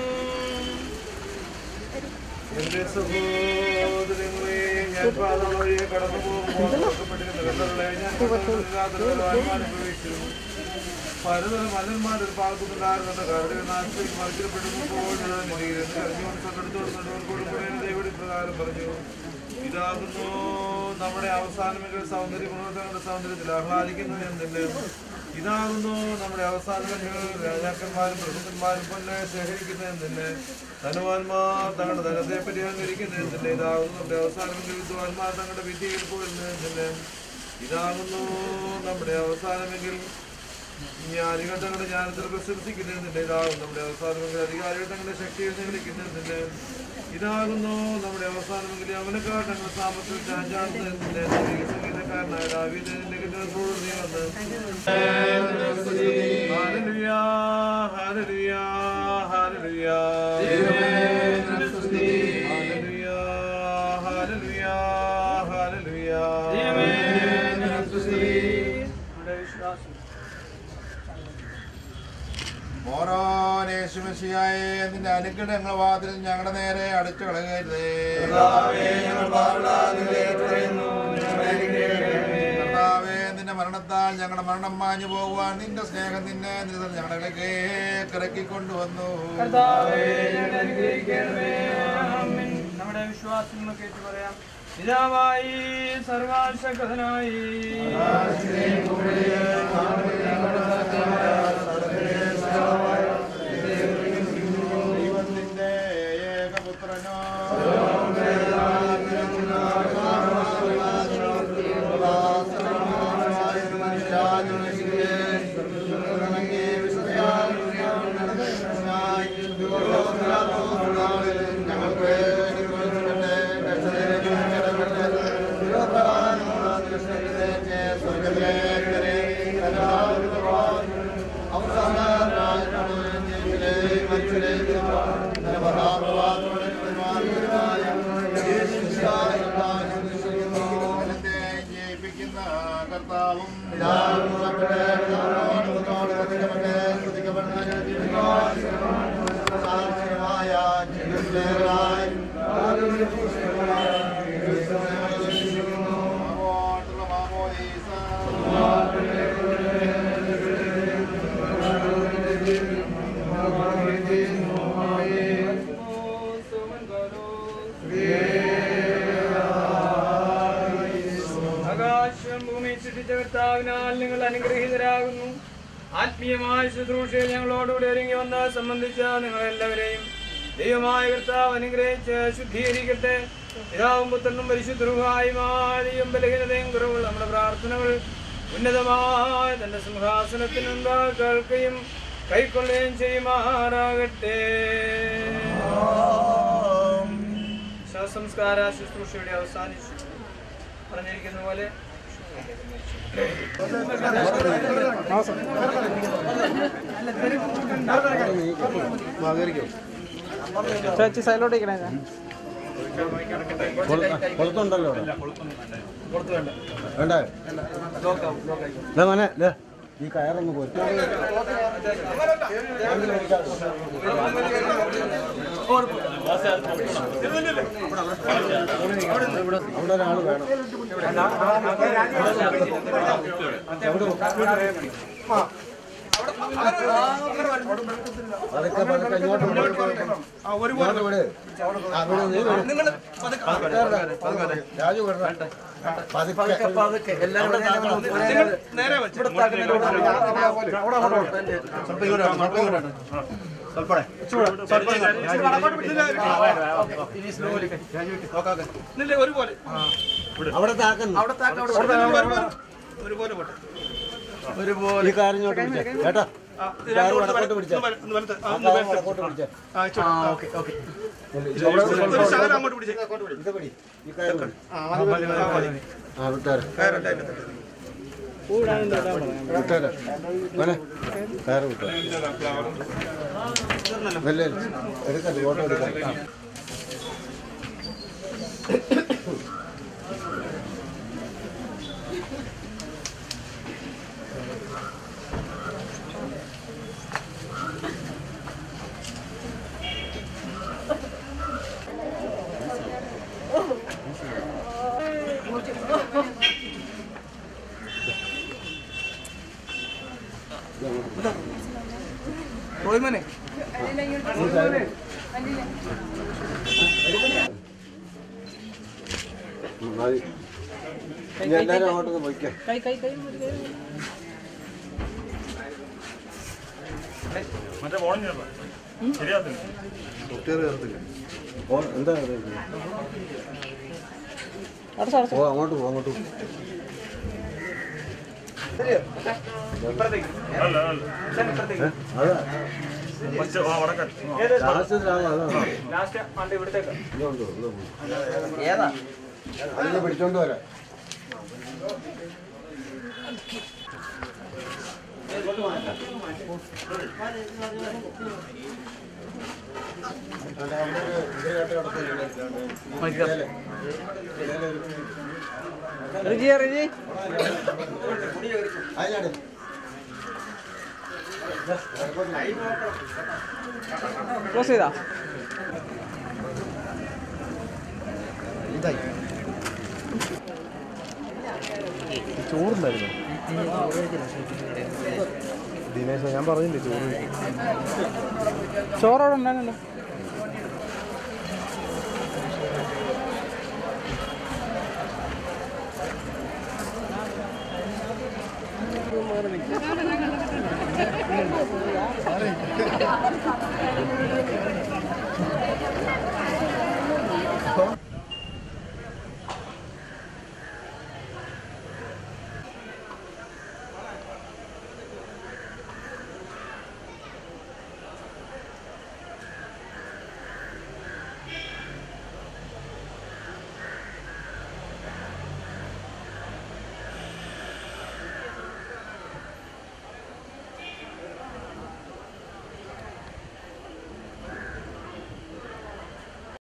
എന്റെ സഹോദരങ്ങളെ, ഞാൻ പാതാള വഴിയെ കടന്നു പോകുമ്പോൾ പലതരം മലന്മാരുടെ പാർക്കുന്നുണ്ടായിരുന്ന കരുടെ നാട്ടിലേക്ക് മറിക്കപ്പെടുമ്പോൾ ദൈവടി പ്രകാരം പറഞ്ഞു, ഇതാകുന്നു നമ്മുടെ അവസാനമെങ്കിൽ സൗന്ദര്യ ഗുണങ്ങളുടെ സൗന്ദര്യത്തിൽ ആഹ്ലാദിക്കുന്നു എന്നില്ല. ഇതാകുന്നു നമ്മുടെ അവസാനങ്ങൾ. രാജാക്കന്മാരും പ്രഭുക്കന്മാരും പൊന്നെ ശേഖരിക്കുന്നതിന് തന്നെ ധനവാന്മാർ തങ്ങളുടെ ധനത്തെ പറ്റി അഹങ്കരിക്കുന്നതിന് തന്നെ ഇതാകുന്നു നമ്മുടെ അവസാനമെങ്കിൽ വിദ്വാൻമാർ തങ്ങളുടെ വിദ്യയിൽ പോരുന്നതിന് തന്നെ ഇതാകുന്നു നമ്മുടെ അവസാനമെങ്കിൽ ജ്ഞാനികൾ തങ്ങളുടെ ജ്ഞാനത്തിൽ പ്രശംസിക്കുന്നതിന് ഇതാകും നമ്മുടെ അവസാനമെങ്കിൽ അധികാരികൾ തങ്ങളുടെ ശക്തിയെ നിഗളിക്കുന്നതിന് ഇതാകുന്നു നമ്മുടെ അവസാനമെങ്കിൽ അവനക്കാർ തങ്ങളുടെ സാമർത്ഥ്യം ചാഞ്ചാടുന്നതിന് സംഗീതക്കാരനായ ദാവീദിന്റെ പ്രവൃത്തി വന്ന് hallelujah hallelujah hallelujah hallelujah hallelujah മോനോനേശുമശിയായ നിന്റെ അനുഗ്രഹങ്ങൾ വാതിൽ ഞങ്ങളുടെ നേരെ അടച്ചു കളയരുതേ. കർത്താവേ, നിന്റെ മരണത്താൽ ഞങ്ങളുടെ മരണം മാഞ്ഞു പോകുവാൻ നിന്റെ സ്നേഹം നിന്നെ ഞങ്ങളിലേക്ക് ഇറക്കിക്കൊണ്ടുവന്നു. നമ്മുടെ വിശ്വാസം കേട്ടു പറയാം. പിതാവായി സർവശക്തനായി ദൈവത്തിന്റെ ഏകപുത്രനോ ജയിപ്പിക്കുന്ന കർത്താവും ആകാശം ഭൂമി സൃഷ്ടിച്ച കർത്താവിനാൽ നിങ്ങൾ അനുഗ്രഹീതരാകുന്നു. ആത്മീയമായ ശുശ്രൂഷയിൽ ഞങ്ങളോടുകൂടി ഒരുങ്ങി വന്ന് സംബന്ധിച്ച നിങ്ങളെല്ലാവരെയും ദൈവമായ കർത്താവ് അനുഗ്രഹിച്ച് ശുദ്ധീകരിക്കട്ടെ. പിതാവും പുത്രനും പരിശുദ്ധരുമായും ബലഹീനതയും കുറവുള്ള നമ്മുടെ പ്രാർത്ഥനകൾ ഉന്നതമായ തന്റെ സിംഹാസനത്തിന് മുമ്പാകെ കേൾക്കുകയും കൈക്കൊള്ളുകയും ചെയ്യുമാറാകട്ടെ. ശവസംസ്കാര ശുശ്രൂഷയുടെ അവസാനിച്ചു. പറഞ്ഞിരിക്കുന്ന പോലെ ചേച്ചി സൈലോട്ടേക്കണേ. കൊളുത്തുണ്ടല്ലോ വേണ്ടേ മോനെ ഈ കയറൊന്ന് പോയി അവിടെ ഒരാൾ വേണം. പതുക്കെ ഇങ്ങോട്ട് രാജു വിടണം. ഈ കാര്യം ഇങ്ങോട്ട് പിടിച്ചേ കേട്ടോ. വടക്കോട്ട് പിടിച്ചേ. ഇത് പിടി. ഈ കയറ് പിടി. ആ വിട്ടാരെ വിട്ടാരെ മോനെ കയറ് വിട്ടാരെ നല്ല എടുക്കാം ഫോട്ടോ എടുക്കാം. റോയ്മനെ എല്ലാരും അങ്ങോട്ടൊന്ന് പോയിക്കേ. കൈ മറ്റേ ഫോണിന് ശരിയാത്തില്ല. സോഫ്റ്റ്വെയർ ചേർത്തില്ല. എന്താ അങ്ങോട്ട് പോ അങ്ങോട്ട് അല്ല അതാ അതിനെ പിടിച്ചോണ്ട് വരാം. ക്ലോസ് ചെയ്താ ചോറുണ്ടായിരുന്നു ദിനേശ, ഞാൻ പറഞ്ഞില്ലേ ചോറ് ചോറവിടെ ഉണ്ടായിരുന്നല്ലോ.